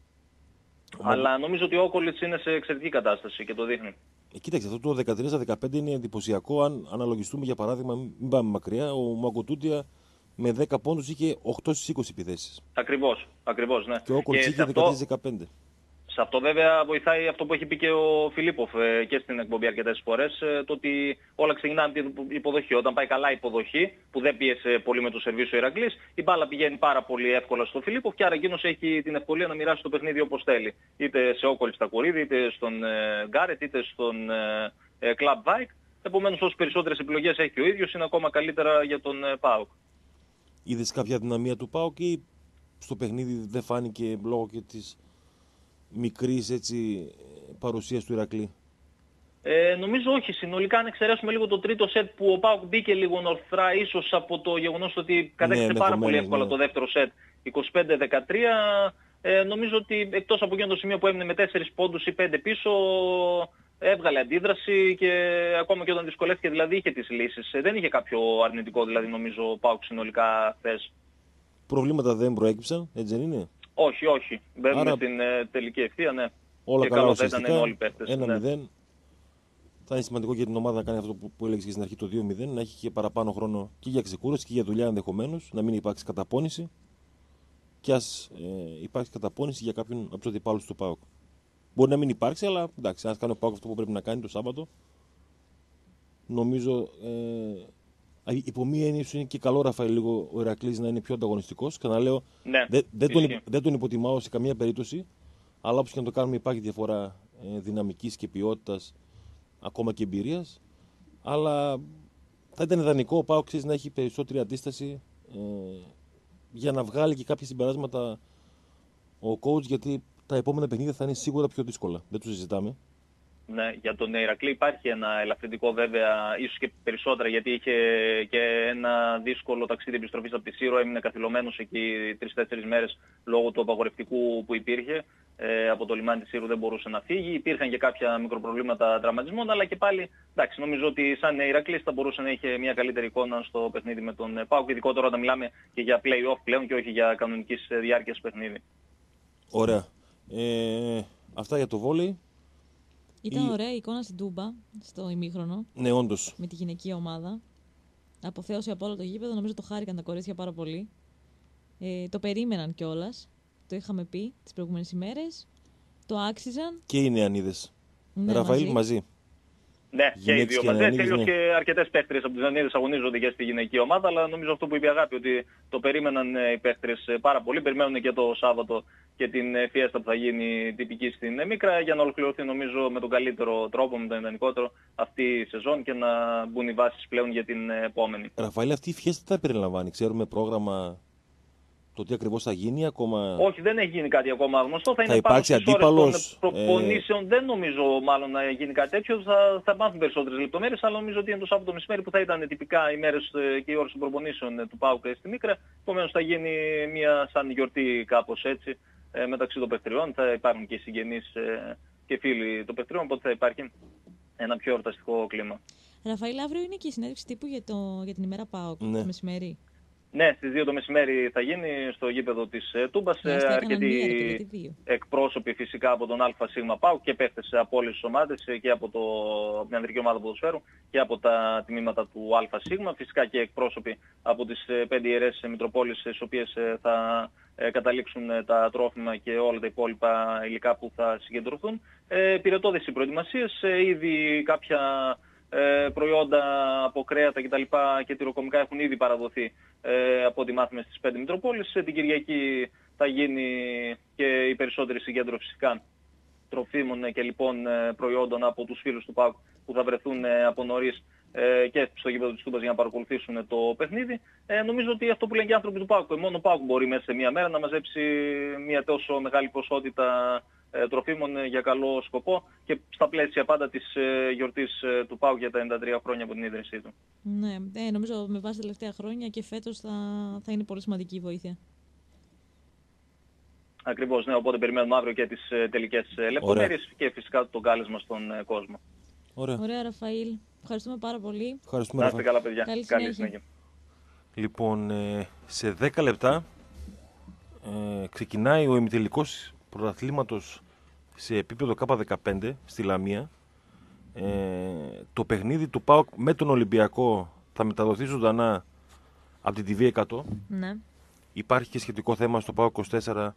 Αλλά νομίζω ότι ο Όκολιτς είναι σε εξαιρετική κατάσταση και το δείχνει. Ε, κοίταξε, αυτό το δεκατρία δεκαπέντε είναι εντυπωσιακό. Αν αναλογιστούμε για παράδειγμα, μην πάμε μακριά, ο Μαγκοτούτια με δέκα πόντους είχε οκτώ στις είκοσι επιθέσεις. Ακριβώς, ακριβώς, ναι. Και ο Όκολιτς είχε δεκατρία δεκαπέντε. Σε αυτό βέβαια βοηθάει αυτό που έχει πει και ο Φιλίπποφ ε, και στην εκπομπή αρκετές φορές, ε, το ότι όλα ξεκινάνε από την υποδοχή. Όταν πάει καλά η υποδοχή, που δεν πίεσε πολύ με το σερβίς ο Ηρακλής, η μπάλα πηγαίνει πάρα πολύ εύκολα στο Φιλίπποφ και άρα εκείνος έχει την ευκολία να μοιράσει το παιχνίδι όπως θέλει. Είτε σε Όκολιτς Τακουρίδη, είτε στον ε, Γκάρετ, είτε στον ε, ε, Κλαμπ Βάικ. Επομένως όσο περισσότερες επιλογές έχει και ο ίδιος είναι ακόμα καλύτερα για τον ε, ΠΑΟΚ. Είδες κάποια δυναμία του ΠΑΟΚ ή στο παιχνίδι δεν φάνηκε λόγω και της μικρής έτσι παρουσίας του Ηρακλή? Ε, νομίζω όχι. Συνολικά αν εξαιρέσουμε λίγο το τρίτο σετ που ο ΠΑΟΚ μπήκε λίγο νορθρά, ίσως από το γεγονός ότι κατέκτησε ναι, πάρα πολύ εύκολα ναι. το δεύτερο σετ είκοσι πέντε δεκατρία, ε, νομίζω ότι εκτός από εκείνο το σημείο που έμεινε με τέσσερις πόντους ή πέντε πίσω, έβγαλε αντίδραση και ακόμα και όταν δυσκολεύτηκε δηλαδή είχε τις λύσεις. Ε, δεν είχε κάποιο αρνητικό δηλαδή νομίζω ο ΠΑΟΚ συνολικά χθες. Προβλήματα δεν προέκυψαν, έτσι δεν είναι? Όχι, όχι. Μπαίνουμε Άρα... στην ε, τελική ευθεία, ναι. Όλα και καλά καλό θα ήταν όλοι οι παίχτες. ένα μηδέν. Ναι. Θα είναι σημαντικό για την ομάδα να κάνει αυτό που, που έλεγες και στην αρχή, το δύο μηδέν, να έχει και παραπάνω χρόνο και για ξεκούραση και για δουλειά ενδεχομένως, να μην υπάρξει καταπώνηση. Και ας ε, υπάρξει καταπώνηση για κάποιον από τους αντιπάλους του ΠΑΟΚ. Μπορεί να μην υπάρξει, αλλά εντάξει, αν κάνει ο ΠΑΟΚ αυτό που πρέπει να κάνει το Σάββατο, νομίζω. Ε, υπό μία έννοια είναι και καλό, Ραφαήλ, λίγο ο Ηρακλής να είναι πιο ανταγωνιστικός. Ξαναλέω, ναι, δεν, δεν, τον, δεν τον υποτιμάω σε καμία περίπτωση, αλλά όπως και να το κάνουμε υπάρχει διαφορά ε, δυναμικής και ποιότητας, ακόμα και εμπειρίας. Αλλά θα ήταν ιδανικό ο ΠΑΟΚ να έχει περισσότερη αντίσταση ε, για να βγάλει και κάποια συμπεράσματα ο coach, γιατί τα επόμενα παιχνίδια θα είναι σίγουρα πιο δύσκολα. Δεν το συζητάμε. Ναι, για τον Ηρακλή υπάρχει ένα ελαφρυντικό βέβαια, ίσως και περισσότερα, γιατί είχε και ένα δύσκολο ταξίδι επιστροφής από τη Σύρο, έμεινε καθυλωμένος εκεί τρεις-τέσσερις μέρες λόγω του απαγορευτικού που υπήρχε. Ε, από το λιμάνι της Σύρου δεν μπορούσε να φύγει. Υπήρχαν και κάποια μικροπροβλήματα τραυματισμών, αλλά και πάλι εντάξει, νομίζω ότι σαν Ηρακλής θα μπορούσε να είχε μια καλύτερη εικόνα στο παιχνίδι με τον ΠΑΟΚ, ειδικότερα όταν μιλάμε και για play-off πλέον και όχι για κανονικής διάρκειας παιχνίδι. Ωραία. Ε, αυτά για το βόλεϊ. Ήταν η... ωραία η εικόνα στην Τούμπα, στο ημίχρονο. Ναι, όντως. Με τη γυναικεία ομάδα. Αποθέωση από όλο το γήπεδο, νομίζω το χάρηκαν τα κορίτσια πάρα πολύ. Ε, το περίμεναν κιόλας. Το είχαμε πει τις προηγούμενες ημέρες. Το άξιζαν. Και οι νεανίδες. Ναι, Ραφαήλ, μαζί. μαζί. Ναι, και οι δύο μαζί. Τελείως ναι. Και αρκετές παίχτριες από τις νεανίδες αγωνίζονται και στη γυναική ομάδα, αλλά νομίζω αυτό που είπε η Αγάπη, ότι το περίμεναν οι παίχτριες πάρα πολύ. Περιμένουν και το Σάββατο και την φιέστα που θα γίνει τυπική στην Μίκρα για να ολοκληρωθεί νομίζω με τον καλύτερο τρόπο, με τον ιδανικότερο αυτή η σεζόν και να μπουν οι βάσεις πλέον για την επόμενη. Ραφαήλ, αυτή η φιέστα τι θα περιλαμβάνει? Ξέρουμε πρόγραμμα, το τι ακριβώς θα γίνει ακόμα? Όχι, δεν έχει γίνει κάτι ακόμα γνωστό. Θα, θα είναι πάνω στις ώρες των προπονήσεων. Ε... Δεν νομίζω μάλλον να γίνει κάτι τέτοιο. Θα, θα μάθουν περισσότερες λεπτομέρειες, αλλά νομίζω ότι είναι το Σάββατο μεσημέρι που θα ήταν τυπικά οι μέρες και οι ώρες των προπονήσεων του ΠΑΟΚ στη Μίκρα. Επομένως θα γίνει μια σαν γιορτή κάπως έτσι μεταξύ των παιχτριών. Θα υπάρχουν και συγγενείς και φίλοι των παιχτριών, οπότε θα υπάρχει ένα πιο εορταστικό κλίμα. Ραφαήλ, αύριο είναι και η συνέντευξη τύπου για, το, για την ημέρα ΠΑΟΚ, ναι. το μεσημέρι. Ναι, στις δύο το μεσημέρι θα γίνει στο γήπεδο της Τούμπας. Αρκετοί εκπρόσωποι φυσικά από τον ΑΣ ΠΑΟΚ και παίχτες από όλες τις ομάδες και από, το, από την ανδρική ομάδα ποδοσφαίρου και από τα τμήματα του ΑΣ. Φυσικά και εκπρόσωποι από τις πέντε ιερές Μητροπόλεις, στις οποίες θα καταλήξουν τα τρόφιμα και όλα τα υπόλοιπα υλικά που θα συγκεντρωθούν. Ε, πυρετώδες οι προετοιμασίες, ήδη κάποια Ε, προϊόντα από κρέατα κτλ. Και τυροκομικά έχουν ήδη παραδοθεί ε, από ό,τι μάθουμε στις πέντε Μητροπόλεις. Την Κυριακή θα γίνει και η περισσότερη συγκέντρωση φυσικά τροφίμων και λοιπόν προϊόντων από τους φίλους του ΠΑΟΚ που θα βρεθούν από νωρίς και στο γήπεδο της Τούμπας για να παρακολουθήσουν το παιχνίδι. Ε, νομίζω ότι αυτό που λένε και οι άνθρωποι του ΠΑΟΚ, μόνο ο ΠΑΟΚ μπορεί μέσα σε μία μέρα να μαζέψει μία τόσο μεγάλη ποσότητα ε, τροφίμων για καλό σκοπό και στα πλαίσια πάντα της ε, γιορτής ε, του ΠΑΟΚ για τα ενενήντα τρία χρόνια από την ίδρυσή του. Ναι, ε, νομίζω με βάση τα τελευταία χρόνια και φέτος θα, θα είναι πολύ σημαντική η βοήθεια. Ακριβώς, ναι, οπότε περιμένουμε αύριο και τις ε, τελικές ε, λεπτομέρειες και φυσικά το κάλεσμα στον ε, κόσμο. Ωραία. Ωραία, Ραφαήλ. Ευχαριστούμε πάρα πολύ. Ευχαριστούμε, Να είστε καλά, παιδιά. Καλή Καλή συνέχεια. Λοιπόν, ε, σε δέκα λεπτά ε, ξεκινάει ο ημιτελικός πρωταθλήματος σε επίπεδο K δεκαπέντε στη Λαμία. Ε, το παιχνίδι του ΠΑΟΚ με τον Ολυμπιακό θα μεταδοθεί ζωντανά από την τι βι εκατό. Ναι. Υπάρχει και σχετικό θέμα στο ΠΑΟΚ είκοσι τέσσερα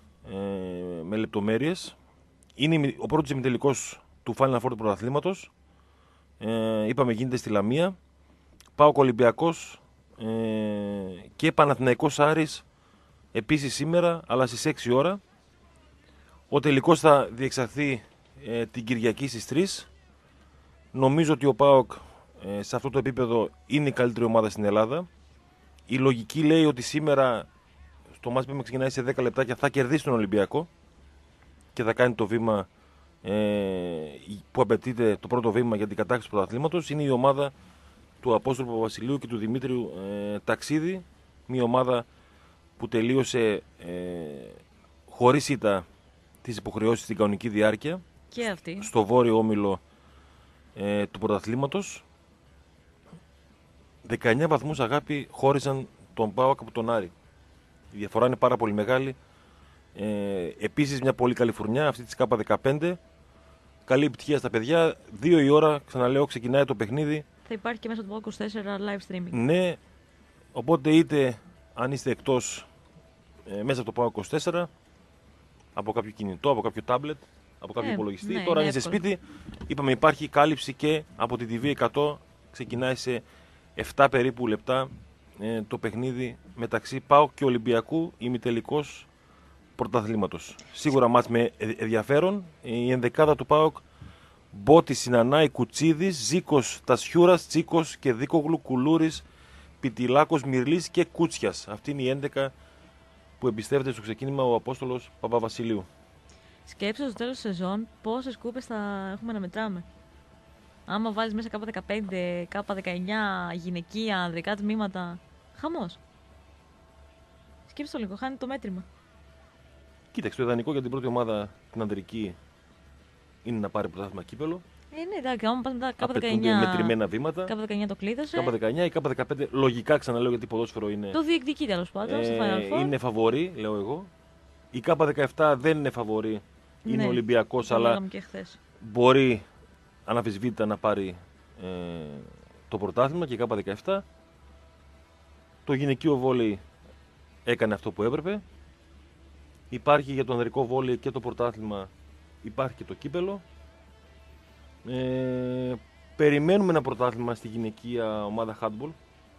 ε, με λεπτομέρειες. Είναι ο πρώτος ημιτελικός του Final Four του πρωταθλήματος. Ε, είπαμε γίνεται στη Λαμία. ΠΑΟΚ Ολυμπιακός ε, και Παναθηναϊκός Άρης επίσης σήμερα, αλλά στις έξι ώρα. Ο τελικός θα διεξαχθεί ε, την Κυριακή στις τρεις. Νομίζω ότι ο ΠΑΟΚ ε, σε αυτό το επίπεδο είναι η καλύτερη ομάδα στην Ελλάδα. Η λογική λέει ότι σήμερα στο μάτς που ξεκινάει σε δέκα λεπτάκια θα κερδίσει τον Ολυμπιακό και θα κάνει το βήμα ε, που απαιτείται, το πρώτο βήμα για την κατάκτηση του πρωταθλήματος. Είναι η ομάδα του Απόστολου Παπαβασιλείου και του Δημήτριου ε, Ταξίδη, μια ομάδα που τελείωσε ε, χωρίς ήττα τις υποχρεώσεις στην κανονική διάρκεια Και αυτή. στο βόρειο όμιλο ε, του πρωταθλήματος. δεκαεννιά βαθμούς, αγάπη, χώρισαν τον ΠΑΟΚ από τον Άρη. Η διαφορά είναι πάρα πολύ μεγάλη. Ε, επίσης μια πολύ καλή φουρνιά αυτή της K δεκαπέντε. Καλή επιτυχία στα παιδιά. Δύο η ώρα, ξαναλέω, ξεκινάει το παιχνίδι. Θα υπάρχει και μέσα του ΠΑΟΚ είκοσι τέσσερα live streaming. Ναι, οπότε είτε αν είστε εκτός ε, μέσα από το ΠΑΟΚ είκοσι τέσσερα, από κάποιο κινητό, από κάποιο τάμπλετ, από κάποιο Ε, υπολογιστή. ναι, Τώρα είναι είναι σε εύκολο. σπίτι. Είπαμε υπάρχει κάλυψη και από την τι βι εκατό. Ξεκινάει σε επτά περίπου λεπτά ε, το παιχνίδι μεταξύ ΠΑΟΚ και Ολυμπιακού, ημιτελικός πρωταθλήματος. Σίγουρα μάτς με ενδιαφέρον. Η ενδεκάδα του ΠΑΟΚ: Μπότης, Συνανάη, Κουτσίδης, Ζήκος, Τασιούρας, Τσίκος και Δίκογλου, Κουλούρης, Πιτιλάκος, Μυρλής και Κούτσιας. Αυτή είναι η έντεκα που εμπιστεύεται στο ξεκίνημα ο Απόστολος Παπαβασιλείου. Σκέψτε στο τέλος της σεζόν πόσες κούπες θα έχουμε να μετράμε. Άμα βάλεις μέσα K δεκαπέντε, K δεκαεννιά, γυναικεία, ανδρικά τμήματα. Χαμός. Σκέψτε το λίγο, χάνει το μέτρημα. Κοίταξε, το ιδανικό για την πρώτη ομάδα, την ανδρική, είναι να πάρει πρωτάθλημα κύπελο. Ε, ναι, εντάξει, άμα πας μετά K Απαιτούνται δεκαεννιά. μετρημένα βήματα. K δεκαεννιά το κλείδωσε. K δεκαεννιά ή K δεκαπέντε, λογικά ξαναλέω γιατί ποδόσφαιρο είναι. Το διεκδικεί τέλος πάντων στο Final Four. Είναι φαβορί, λέω εγώ. Η K δεκαεπτά δεν είναι φαβορί. Είναι Ναι, Ολυμπιακός, το αλλά λέγαμε και χθες. μπορεί αναμφισβήτητα να πάρει ε, το πρωτάθλημα και η K δεκαεπτά. Το γυναικείο βόλεϊ έκανε αυτό που έπρεπε. Υπάρχει για το ανδρικό βόλεϊ και το πρωτάθλημα, υπάρχει και το κύπελο. Ε, περιμένουμε ένα πρωτάθλημα στη γυναικεία ομάδα handball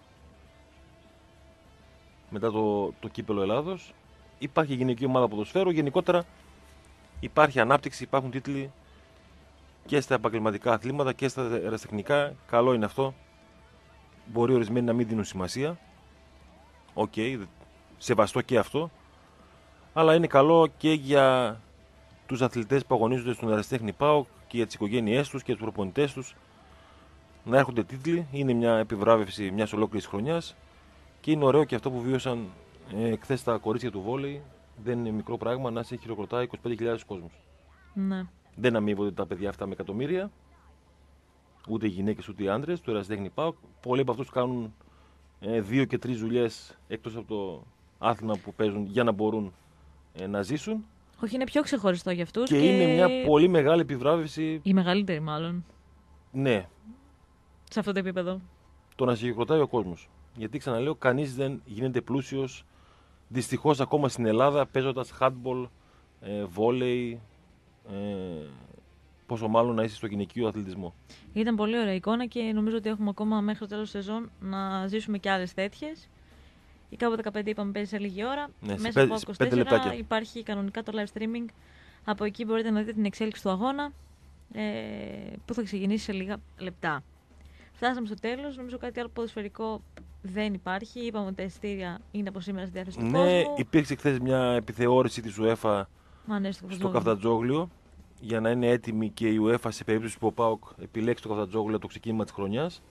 μετά το, το κύπελο Ελλάδος. Υπάρχει γυναικεία ομάδα ποδοσφαίρου. Γενικότερα υπάρχει ανάπτυξη, υπάρχουν τίτλοι και στα επαγγελματικά αθλήματα και στα ερασιτεχνικά. Καλό είναι αυτό. Μπορεί ορισμένοι να μην δίνουν σημασία. Οκ, okay, σεβαστό και αυτό. Αλλά είναι καλό και για τους αθλητές που αγωνίζονται στον ερασιτέχνη ΠΑΟΚ και για τις οικογένειές τους και τους προπονητές τους να έρχονται τίτλοι. Είναι μια επιβράβευση μιας ολόκληρης χρονιάς και είναι ωραίο και αυτό που βίωσαν ε, χθες τα κορίτσια του βόλεϊ. Δεν είναι μικρό πράγμα να σε χειροκροτάει είκοσι πέντε χιλιάδες κόσμος. Ναι. Δεν αμείβονται τα παιδιά αυτά με εκατομμύρια, ούτε οι γυναίκες ούτε οι άντρες του ερασιτέχνη ΠΑΟΚ. Πολλοί από αυτούς κάνουν ε, δύο και τρεις δουλειές εκτός από το άθλημα που παίζουν για να μπορούν ε, να ζήσουν. Όχι, είναι πιο ξεχωριστό για αυτούς. Και, Και, είναι μια πολύ μεγάλη επιβράβευση. Η μεγαλύτερη, μάλλον. Ναι, Σε αυτό το επίπεδο. το να σε χειροκροτάει ο κόσμος. Γιατί ξαναλέω, κανείς δεν γίνεται πλούσιος. Δυστυχώς ακόμα στην Ελλάδα παίζοντας handball, ε, βόλεϊ, ε, πόσο μάλλον να είσαι στο γυναικείο αθλητισμό. Ήταν πολύ ωραία εικόνα και νομίζω ότι έχουμε ακόμα μέχρι το τέλος της σεζόν να ζήσουμε και άλλες τέτοιες. Η K δεκαπέντε είπαμε παίζει σε λίγη ώρα. Ναι, σε Μέσα πέντε- από σε είκοσι πέντε τέσσερα λεπτάκια. υπάρχει κανονικά το live streaming Από εκεί μπορείτε να δείτε την εξέλιξη του αγώνα ε, που θα ξεκινήσει σε λίγα λεπτά. Φτάσαμε στο τέλος. Νομίζω κάτι άλλο ποδοσφαιρικό δεν υπάρχει. Είπαμε ότι τα εισιτήρια είναι από σήμερα στη διάθεση του Ναι, κόσμου. υπήρξε χθες μια επιθεώρηση της UEFA Μα, ναι, στο στο Καφτατζόγλιο για να είναι έτοιμη και η UEFA σε περίπτωση που ο ΠΑΟΚ επιλέξει το Καφτατζόγλιο το ξεκίνημα της χρονιάς.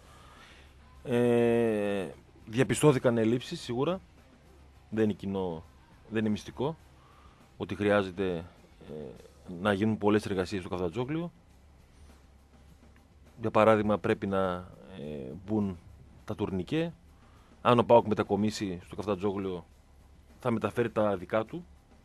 Ε, διαπιστώθηκαν ελλείψεις σίγουρα. Δεν είναι κοινό, δεν είναι μυστικό ότι χρειάζεται ε, να γίνουν πολλές εργασίες στο Καφτατζόγλιο. Για παράδειγμα πρέπει να ε, μπουν τα τουρνικέ. Αν ο ΠΑΟΚ μετακομίσει στο Καφτατζόγλιο θα μεταφέρει τα δικά του.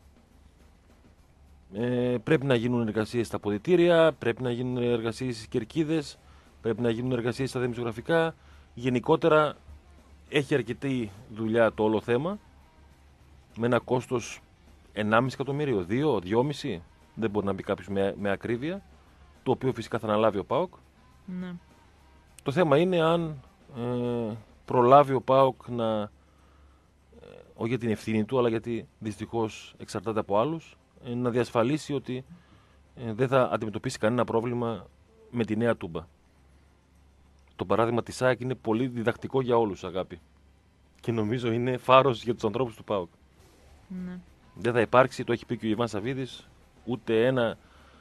Ε, πρέπει να γίνουν εργασίες στα αποδυτήρια, πρέπει να γίνουν εργασίες στις κερκίδες, πρέπει να γίνουν εργασίες στα δημοσιογραφικά. Γενικότερα έχει αρκετή δουλειά το όλο θέμα, με ένα κόστος ενάμιση εκατομμύριο, δύο, δυόμισι, δεν μπορεί να μπει κάποιος με, με ακρίβεια, το οποίο φυσικά θα αναλάβει ο ΠΑΟΚ. Ναι. Το θέμα είναι αν ε, προλάβει ο ΠΑΟΚ να, ε, όχι για την ευθύνη του, αλλά γιατί δυστυχώς εξαρτάται από άλλους, ε, να διασφαλίσει ότι ε, δεν θα αντιμετωπίσει κανένα πρόβλημα με τη νέα Τούμπα. Το παράδειγμα της ΑΕΚ είναι πολύ διδακτικό για όλους, αγάπη. Και νομίζω είναι φάρος για τους ανθρώπους του ΠΑΟΚ. Ναι. Δεν θα υπάρξει, το έχει πει και ο Ιβάν Σαββίδης, ούτε ένα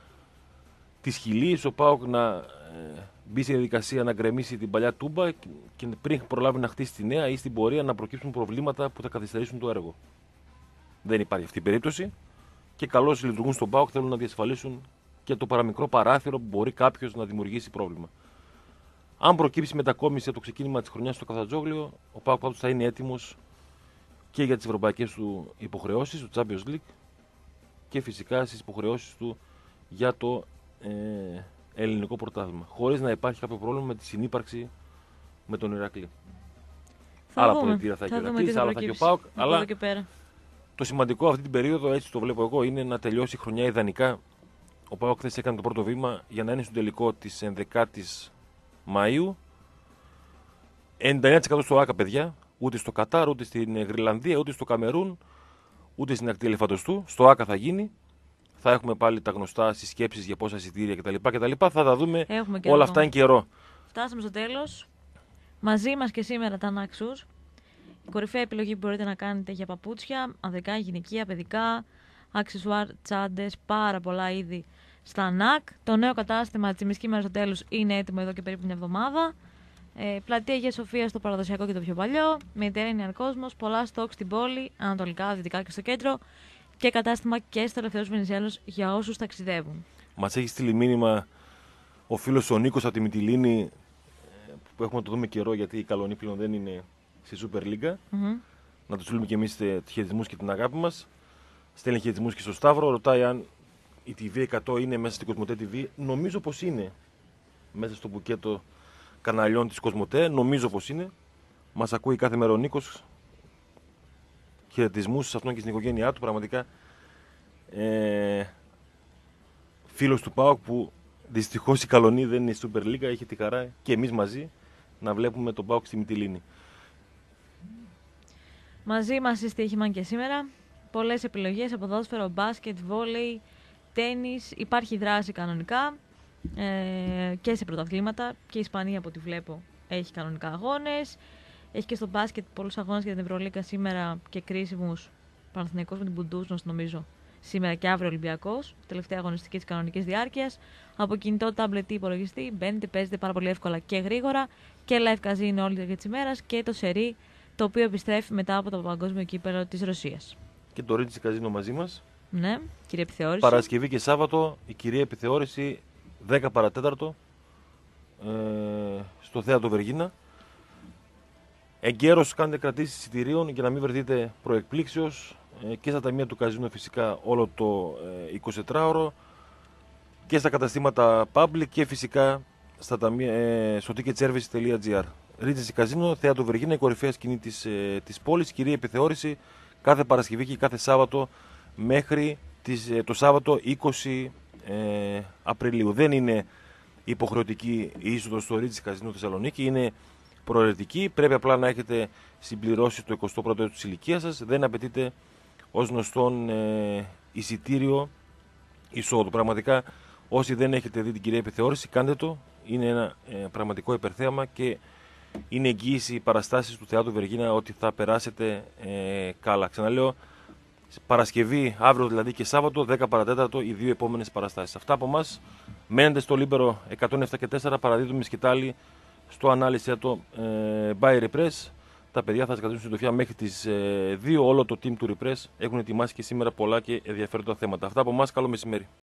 της χιλής ο ΠΑΟΚ να ε, μπει στη διαδικασία να γκρεμίσει την παλιά Τούμπα και πριν προλάβει να χτίσει τη νέα ή στην πορεία να προκύψουν προβλήματα που θα καθυστερήσουν το έργο. Δεν υπάρχει αυτή η περίπτωση και καλώς λειτουργούν στον ΠΑΟΚ, θέλουν να διασφαλίσουν και το παραμικρό παράθυρο που μπορεί κάποιος να δημιουργήσει πρόβλημα. Αν προκύψει μετακόμιση από το ξεκίνημα της χρονιάς στο Καφτατζόγλιο, ο ΠΑΟΚ πάντως θα είναι έτοιμος και για τις ευρωπαϊκές του υποχρεώσεις, του Champions League και φυσικά στις υποχρεώσεις του για το ε, ελληνικό πρωτάθλημα. Χωρίς να υπάρχει κάποιο πρόβλημα με τη συνύπαρξη με τον Ηρακλή. Θα Άλλα δούμε. ποδητήρια θα Θα έχει ο δούμε τι Ηρακλής, θα άλλα θα έχει ο προκύψει ΠΑΟΚ. από Αλλά εδώ και πέρα. το σημαντικό αυτή την περίοδο, έτσι το βλέπω εγώ, είναι να τελειώσει η χρονιά ιδανικά. Ο ΠΑΟΚ χθες έκανε το πρώτο βήμα για να είναι στο τελικό της ενδεκάτης Μαΐου. ενενήντα εννέα τοις εκατό στο ΆΚΑ, παιδιά. Ούτε στο Κατάρ, ούτε στην Γρυλανδία, ούτε στο Καμερούν, ούτε στην ακτή Ελεφαντοστού. Στο ΆΚΑ θα γίνει. Θα έχουμε πάλι τα γνωστά συσκέψεις για πόσα εισιτήρια κτλ. κτλ. Θα τα δούμε. Όλα αυτά είναι καιρό. Φτάσαμε στο τέλος. Μαζί μας και σήμερα τα Naxos. Η κορυφαία επιλογή που μπορείτε να κάνετε για παπούτσια, ανδρικά, γυναικεία, παιδικά, αξεσουάρ, τσάντες, πάρα πολλά είδη στα νακ. Το νέο κατάστημα της Τσιμισκή Μέρας στο τέλος είναι έτοιμο εδώ και περίπου μια εβδομάδα. Ε, πλατεία Αγία Σοφία στο παραδοσιακό και το πιο παλιό. Mediterranean κόσμος, πολλά στόκ στην πόλη, ανατολικά, δυτικά και στο κέντρο. Και κατάστημα και στο Ελευθερός Βενιζέλος για όσους ταξιδεύουν. Μας έχει στείλει μήνυμα ο φίλος ο Νίκος από τη Μυτιλήνη, που έχουμε να το δούμε καιρό γιατί η Καλονή πλέον δεν είναι στη Super League. Mm-hmm. Να του στείλουμε και εμείς χαιρετισμούς και την αγάπη μας. Στέλνει χαιρετισμούς και στο Σταύρο. Ρωτάει αν η τι βι εκατό είναι μέσα στην Κοσμοτέ τι βι. Νομίζω πως είναι μέσα στο μπουκέτο καναλιών της Κοσμοτέ. Νομίζω πως είναι. Μας ακούει κάθε μέρα ο Νίκος. Χαιρετισμούς σε αυτόν και στην οικογένειά του. Πραγματικά ε, φίλος του ΠΑΟΚ που δυστυχώς η Καλονή δεν είναι η Super League. Έχει τη χαρά και εμείς μαζί να βλέπουμε τον ΠΑΟΚ στη Μυτιλήνη. Μαζί μας η Στοίχημαν και σήμερα. Πολλές επιλογές από ποδόσφαιρο, μπάσκετ, βόλεϊ, τένις. Υπάρχει δράση κανονικά ε, και σε πρωταθλήματα. Και η Ισπανία από ό,τι βλέπω έχει κανονικά αγώνες. Έχει και στο μπάσκετ πολλούς αγώνες για την Ευρωλίγκα σήμερα και κρίσιμους. Παναθηναϊκός με την Μπουντούσνος νομίζω. Σήμερα και αύριο Ολυμπιακός. Τελευταία αγωνιστική της κανονικής διάρκειας. Από κινητό, τάμπλετ ή υπολογιστή. Μπαίνετε, παίζετε πάρα πολύ εύκολα και γρήγορα. Και live casino είναι όλη τη ημέρα. Και το σερί, το οποίο επιστρέφει μετά από το παγκόσμιο κύπελλο της Ρωσίας. Και το Ρίτσι Καζίνο μαζί μας. Ναι, κυρία Επιθεώρηση. Παρασκευή και Σάββατο η κυρία Επιθεώρηση δέκα παρατέταρτο ε, στο Θέατρο Βεργίνα. Εγκαίρως κάνετε κρατήσεις εισιτηρίων για να μην βρεθείτε προεκπλήξεως ε, και στα ταμεία του Καζίνο φυσικά όλο το ε, εικοσιτετράωρο και στα καταστήματα Public και φυσικά στα ταμεία, ε, στο ticketservice τελεία τζι άρ. Ρίτσι Καζίνο, Θέατρο Βεργίνα, η κορυφαία σκηνή της, ε, της πόλης. Κυρία Επιθεώρηση κάθε Παρασκευή και κάθε Σάββατο μέχρι τις, ε, το Σάββατο είκοσι ε, Απριλίου. Δεν είναι υποχρεωτική η είσοδος στο Ρίτσι Καζίνο Θεσσαλονίκη, είναι προαιρετική. Πρέπει απλά να έχετε συμπληρώσει το εικοστό πρώτο έτος της ηλικίας σας. Δεν απαιτείται ως γνωστόν ε, εισιτήριο εισόδου. Πραγματικά, όσοι δεν έχετε δει την κυρία επιθεώρηση, κάντε το. Είναι ένα ε, πραγματικό υπερθέαμα και είναι εγγύηση παραστάσεις του Θεάτρου Βεργίνα ότι θα περάσετε ε, καλά. Ξαναλέω, Παρασκευή, αύριο δηλαδή και Σάββατο, δέκα παρατέταρτο, οι δύο επόμενες παραστάσεις. Αυτά από εμάς. Μένετε στο Λίμπερο εκατόν επτά και τέσσερα, παραδίδουμε σκητάλη στο ανάλυση το ε, by Repress. Τα παιδιά θα σας κρατήσουν συντροφιά μέχρι τις ε, δύο. Όλο το team του Repress έχουν ετοιμάσει και σήμερα πολλά και ενδιαφέροντα θέματα. Αυτά από εμάς. Καλό μεσημέρι.